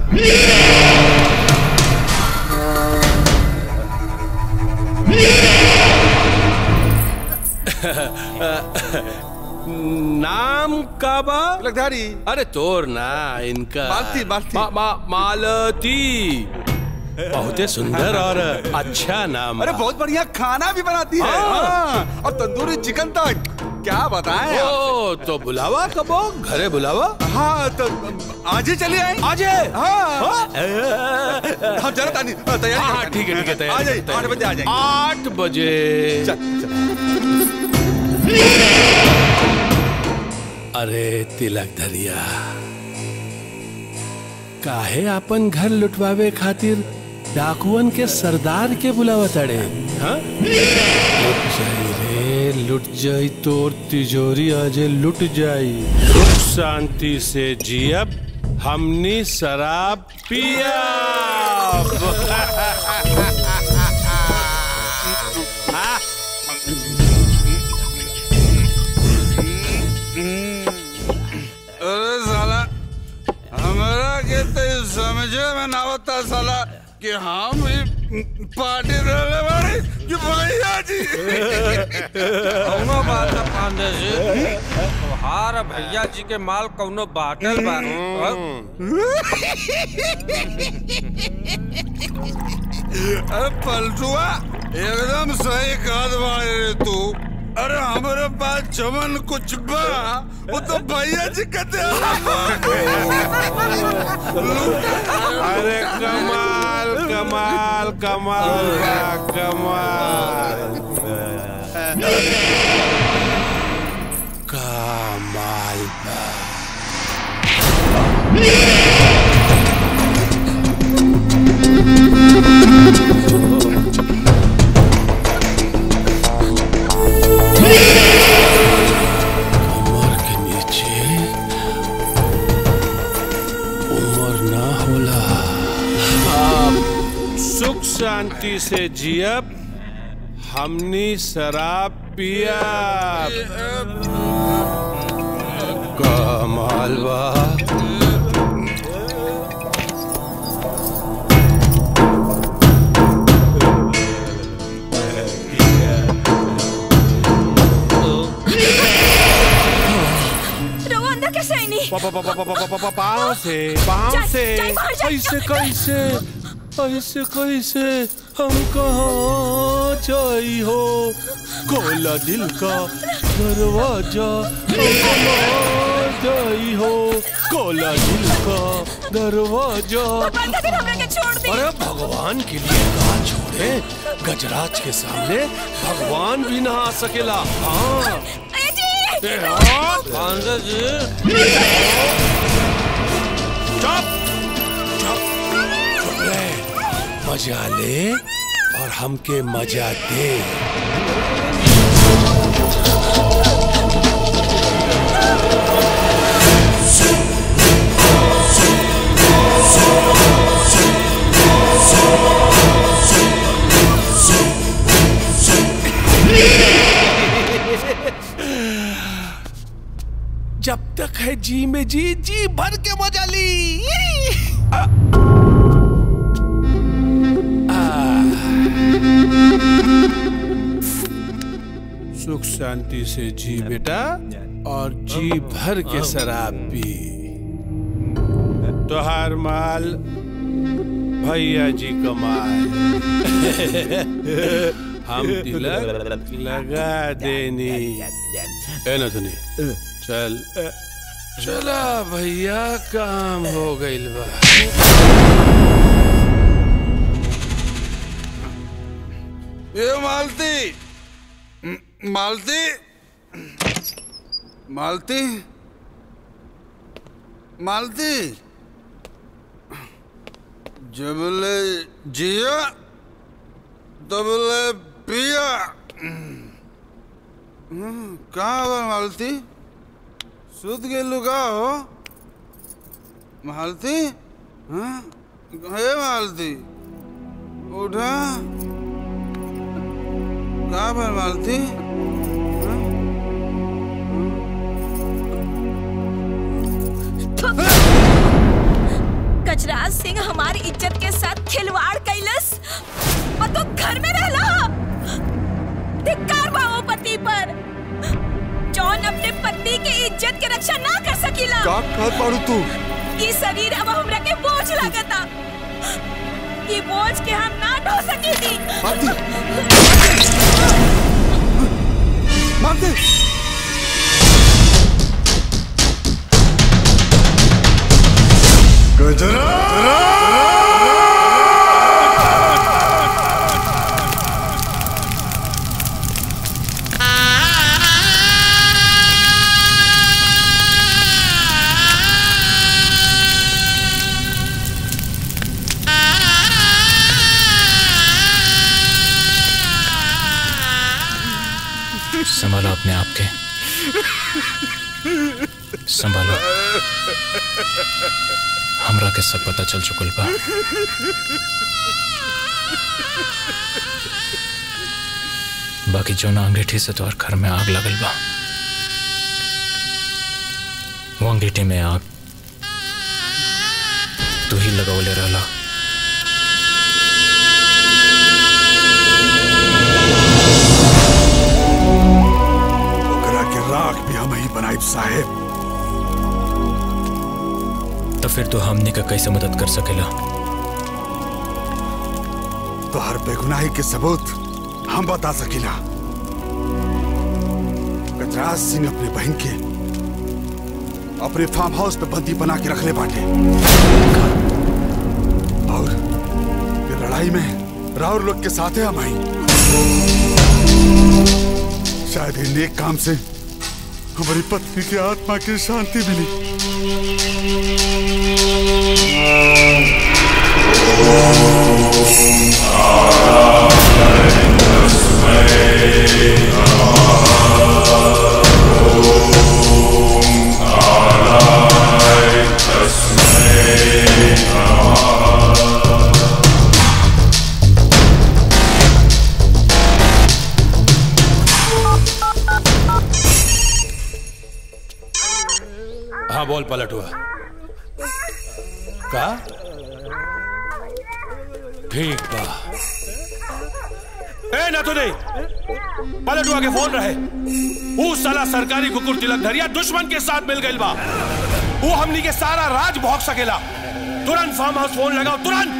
नाम का बा? तिलकधारी। अरे तोर ना इनका मालती मालती मा, मा, मालती। बहुते सुंदर और अच्छा नाम। अरे बहुत बढ़िया खाना भी बनाती है। हाँ। और तंदूरी चिकन तक क्या बताएं। ओ तो बुलावा कबो घरे बुलावा। हाँ तो आज ही चलिए आए। आज हाँ हम जरा तानी तैयारी। हाँ ठीक है ठीक है तैयारी। आ जाइए, आठ बजे आ जाइए। आठ बजे चल चल। अरे तिलकधरिया, काहे अपन घर लुटवावे खातिर डाकुअन के सरदार के बुलावत अड़े? हाँ? लुट जाई रे, लुट जाई तोर तिजोरी आज लुट जाई। सुख शांति से जियब, हमनी शराब पियब। अरे साला हमारा के तो समझे में ना होता साला कि हम पार्टी रहने वाले कि भैया जी। कौनो बात ना पांडे जी, तोहार भैया जी के माल कौनो बाटल बा। अरे पलटुआ एकदम सही कहत बाड़े रे तू। अरे हमारे पास जमन कुछ बा वो तो भैया जी कहते। अरे कमाल कमाल कमाल कमाल। माल बा। कमर के नीचे उम्र ना होला। आप सुख शांति से जियब, हमनी शराब पिया। कमाल बा। पाँव से पाँव से ऐसे कैसे ऐसे कैसे हम कहाँ जाई हो। खोला दिल का दरवाजा जाई हो। खोला दिल का दरवाजा। अरे भगवान के लिए कहाँ छोड़े। गजराज के सामने भगवान भी ना आ सकेला। हाँ जी चुप चुप चुप ले। मजा ले और हमके मजा दे। जब तक है जी में जी जी भर के मजा ली। आ, आ, सुख शांति से जी बेटा और जी भर के शराब पी। तोहार माल भैया जी का माल। हम तिलक लगा देनी। ए ना सुनी चल चला भैया काम हो गइल बा। ये मालती मालती मालती मालती जबले जिया तबले पिया। कहाँ हो मालती? सुध के लुका हो मालती? हाँ हे मालती उठा। कहाँ पर मालती? गजराज सिंह हमारी इज्जत के साथ खिलवाड़ कैलस और तो घर में रहला। धिक्कार बाओ पति पर जौन अपने पत्नी के इज्जत के रक्षा ना कर सकीला। का कर पाड़ू तू? ये शरीर अब हमरा के बोझ लागता। ये बोझ के हम ना ढो सकी थी। मालती गजरा संभालो अपने आप के, संभालो। हमरा के सब पता चल चुकल बा। बाकी जो ना अंगीठी से तोहर घर में आग लगल बा, वो अंगीठी में आग तू ही लगवले रहला। राख भी हम ही बनाइब साहेब। तो फिर तो हमने का कैसे मदद कर सकेला? तो हर बेगुनाही के सबूत हम बता सकीला। गजराज सिंह अपने बहन के अपने फार्म हाउस पे बंदी बना के रख ले बाटे और ये लड़ाई में राउर लोग के साथ है हम आई। शायद ये नेक काम से हमारी पत्नी की आत्मा की शांति मिली। हाँ बोल पलट हुआ का ठीक बा। ए ना तो नहीं पलट हुआ के फोन रहे। वो साला सरकारी कुकुर तिलक धरिया दुश्मन के साथ मिल गई बा। वो हमनी के सारा राज भोग सकेला। तुरंत फार्म हाउस फोन लगाओ तुरंत।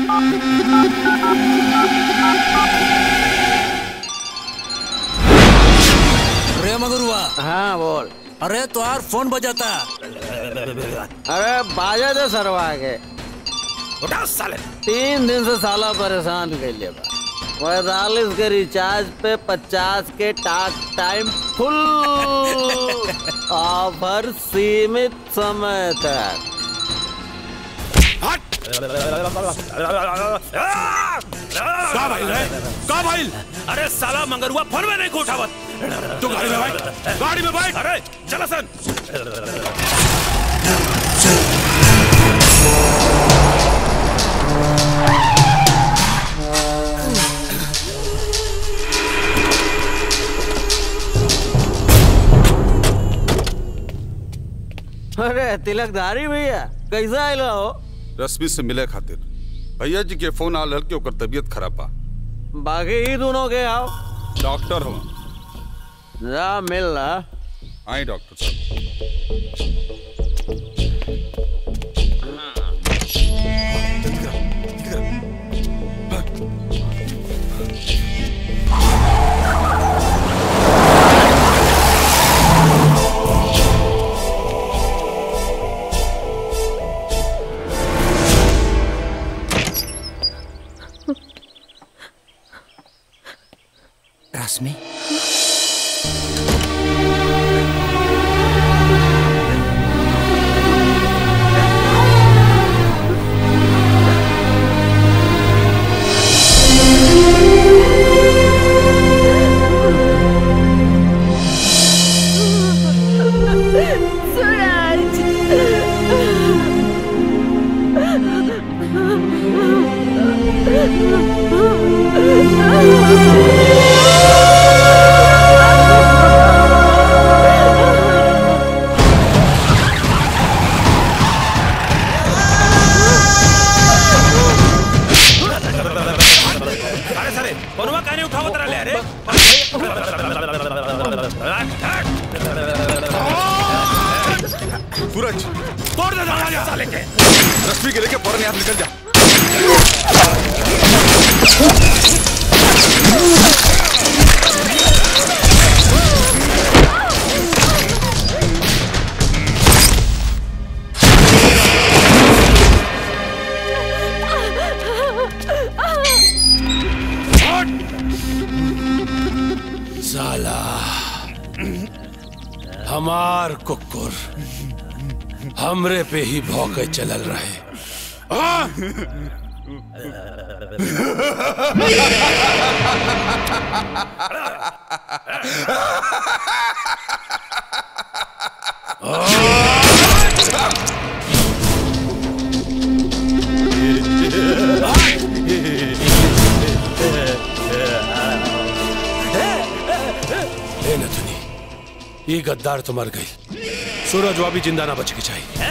रे मगरुआ। हाँ बोल। अरे तुम्हार फोन बजाता। अरे बाजा दे सरवा के उठा साले। तीन दिन से साला परेशान कर लिया पैतालीस के रिचार्ज पे पचास के टाक टाइम फुल ऑफर सीमित समय तक। का भाई रे? का भाई? अरे साला मंगरुआ फोन में नहीं को उठावत। तू गाड़ी में बैठ, गाड़ी में बैठ। अरे चला सन। अरे तिलकधारी भैया कैसा आइला हो? रश्मि से मिले खातिर भैया जी के फोन आल के ओकर तबीयत खराब बा। बाकी ही दोनों के आओ। डॉक्टर हूँ। जा मिल रहा। आई डॉक्टर साहब। रश्मि सूरज तोड़ दे दरवाजा साले के। रश्मि के लेके फौरन यहाँ से निकल जा। साला हमार कुकुर हमरे पे ही भौंके चलल रहे। हाँ? ए नथुनी, ये गद्दार तो मर गई। सूरज वो भी जिंदा ना बच के चाहिए।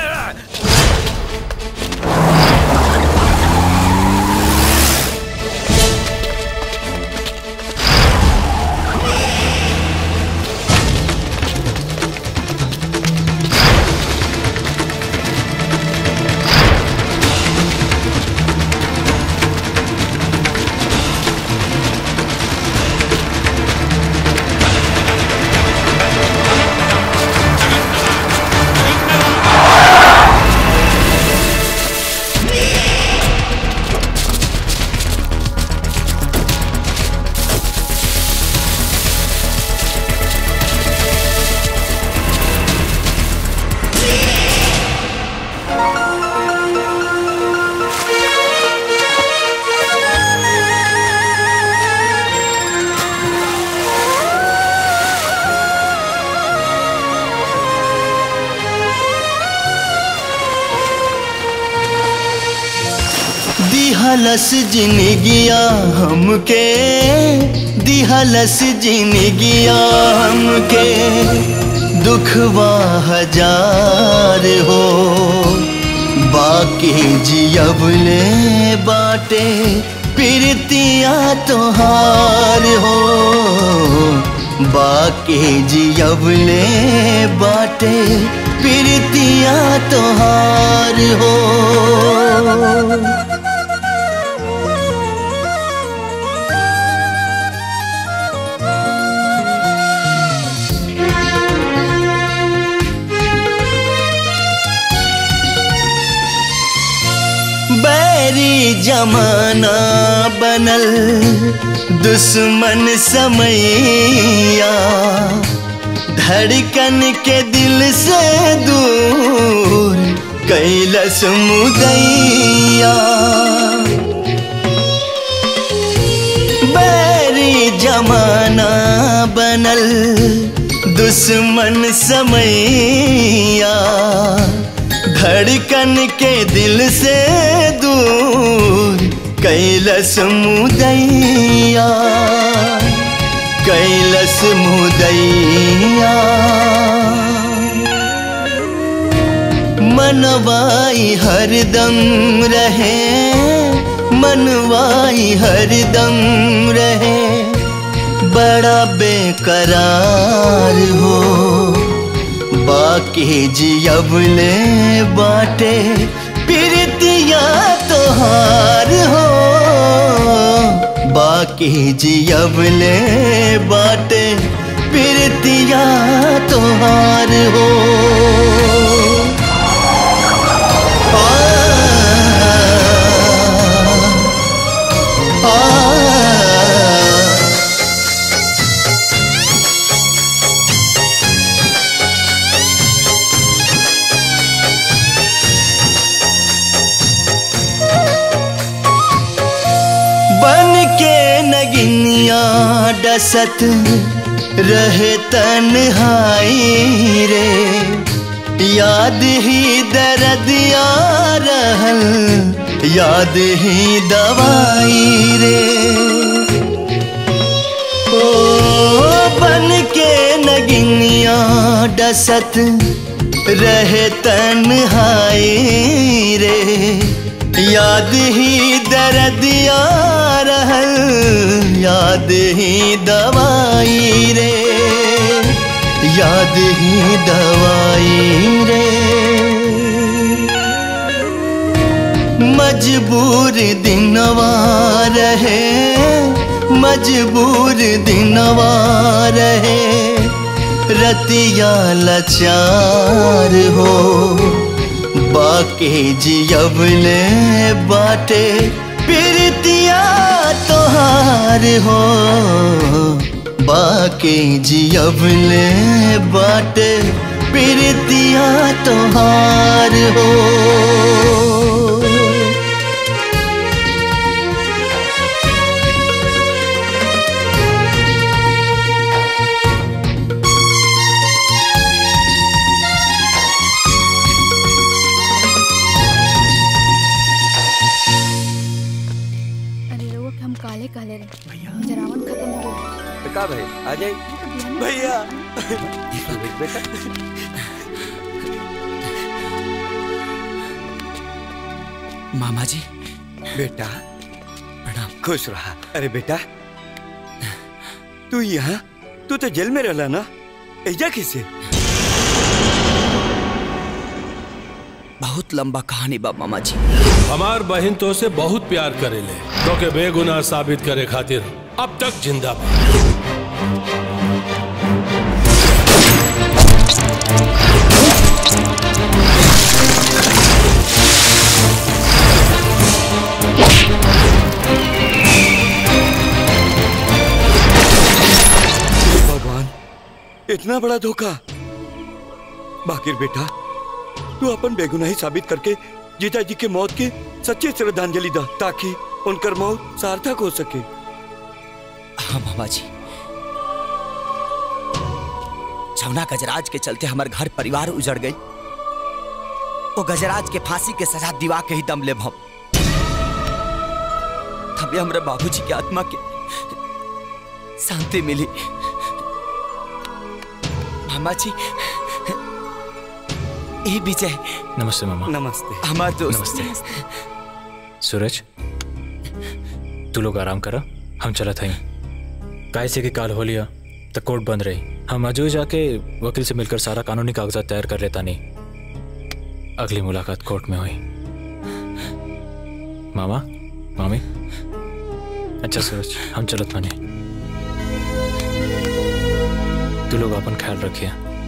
Ah! दिहलस जिनगिया हमके, दिहलस जिनगिया हमके, दुखवा हजार हो बाकी जियबले बाटे प्रीतिया तोहार हो, बाकी जियबले बाटे प्रीतिया तोहार हो। बैरी जमाना बनल दुश्मन समैया, धड़कन के दिल से दूर कैलस मुदैया। बैरी जमाना बनल दुश्मन समैया, धड़कन के दिल से दूर कैलस मुदैया, कैलस मुदैया। मनवाई हरदम रहे, मनवाई हरदम रहे, बड़ा बेकरार हो बाकी जियबले बाटे प्रीतिया तोहार हो, बाकी जियबले बाटे प्रीतिया तोहार हो। आ, आ, नगिनिया डसत रहे तन्हाई रे, याद ही दर्द या रहल, याद ही दवाई रे। ओ बन के नगिनिया डसत रहे तन्हाई रे, याद ही दर्द या रहल, याद ही दवाई रे, याद ही दवाई रे। मजबूर दिनवा रहे, मजबूर दिनवा रहे, रतिया लाचार हो बाकी जियबले बाटे प्रीतिया तोहार हो, बाकी जियबले बाटे प्रीतिया तोहार हो। का भाई आ जाए भैया बेटा। मामा जी बेटा प्रणाम, खुश रहा। अरे बेटा तू यहाँ, तू तो जेल में रहला ना, ऐजा किसे? बहुत लंबा कहानी बा मामा जी। हमार बहन तो से बहुत प्यार करेले, तो के बेगुनाह साबित करे खातिर अब तक जिंदा बा। भगवान, इतना बड़ा धोखा। बाकिर बेटा तू अपन बेगुनाही साबित करके जीजा जी के मौत के सच्ची श्रद्धांजलि दा, ताकि उनकर मौत सार्थक हो सके। हाँ मामा जी, छवना गजराज के चलते हमारे घर परिवार उजड़ गई। वो गजराज के फांसी के सजा दिवा के ही दम ले हम। जहाँ भी हमारे बाबूजी की आत्मा के शांति मिली। मामा जी, ए विजय। नमस्ते मामा। नमस्ते हमारे दोस्त। नमस्ते। सूरज, तू लोग आराम करा, हम चला था कैसे कि काल हो लिया तो कोर्ट बंद रही। हम अजू जाके वकील से मिलकर सारा कानूनी कागजात तैयार कर लेता नहीं। अगली मुलाकात कोर्ट में हुई। मामा, मामी, अच्छा सूरज, हम चलत माने। तू लोग अपन ख्याल रखिए।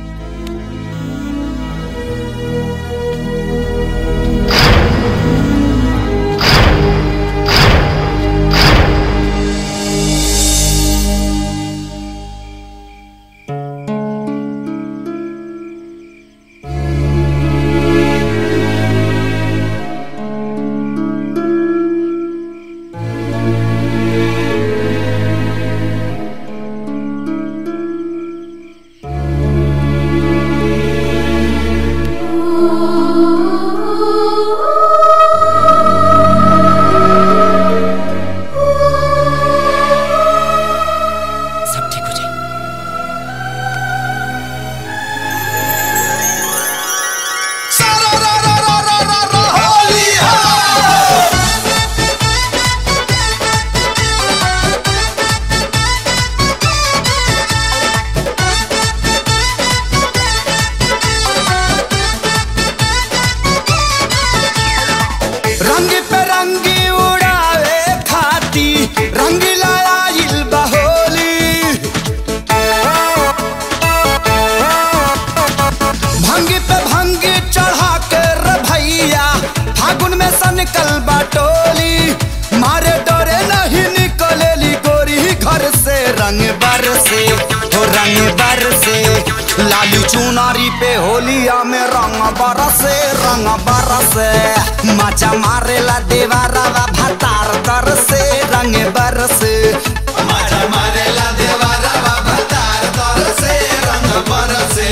लाली चुनारी पे होलिया में रंग बरसे रंग बरसे मजा मारेला देवारावा भतार तर से रंग बरसे मजा मारेला देवारावा भतार तर से रंग बरसे।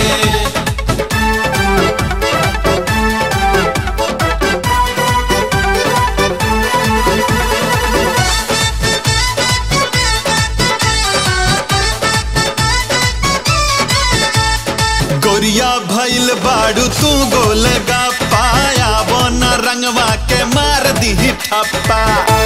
गोरिया भइल बाड़ू तू गोल गा पाया बन रंगवा के मार दी ठप्पा।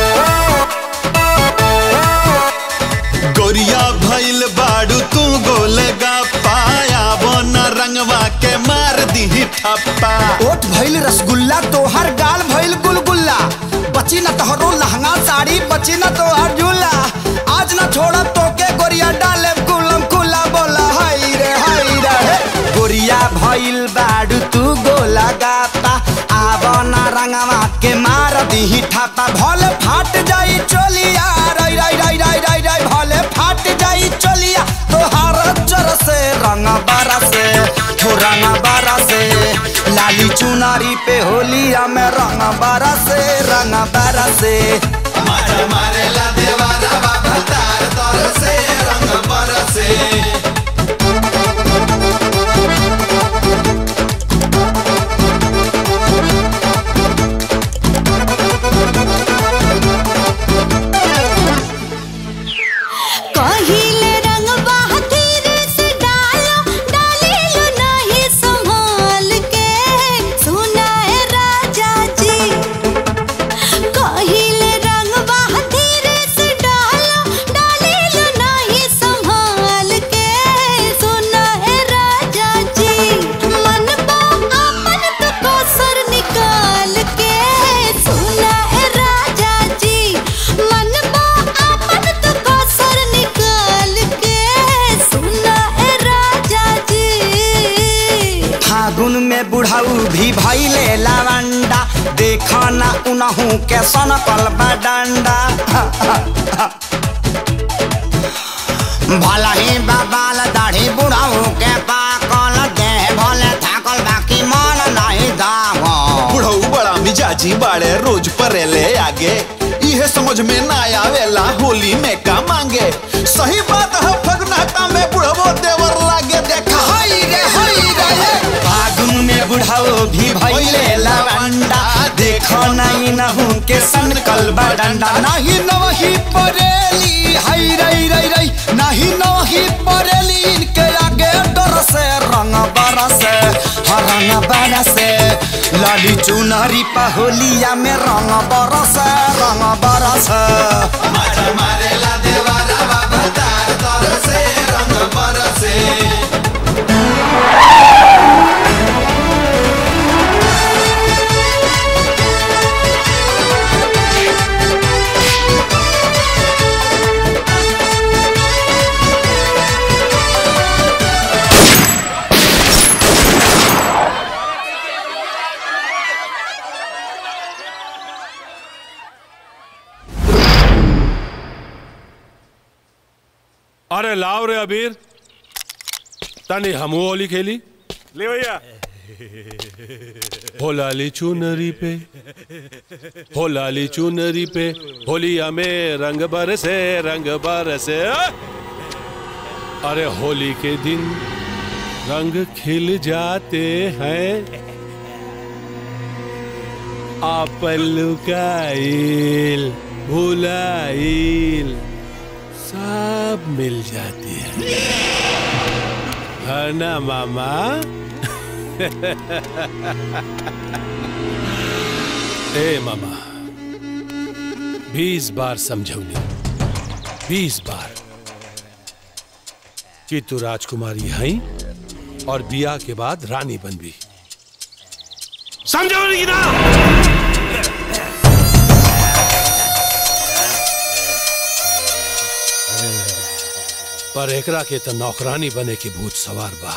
गोरिया भइल बाड़ू तू गोल गा पाया बन रंगवा के मार दी ठप्पा। ओठ भइल रसगुल्ला तोहर गाल भइल गुलगुल्ला बची न तोहरो लहंगा साड़ी बची न तोहर झूला आज न छोड़ा तोके गोरिया डाले कुलम कुला बोला हाय रे हाय रे। गोरिया भइल बाड़ू तू गोला गापा आवन रंगवा के मार दी ठापा भले फाट जाई चोलिया रई रई रई रई रई रई भले फाट जाई चोलिया तोहार जर से रंग बरसे हो रंग बरसे लाली चुनारी पे होलिया में रंग बरसे रंग बरसे मारे मारे ला देवारा बाबा तार तर से रंग बरसे। बुढ़ाऊ भी भइले लावंडा देखा ना उनहू के सनकल बडंडा भला ही बाबाल दाढ़ी बुढ़ाऊ के पाकल देह भले थाकल बाकी मन नहीं दावा। बुढ़ाऊ बड़ा मिजाजी बाड़े रोज परेले आगे इहे समझ में ना आवेला होली में का मांगे। सही बात है फगनाटा में बुढ़वो देवर लागे देखा हाय रे हाय रे। फागुन में बूढ़ाओ भी भइले लवंडा देखो नहीं नहू के सनकल बडंडा नहीं नवही परेली हाय रई रई रई नहीं नवही परेली इनके आगे डर से रंग बरसे रंग बरसे लाली चुनरी पहोलिया में रंग बरसे रंग बरसे मारा मारेला देवारा बाबा तार तार से रंग बरसे अरे लाव रे अबीर तनी हमू होली खेली ले भैया हो लाली चुनरी पे हो लाली चुनरी पे होलिया में रंग बरसे रंग बरसे अरे होली के दिन रंग खिल जाते हैं आप लुकाइल भुलाइल सब मिल जाती है है ना मामा ए मामा बीस बार समझौली बीस बार कि तू राजकुमारी है और बिया के बाद रानी बनबी समझौली की ना पर एकरा के तो नौकरानी बने के भूत सवार बा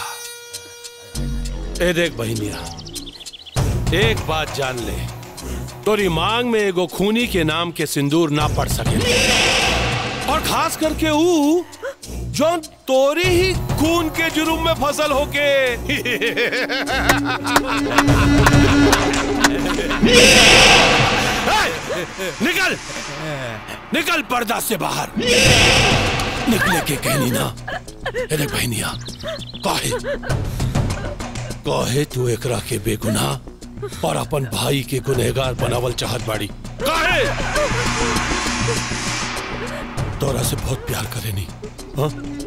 ए देख बहिनिया एक बात जान ले तोरी मांग में एगो खूनी के नाम के सिंदूर ना पड़ सके और खास करके ऊ जो तोरी ही खून के जुर्म में फसल होके निकल निकल पर्दा से बाहर निकले के कहनी ना अरे बहनिया काहे काहे तू एकरा के बेगुनाह और अपन भाई के गुनहगार बनावल चाहत बाड़ी काहे तोरा से बहुत प्यार करे नी हाँ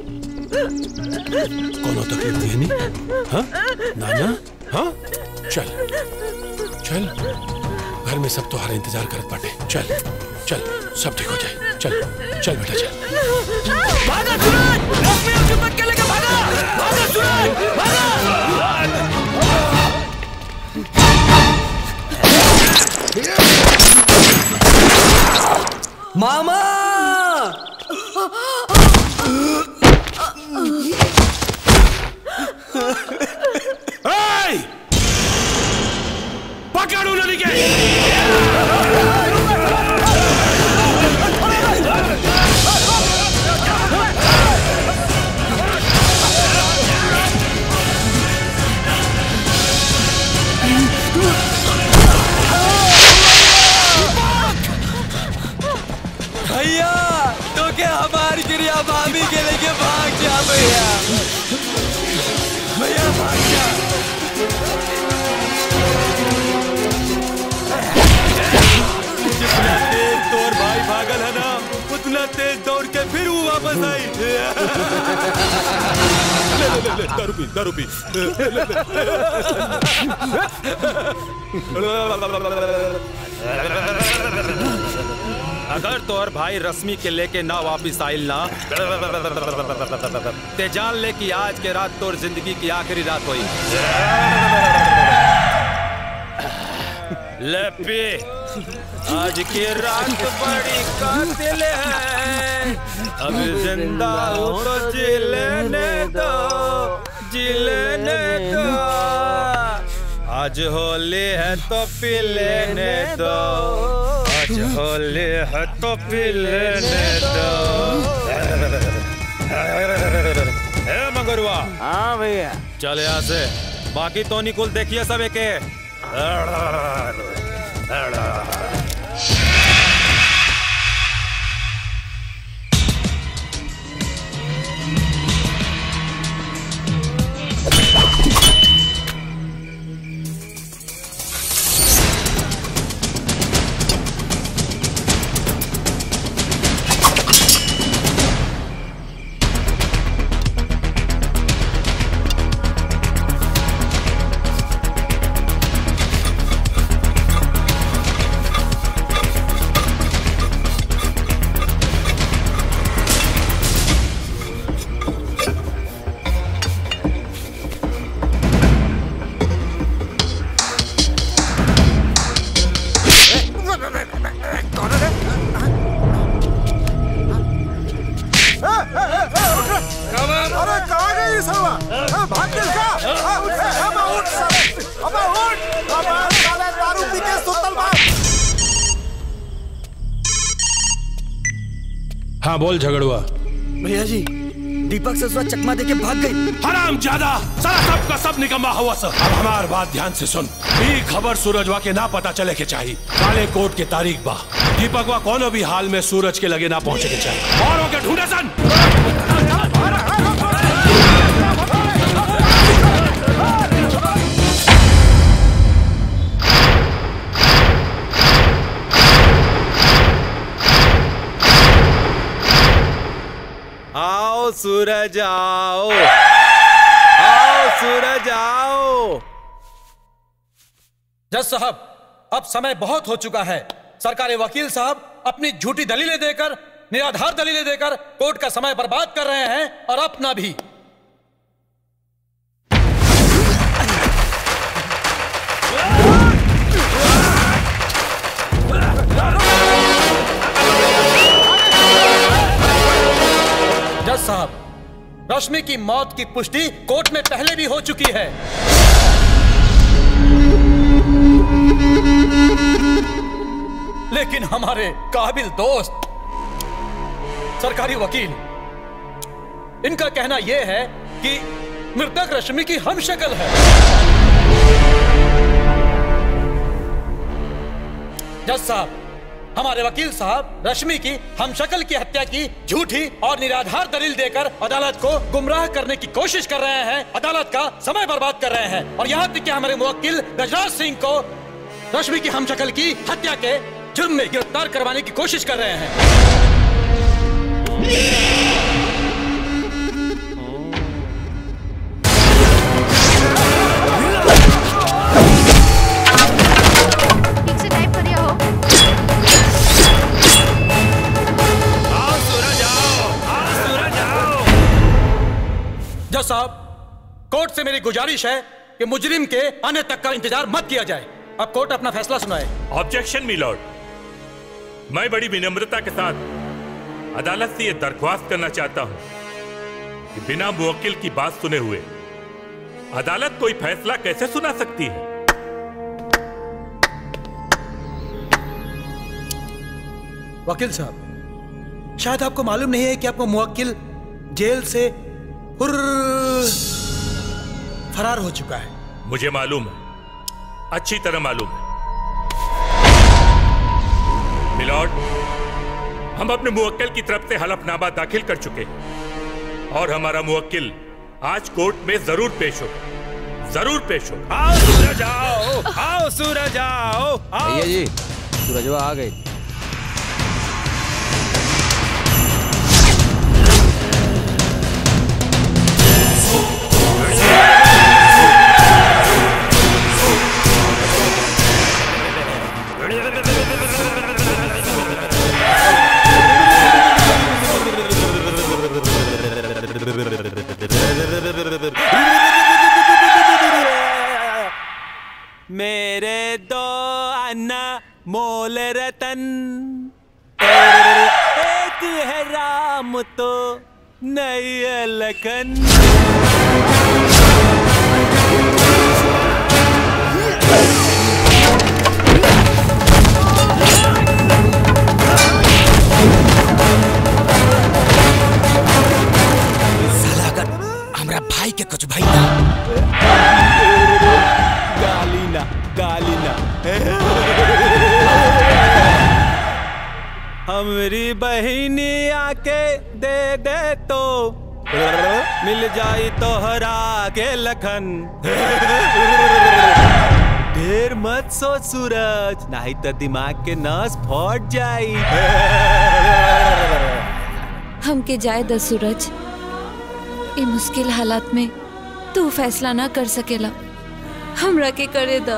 कोनो तकलीफ दिए नी हाँ नाना हाँ चल चल घर में सब तुम्हारा इंतजार करत बाटे चल चल सब ठीक हो जाए चल चल बेटा चल भागा सूरज रश्मि और चुम्बक के लेके भागा भागा सूरज भागा मामा पकड़ो नदी के भैया तो क्या हमारी क्रिया भाभी के लेके भाग जा भैया भैया भाग जा जितना तेज तोर भाई भागल है ना उतना तेज दौड़ के फिर वो वापस आई ले ले ले दारू पी दारू पी अगर तोर भाई रश्मि के लेके ना वापिस आइल ना ते जान ले कि आज के रात तोर जिंदगी की आखिरी रात हुई ले पी आज की रात बड़ी कातिल है अब जिंदा हो तो जी लेने दो जी लेने दो आज होली है तो पी लेने दो आज होली है तो पी लेने दो हे मंगरुआ हाँ भैया चल यहाँ से बाकी तो निकुल देखिए सब एक हाँ बोल झगड़ुआ। भैया जी दीपक ससुरा चकमा देके भाग गई। हराम ज्यादा सारा सब का सब निकम्मा हुआ सर। अब हमार बात ध्यान से सुन। ये खबर सूरजवा के ना पता चले के चाहिए। काले कोट के तारीख बा दीपकवा कोनो भी हाल में सूरज के लगे ना पहुंचे के चाहिए। और के ढूंढे सन। आओ सूरज आओ, आओ सूरज आओ। जज साहब अब समय बहुत हो चुका है। सरकारी वकील साहब अपनी झूठी दलीलें देकर, निराधार दलीलें देकर कोर्ट का समय बर्बाद कर रहे हैं और अपना भी। जज साहब रश्मि की मौत की पुष्टि कोर्ट में पहले भी हो चुकी है। लेकिन हमारे काबिल दोस्त सरकारी वकील, इनका कहना यह है कि मृतक रश्मि की हमशक्ल है। जज साहब हमारे वकील साहब रश्मि की हमशक्ल की हत्या की झूठी और निराधार दलील देकर अदालत को गुमराह करने की कोशिश कर रहे हैं, अदालत का समय बर्बाद कर रहे हैं और यहाँ तक कि हमारे मुवक्किल गजराज सिंह को रश्मि की हमशक्ल की हत्या के जुर्म में गिरफ्तार करवाने की कोशिश कर रहे हैं। जज साहब कोर्ट से मेरी गुजारिश है कि मुजरिम के आने तक का इंतजार मत किया जाए। अब कोर्ट अपना फैसला सुनाए। ऑब्जेक्शन मी लॉर्ड, मैं बड़ी विनम्रता के साथ अदालत से यह दरख्वास्त करना चाहता हूं कि बिना मुवक्किल की बात सुने हुए अदालत कोई फैसला कैसे सुना सकती है। वकील साहब शायद आपको मालूम नहीं है कि आपको मुवक्किल जेल से फरार हो चुका है। मुझे मालूम है, अच्छी तरह मालूम है मिलॉर्ड। हम अपने मुवक्किल की तरफ से हलफनामा दाखिल कर चुके हैं और हमारा मुवक्किल आज कोर्ट में जरूर पेश हो, जरूर पेश हो। आओ सूरज आओ, आओ सूरज आओ, आओ। भैया जी सूरजवा आ गई। मेरे दो अन्ना मोल रतन, एक है राम तो नहीं है लखन। साला अगर हमरा भाई के कुछ भाई ना गाली ना गाली ना हमरी बहिनी आके दे दे तो मिल जाई तोहरा के लखन। ढेर मत सोच सूरज, नहीं तो दिमाग के नस फट जाई। हमके जाए द सूरज, ये मुश्किल हालात में तू फैसला ना कर सकेला, हमरा के करे द।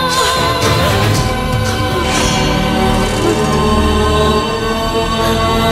Oh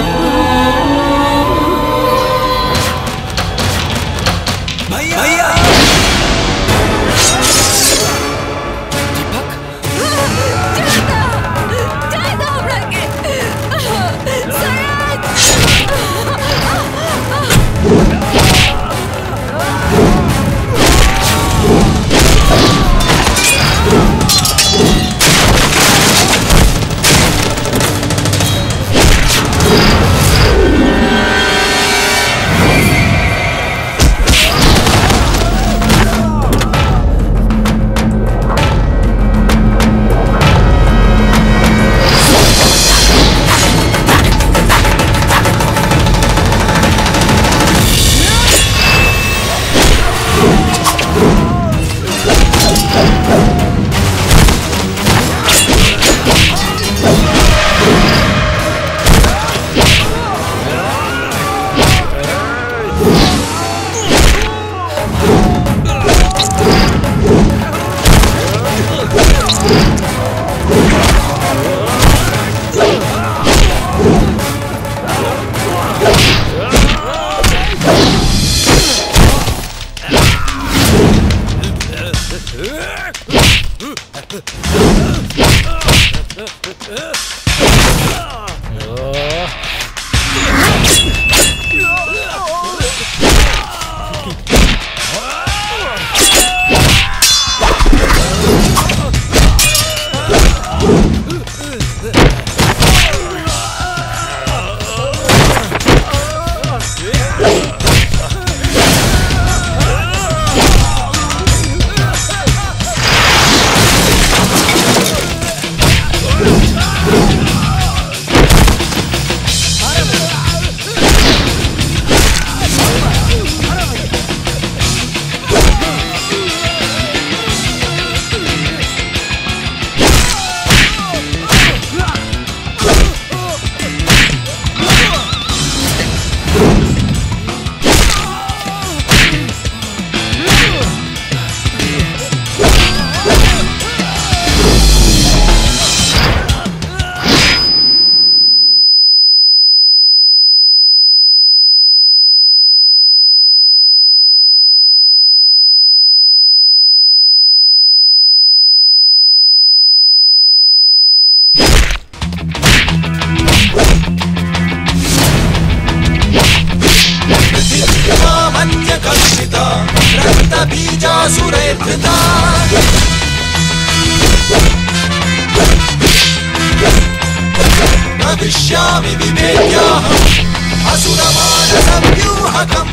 भविष्यामि विवेक्याहम् असुरमानसव्यूहकम्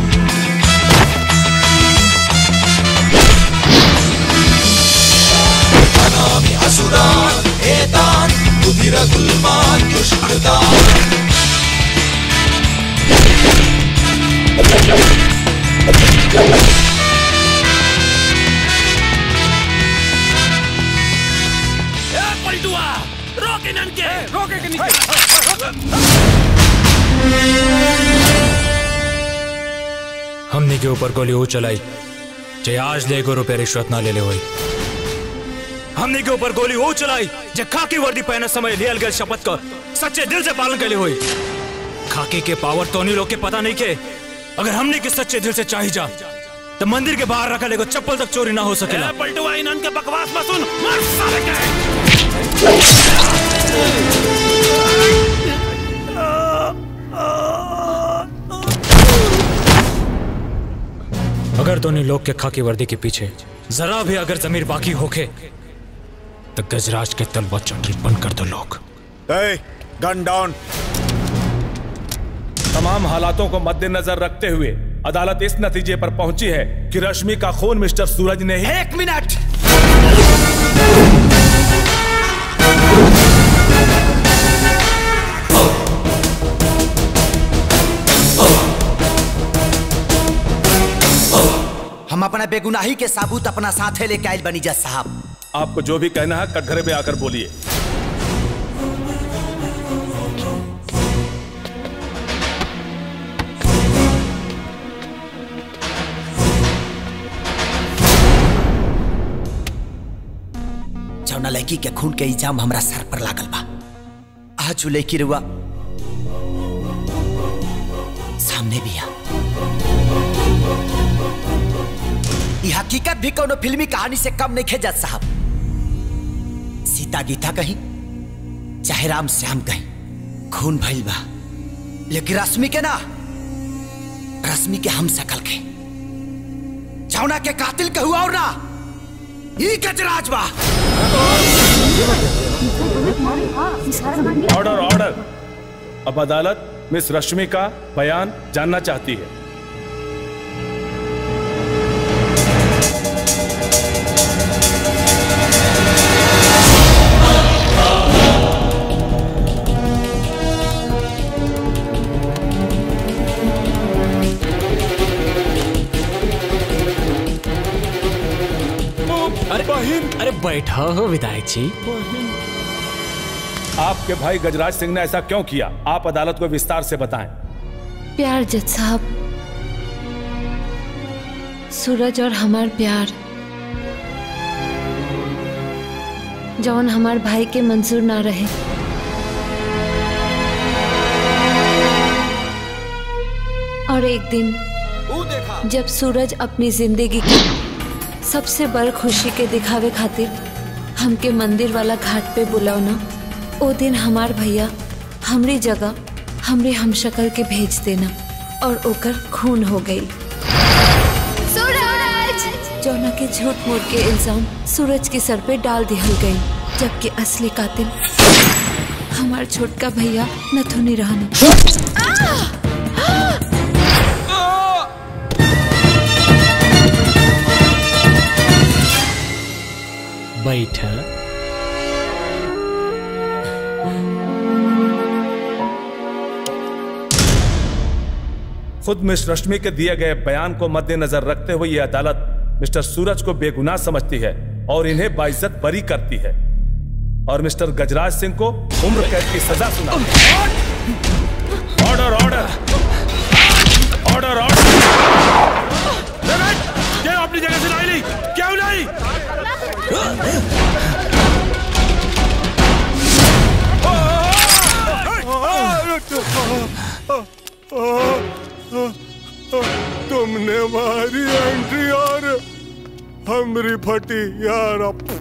हनामि असुरान् एतान् रुधिरगुल्मान् दुष्कृतान् रोके ननके रोके के नीचे हमने के ऊपर गोली वो चलाई जे आज ले गो रुपये रिश्वत ना ले ले हुई। हमने के ऊपर गोली वो चलाई जे खाकी वर्दी पहने समय लियल गए शपथ का सच्चे दिल से पालन के लिए हुई। खाकी के पावर तो नहीं लोग के पता नहीं के अगर हमने के सच्चे दिल से चाहिए जा तो मंदिर के बाहर रखा लेगो चप्पल तक चोरी ना हो सकेला। पलटुआ इनन के बकवास मत सुन मार साले के। अगर दोनों लोग के खाकी वर्दी के पीछे जरा भी अगर जमीर बाकी होके तो गजराज के तलवा चौटरी बंद कर दो लोग। Gun down. तमाम हालातों को मद्देनजर रखते हुए अदालत इस नतीजे पर पहुंची है कि रश्मि का खून मिस्टर सूरज ने ही। एक मिनट। हम अपना बेगुनाही के साबूत अपना साथे लेके आए बनी जज साहब। आपको जो भी कहना है कटघरे पे आकर बोलिए। जौना लड़की के खून के इल्जाम हमरा सर पर लागल बा आज वो लड़की रुआ सामने भी आ। ये हकीकत भी कोनो फिल्मी कहानी से कम नहीं खे जज साहब। सीता गीता कहीं चाहे राम श्याम कहीं खून भइल बा लेकिन रश्मि के ना रश्मि के हम सकल के जौना के कातिल के हुआ और ना ये गजराज बा। Order order. अब अदालत मिस रश्मि का बयान जानना चाहती है। अरे बैठा हो विधायक जी। आपके भाई गजराज सिंह ने ऐसा क्यों किया आप अदालत को विस्तार से बताएं। प्यार जज साहब, सूरज और हमार प्यार जौन हमार भाई के मंजूर ना रहे। और एक दिन जब सूरज अपनी जिंदगी की सबसे बड़ खुशी के दिखावे खातिर हमके मंदिर वाला घाट पे बुलाओ ना। ओ दिन हमार भैया हमरी जगह हमरे हमशक्ल के भेज देना और ओकर खून हो गई। सूरज! जौना के झूठ मूठ के इल्जाम सूरज के सर पे डाल दिहल गई, जबकि असली कातिल हमार छोटका भैया नथुनी रहनी। बैठा। खुद मिस रश्मि के दिए गए बयान को मद्देनजर रखते हुए यह अदालत मिस्टर सूरज को बेगुनाह समझती है और इन्हें बाइज्जत बरी करती है और मिस्टर गजराज सिंह को उम्र कैद की सजा सुनाती है। Order order order order. क्या अपनी जगह से नहीं ली? क्यों नहीं? तुमने मारी एंट्री और हमरी फटी यार।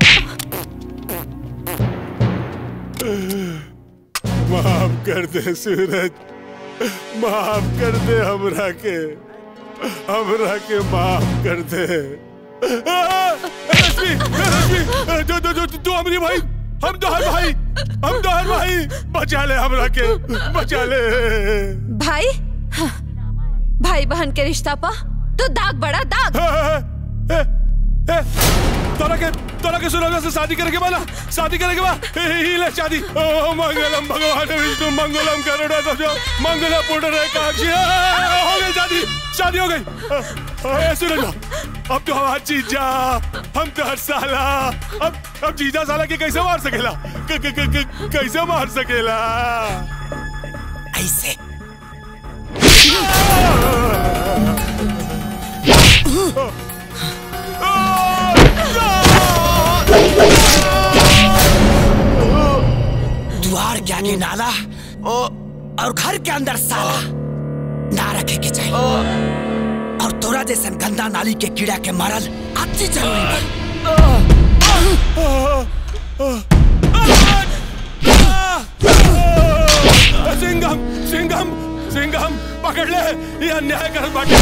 माफ कर दे सूरज, माफ कर दे हमरा के, हमरा के माफ कर दे। रश्मि, रश्मि, जो जो जो तू हमरी भाई, हम तो हर भाई, हम तो हर भाई, बचा ले हमरा के, बचा ले। भाई हाँ, भाई बहन के रिश्ता पा तो दाग बड़ा दाग। ए, ए, तोरा के तोरा के सूरज से शादी करके वाला शादी करके वाला ही ले शादी। ओ मंगलम भगवान विष्णु मंगलम करुणा सबजो मंगला पुत्र काक्षी। हो गई शादी, शादी हो गई। ए सूरज, अब तो हमारा जीजा, हम तो हर साला, अब अब जीजा साला के कैसे मार सकेला? क, क, क, क, कैसे मार सकेला? ऐसे द्वार के आगे नाला और घर के अंदर साला ना रखे के चाहिए। और तोरा जैसन गंदा नाली के कीड़ा के मारल अति जरूरी है। सिंघम सिंघम सिंघम पकड़ ले, ये अन्याय कर बाटे।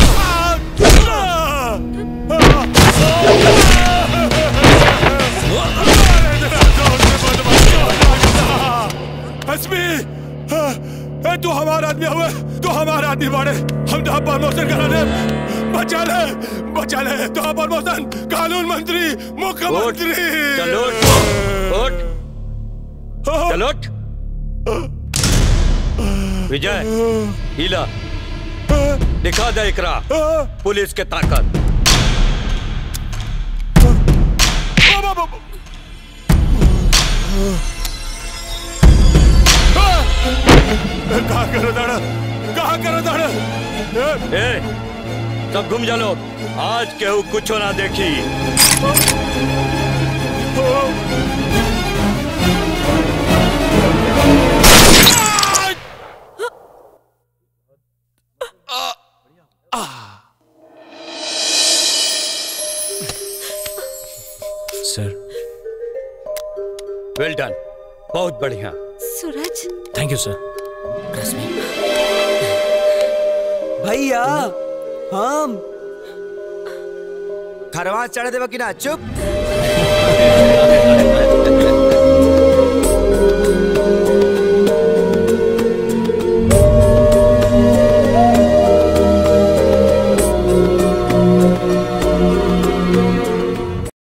हस्मी, तू हमारा आदमी हुए, तू हमारा आदमी बाड़े, हम तो प्रमोशन करा दे। बचा ले, बचा ले, तो प्रमोशन कानून मंत्री, मुख्यमंत्री। चलो उठ, चलो उठ। विजय, हीला, दिखा दे इकरा पुलिस के ताकत। कहाँ करो दाड़ा, कहाँ करो दाड़ा? ए, सब घूम जा लो, आज केहू कुछ ना देखी। सर, वेल डन, बहुत बढ़िया। सूरज, थैंक यू सर। रश्मि, भैया हम खरवा चढ़ देवा कि ना? चुप।